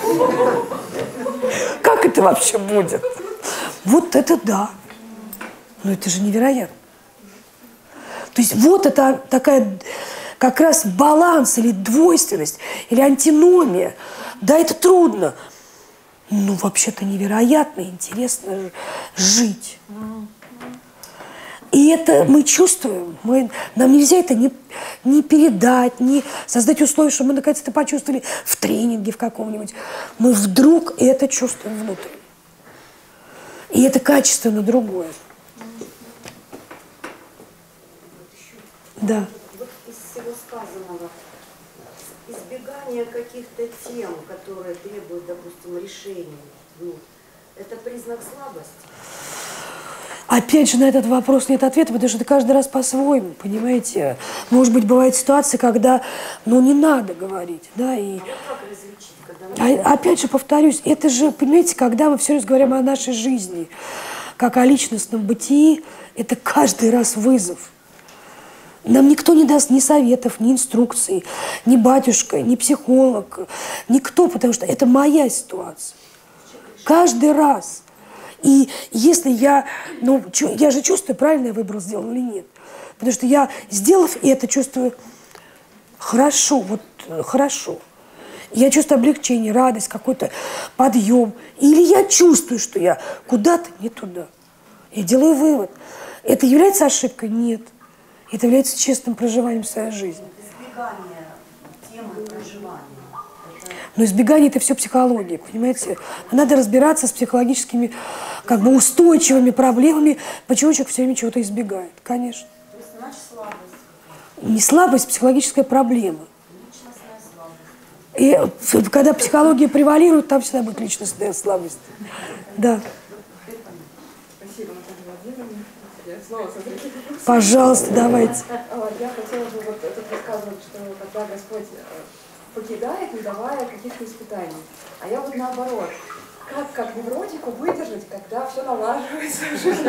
Как это вообще будет? Вот это да. Ну это же невероятно. То есть вот это такая как раз баланс или двойственность, или антиномия. Да, это трудно. Ну, вообще-то невероятно интересно жить. И это мы чувствуем. Нам нельзя это не передать, не создать условия, чтобы мы наконец-то почувствовали в тренинге в каком-нибудь. Мы вдруг это чувствуем внутри. И это качественно другое. Да. Вот из всего сказанного, избегание каких-то тем, которые требуют, допустим, решений, это признак слабости? Опять же, на этот вопрос нет ответа, потому что это каждый раз по-своему, понимаете? Может быть, бывают ситуации, когда, не надо говорить, да, и... А вот как различить, когда... Опять же, повторюсь, это же, понимаете, когда мы все время говорим о нашей жизни, как о личностном бытии, это каждый раз вызов. Нам никто не даст ни советов, ни инструкций, ни батюшка, ни психолог, никто, потому что это моя ситуация. Каждый раз. И если я, я же чувствую, правильно я выбор сделал или нет. Потому что я, сделав это, чувствую хорошо, вот хорошо. Я чувствую облегчение, радость, какой-то подъем. Или я чувствую, что я куда-то не туда. Я делаю вывод. Это является ошибкой? Нет. Это является честным проживанием своей жизни. Избегание темы проживания. Но избегание – это все психология, понимаете? Надо разбираться с психологическими, как бы, устойчивыми проблемами, почему человек все время чего-то избегает. Конечно. То есть, значит, слабость. Не слабость, психологическая проблема. Личностная слабость. И когда психология превалирует, там всегда будет личностная слабость. Да. Спасибо, Наталья Владимировна. Я снова созрела. Пожалуйста, давайте. Я хотела бы вот это рассказывать, что когда Господь покидает, не давая каких-то испытаний. А я вот наоборот. Как невротику выдержать, когда все налаживается в жизни?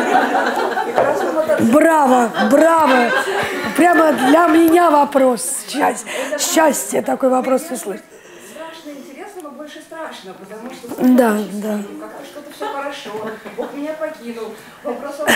Браво, браво. Прямо для меня вопрос. Счастье такой вопрос услышать. Страшно интересно, но больше страшно, потому что да. как-то что-то все хорошо, Бог меня покинул. Вопрос вот.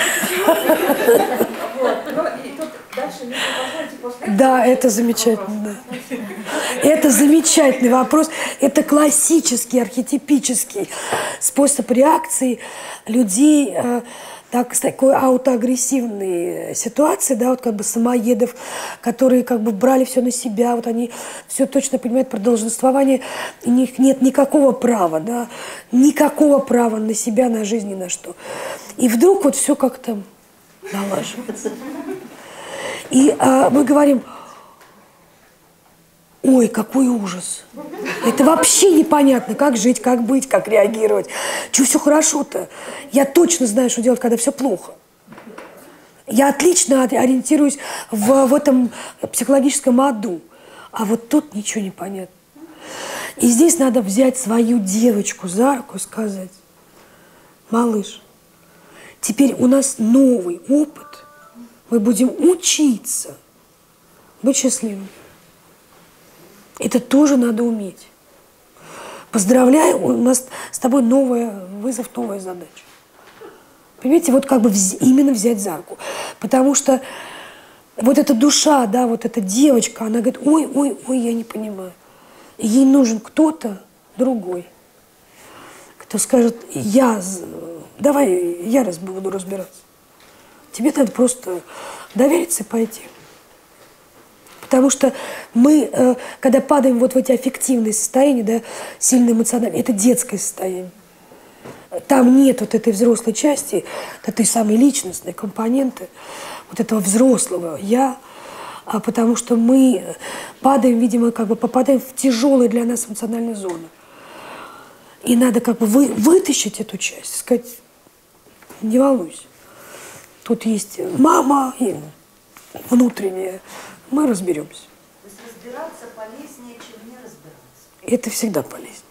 Ну и тут дальше, если позволите, после этого... Да, это замечательно. Да. Это замечательный вопрос. Это классический, архетипический способ реакции людей с такой аутоагрессивной ситуации, да, вот как бы самоедов, которые как бы брали все на себя, вот они все точно понимают про долженствование, у них нет никакого права, да, никакого права на себя, на жизнь, ни на что. И вдруг вот все как-то налаживается. И мы говорим: ой, какой ужас. Это вообще непонятно, как жить, как быть, как реагировать. Чего все хорошо-то? Я точно знаю, что делать, когда все плохо. Я отлично ориентируюсь в этом психологическом аду. А вот тут ничего не понятно. И здесь надо взять свою девочку за руку и сказать: малыш, теперь у нас новый опыт. Мы будем учиться быть счастливым. Это тоже надо уметь. Поздравляю, у нас с тобой новый вызов, новая задача. Понимаете, вот как бы именно взять за руку. Потому что вот эта душа, да, вот эта девочка, она говорит: ой, я не понимаю. И ей нужен кто-то другой, кто скажет: давай я буду разбираться. Тебе надо просто довериться и пойти. Потому что мы, когда падаем вот в эти аффективные состояния, да, сильно эмоциональные, это детское состояние. Там нет вот этой взрослой части, этой самой личностной компоненты, вот этого взрослого «я», потому что мы падаем, видимо, как бы попадаем в тяжелые для нас эмоциональные зоны. И надо как бы вытащить эту часть, сказать: не волнуйся, тут есть мама и внутренняя. Мы разберемся. То есть разбираться полезнее, чем не разбираться. Это всегда полезно.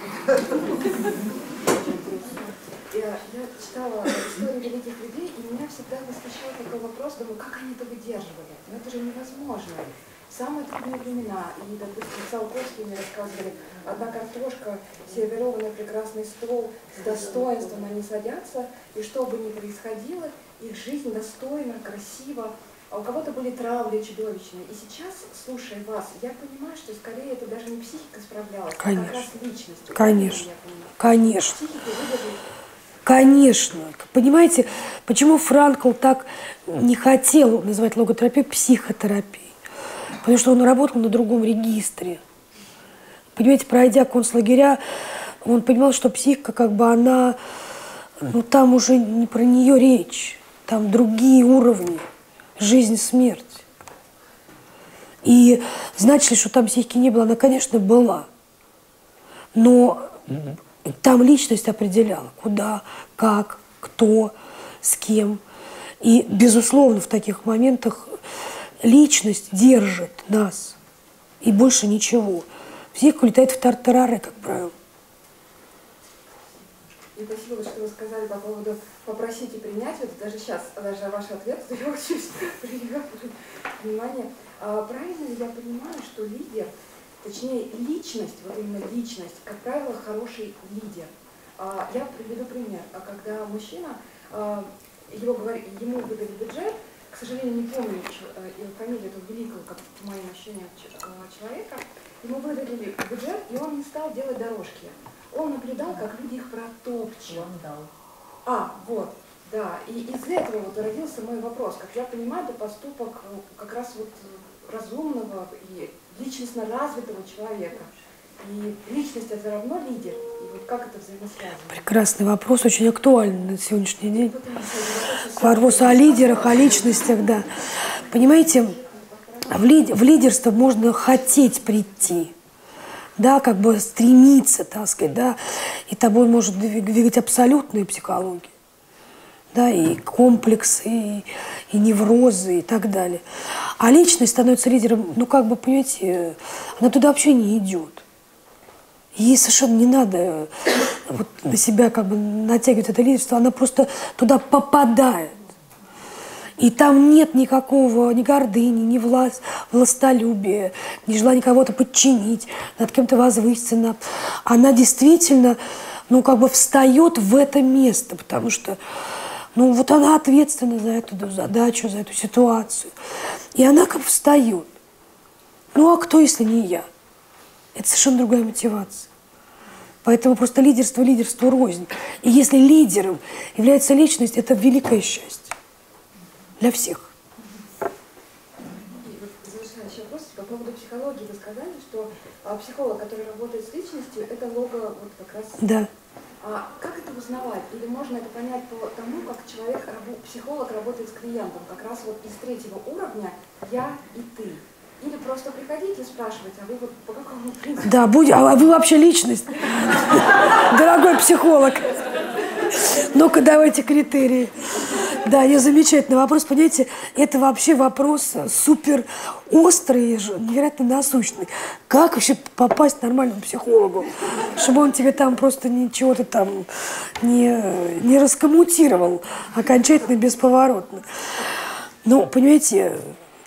Я читала истории великих людей, и меня всегда восхищал такой вопрос, думаю, как они это выдерживали? Ну это же невозможно. Самые трудные времена, и, допустим, Циолковский мне рассказывали, одна картошка, сервированный прекрасный стол, с достоинством они садятся, и что бы ни происходило, их жизнь достойна, красива. А у кого-то были травли чудовищные. И сейчас, слушая вас, я понимаю, что скорее это даже не психика справлялась, а как раз личность. Конечно. Конечно. Конечно. Понимаете, почему Франкл так не хотел называть логотерапию психотерапией? Потому что он работал на другом регистре. Понимаете, пройдя концлагеря, он понимал, что психика, как бы она, там уже не про нее речь, там другие уровни. Жизнь, смерть. И значит ли, что там психики не было? Она, конечно, была. Но там личность определяла, куда, как, кто, с кем. И, безусловно, в таких моментах личность держит нас. И больше ничего. Психика улетает в тартарары, как правило. И спасибо, что вы сказали по поводу попросить и принять. Вот даже сейчас, даже ваш ответ, я учусь, внимание. Правильно ли я понимаю, что лидер, точнее личность, вот именно личность, как правило, хороший лидер? Я приведу пример. Когда мужчина, ему выдали бюджет, к сожалению, не помню фамилию этого великого, как по моим ощущениям, человека, ему выдали бюджет, и он не стал делать дорожки. Он наблюдал, как люди их протопчут. Вот, да. И из этого вот родился мой вопрос. Как я понимаю, это поступок как раз вот разумного и личностно развитого человека. И личность — это равно лидер. И вот как это взаимосвязано? Прекрасный вопрос, очень актуальный на сегодняшний день. Вопрос о лидерах, о личностях, да. Понимаете, в лидерство можно хотеть прийти, да, как бы стремиться, так сказать, да, и тобой может двигать абсолютная психология, да, и комплексы, и неврозы, и так далее. А личность становится лидером, ну, как бы, понимаете, она туда вообще не идет. Ей совершенно не надо вот на себя как бы натягивать это лидерство, она просто туда попадает. И там нет никакого ни гордыни, ни властолюбия, ни желания кого-то подчинить, над кем-то возвыситься. Она действительно, ну, как бы встает в это место, потому что, ну, вот она ответственна за эту задачу, за эту ситуацию. И она как бы встает. Ну, а кто, если не я? Это совершенно другая мотивация. Поэтому просто лидерство рознь. И если лидером является личность, это великое счастье. Для всех. И вот завершающий вопрос по поводу психологии. Вы сказали, что психолог, который работает с личностью, это лого вот как раз... Да. Как это узнавать? Или можно это понять по тому, как психолог работает с клиентом, как раз вот из третьего уровня «я» и «ты»? Или просто приходите и спрашивать, а вы вот по какому принципу? Да, а вы вообще личность, дорогой психолог. Ну-ка, давайте критерии. Да, я замечательный вопрос. Понимаете, это вообще вопрос супер острый, невероятно насущный. Как вообще попасть к нормальному психологу, чтобы он тебе там просто ничего-то там не раскоммутировал окончательно, бесповоротно. Ну, понимаете,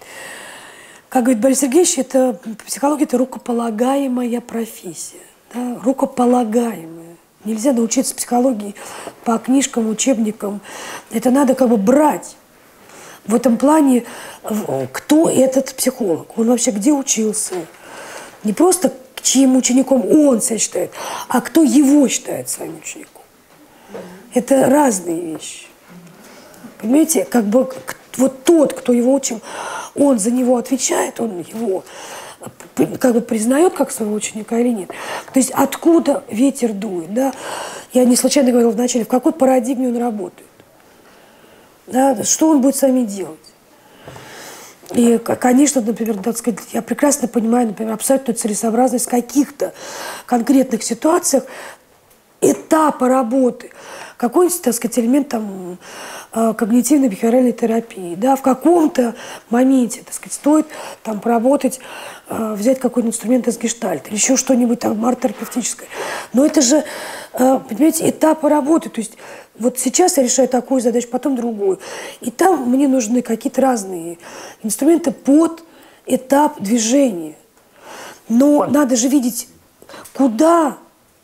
как говорит Борис Сергеевич, психология – это рукополагаемая профессия. Да? Рукополагаемая. Нельзя научиться психологии по книжкам, учебникам. Это надо как бы брать. В этом плане, кто этот психолог, он вообще где учился. Не просто чьим учеником он себя считает, а кто его считает своим учеником. Это разные вещи. Понимаете, как бы вот тот, кто его учил, он за него отвечает, он его как бы признает как своего ученика или нет. То есть откуда ветер дует, да? Я не случайно говорила вначале, в какой парадигме он работает. Да? Что он будет с вами делать? И, конечно, например, так сказать, я прекрасно понимаю, например, абсолютную целесообразность в каких-то конкретных ситуациях этапа работы, какой-нибудь, так сказать, элемент там когнитивной бихевиоральной терапии, да, в каком-то моменте, так сказать, стоит там поработать, взять какой-то инструмент из гештальта или еще что-нибудь там арт-терапевтическое. Но это же, понимаете, этапы работы, то есть вот сейчас я решаю такую задачу, потом другую, и там мне нужны какие-то разные инструменты под этап движения. Но надо же видеть, куда.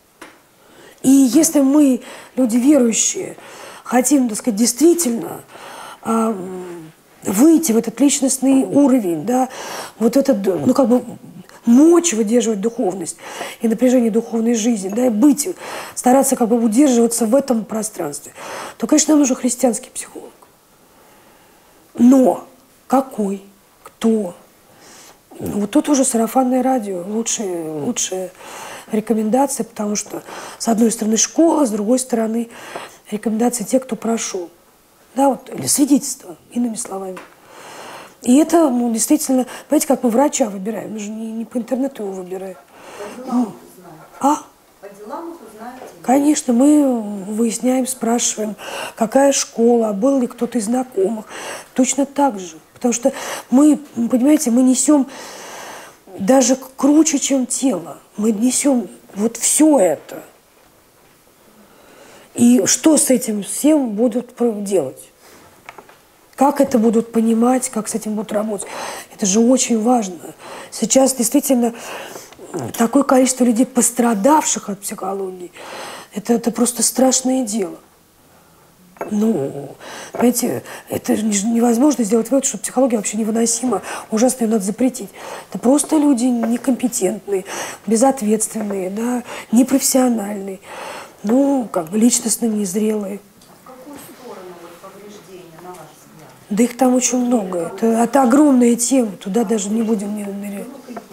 И если мы, люди верующие, хотим, так сказать, действительно выйти в этот личностный уровень, да, вот этот, ну, как бы мочь выдерживать духовность и напряжение духовной жизни, да, и быть, стараться как бы удерживаться в этом пространстве, то, конечно, нам нужен христианский психолог. Но какой? Кто? Ну, вот тут уже сарафанное радио, лучшая рекомендация, потому что, с одной стороны, школа, с другой стороны, рекомендации тех, кто прошел. Да, вот, или свидетельство, иными словами. И это, ну, действительно, понимаете, как мы врача выбираем, мы же не по интернету его выбираем. По делам узнаете. По делам узнаете. Конечно, мы выясняем, спрашиваем, какая школа, был ли кто-то из знакомых. Точно так же. Потому что мы, понимаете, мы несем даже круче, чем тело. Мы несем вот все это. И что с этим всем будут делать? Как это будут понимать, как с этим будут работать? Это же очень важно. Сейчас действительно такое количество людей, пострадавших от психологии, это просто страшное дело. Ну, понимаете, это невозможно сделать вывод, что психология вообще невыносима, ужасно ее надо запретить. Это просто люди некомпетентные, безответственные, да, непрофессиональные, ну, как бы личностно незрелые. В какую сторону повреждения, на ваш взгляд? Да их там очень много. Это огромная тема, туда даже не будем нырять.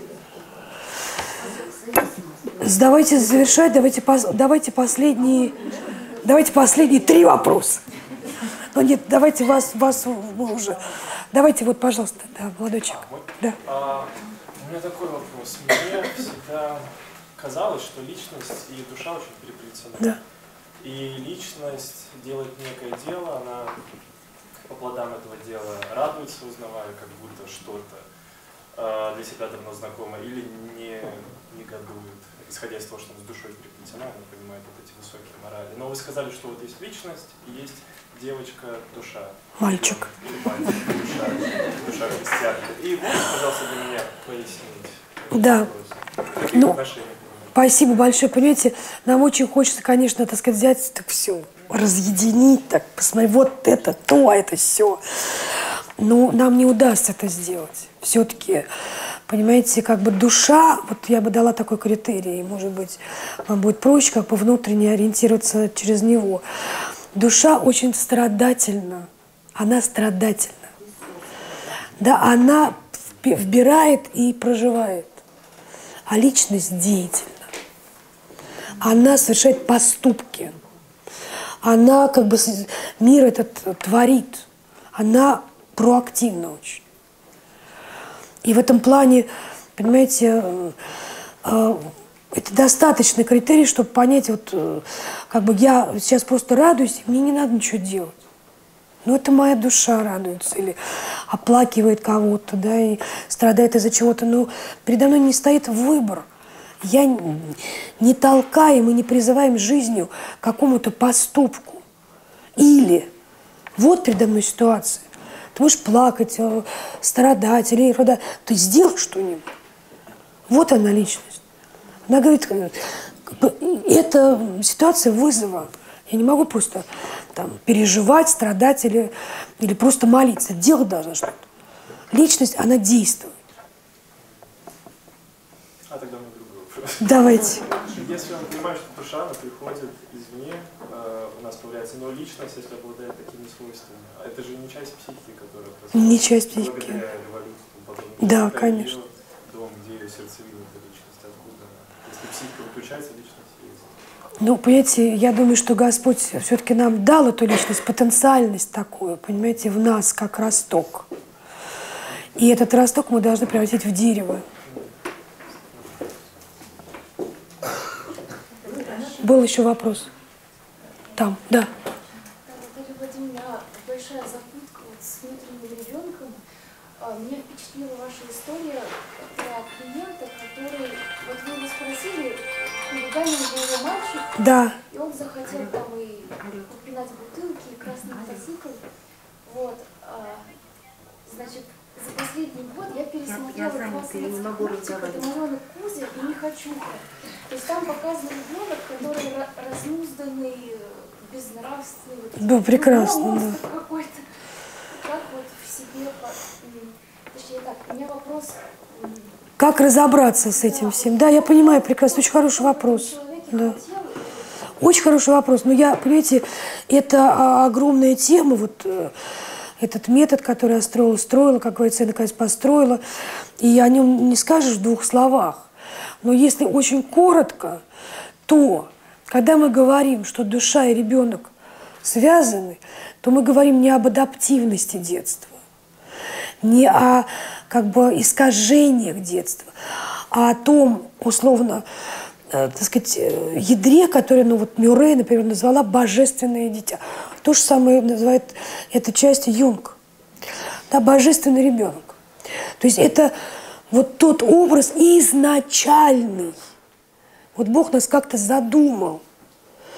Давайте завершать, давайте последние 3 вопроса. Ну нет, давайте вас вы уже. Давайте вот, пожалуйста, да, молодой человек. Да. У меня такой вопрос. Мне всегда казалось, что личность и душа очень переплетены. Да. И личность делает некое дело, она по плодам этого дела радуется, узнавая как будто что-то для себя давно знакомое, или не негодует, исходя из того, что она с душой переплетена, она понимает вот эти высокие морали. Но вы сказали, что вот есть личность и есть девочка-душа. Мальчик. Или мальчик, душа христианка. И можете, пожалуйста, для меня пояснить? Да. Ну, спасибо большое. Понимаете, нам очень хочется, конечно, так сказать, взять так все, разъединить, так посмотреть, вот это то, это все. Но нам не удастся это сделать. Все-таки, понимаете, как бы душа, вот я бы дала такой критерий, может быть, вам будет проще как бы внутренне ориентироваться через него. Душа очень страдательна, она страдательна. Да, она вбирает и проживает, а личность деятельна. Она совершает поступки, она как бы мир этот творит, она проактивна очень. И в этом плане, понимаете, это достаточный критерий, чтобы понять, вот как бы я сейчас просто радуюсь, и мне не надо ничего делать. Ну, это моя душа радуется или оплакивает кого-то, да, и страдает из-за чего-то. Но передо мной не стоит выбор. Я не толкаем и не призываем жизнью к какому-то поступку. Или вот передо мной ситуация. Ты можешь плакать, страдать, или ты сделай что-нибудь. Вот она личность. Она говорит, это ситуация вызова. Я не могу просто там переживать, страдать или просто молиться. Делать должна что-то. Личность, она действует. А тогда у меня другой вопрос. Давайте. Если он понимает, что душа, она приходит извне, у нас появляется, но личность, если обладает такими свойствами, это же не часть психики, которая Не часть психики. благодаря эволюции. Да, это конечно. Дом, где ее сердцевина, эта личность, откуда она? Если психика выключается, личность есть. Ну, понимаете, я думаю, что Господь все-таки нам дал эту личность, потенциальность такую, понимаете, в нас, как росток. И этот росток мы должны превратить в дерево. Был еще вопрос? Там, да. Наталья Владимировна, большая запутка вот с внутренним ребенком. Меня впечатлила ваша история про клиента, который, вот вы его спросили, передали его мальчик, Да. и он захотел там и попинать бутылки, и красный мотоцикл. Вот, значит, за последний год я пересмотрела 20 лет это «Маленок Кузя» и «Нехочуха». То есть там показан ребенок, который разнузданный, безнравственный. Да, прекрасно, монстр да. какой-то. Как вот в себе... Точнее так, у меня вопрос... Как разобраться с этим всем? Да, я понимаю, прекрасно, очень хороший вопрос. Да. Очень хороший вопрос. Но я, понимаете, это огромная тема, вот этот метод, который я строила, как говорится, я наконец построила, и о нем не скажешь в 2 словах. Но если очень коротко, то, когда мы говорим, что душа и ребенок связаны, то мы говорим не об адаптивности детства, не о как бы искажениях детства, а о том, условно, так сказать, ядре, которое, ну вот Мюррей, например, назвала «божественное дитя». То же самое называет эта часть Юнг. Да, божественный ребенок. То есть это вот тот образ изначальный. Вот Бог нас как-то задумал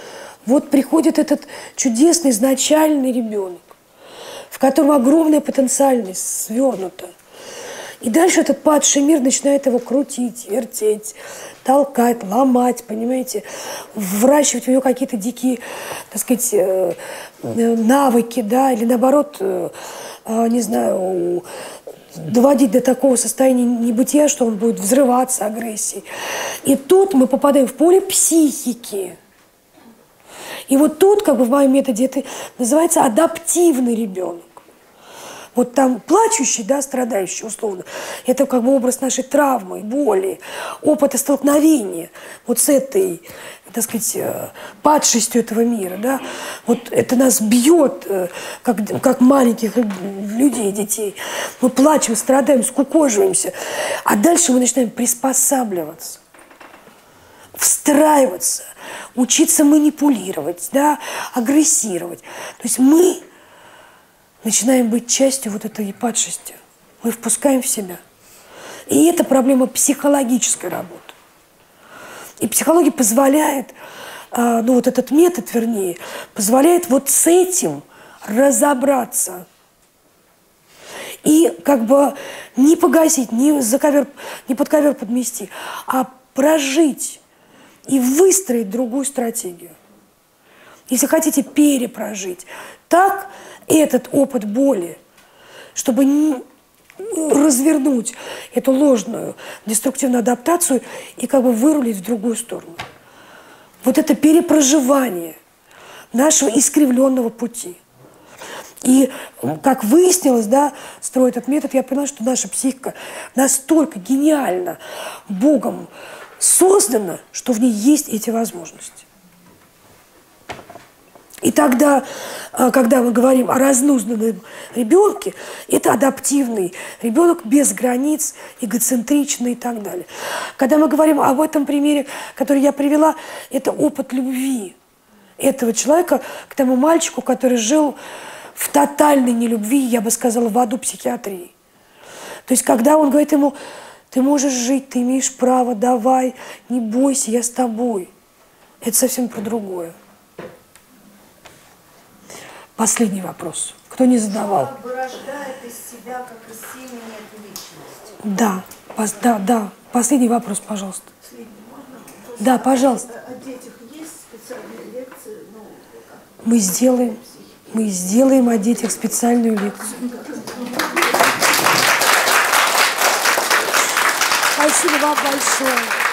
Вот приходит этот чудесный изначальный ребенок, в котором огромная потенциальность свернута. И дальше этот падший мир начинает его крутить, вертеть, толкать, ломать, понимаете, выращивать в него какие-то дикие, так сказать, навыки, да, или наоборот, не знаю, доводить до такого состояния небытия, что он будет взрываться агрессией. И тут мы попадаем в поле психики. И вот тут, как бы в моем методе, это называется адаптивный ребенок. Вот там плачущий, да, страдающий, условно, это как бы образ нашей травмы, боли, опыта столкновения вот с этой, так сказать, падшестью этого мира, да. Вот это нас бьет, как маленьких людей, детей. Мы плачем, страдаем, скукоживаемся, а дальше мы начинаем приспосабливаться, встраиваться, учиться манипулировать, да, агрессировать. То есть мы начинаем быть частью вот этой падшести. Мы впускаем в себя. И это проблема психологической работы. И психология позволяет, ну вот этот метод, вернее, позволяет вот с этим разобраться. И как бы не погасить, не под ковер подмести, а прожить и выстроить другую стратегию. Если хотите, перепрожить. Так этот опыт боли, чтобы развернуть эту ложную деструктивную адаптацию и как бы вырулить в другую сторону. Вот это перепроживание нашего искривленного пути. И как выяснилось, да, строя этот метод, я поняла, что наша психика настолько гениально Богом создана, что в ней есть эти возможности. И тогда, когда мы говорим о разнузданном ребенке, это адаптивный ребенок без границ, эгоцентричный и так далее. Когда мы говорим об этом примере, который я привела, это опыт любви этого человека к тому мальчику, который жил в тотальной нелюбви, я бы сказала, в аду психиатрии. То есть когда он говорит ему: ты можешь жить, ты имеешь право, давай, не бойся, я с тобой. Это совсем про другое. Последний вопрос. Кто не задавал? Как бы рождает из себя, как из семени эту личность. Да. Последний вопрос, пожалуйста. Да, пожалуйста. О детях есть специальные лекции? Мы сделаем о детях специальную лекцию. Спасибо вам большое.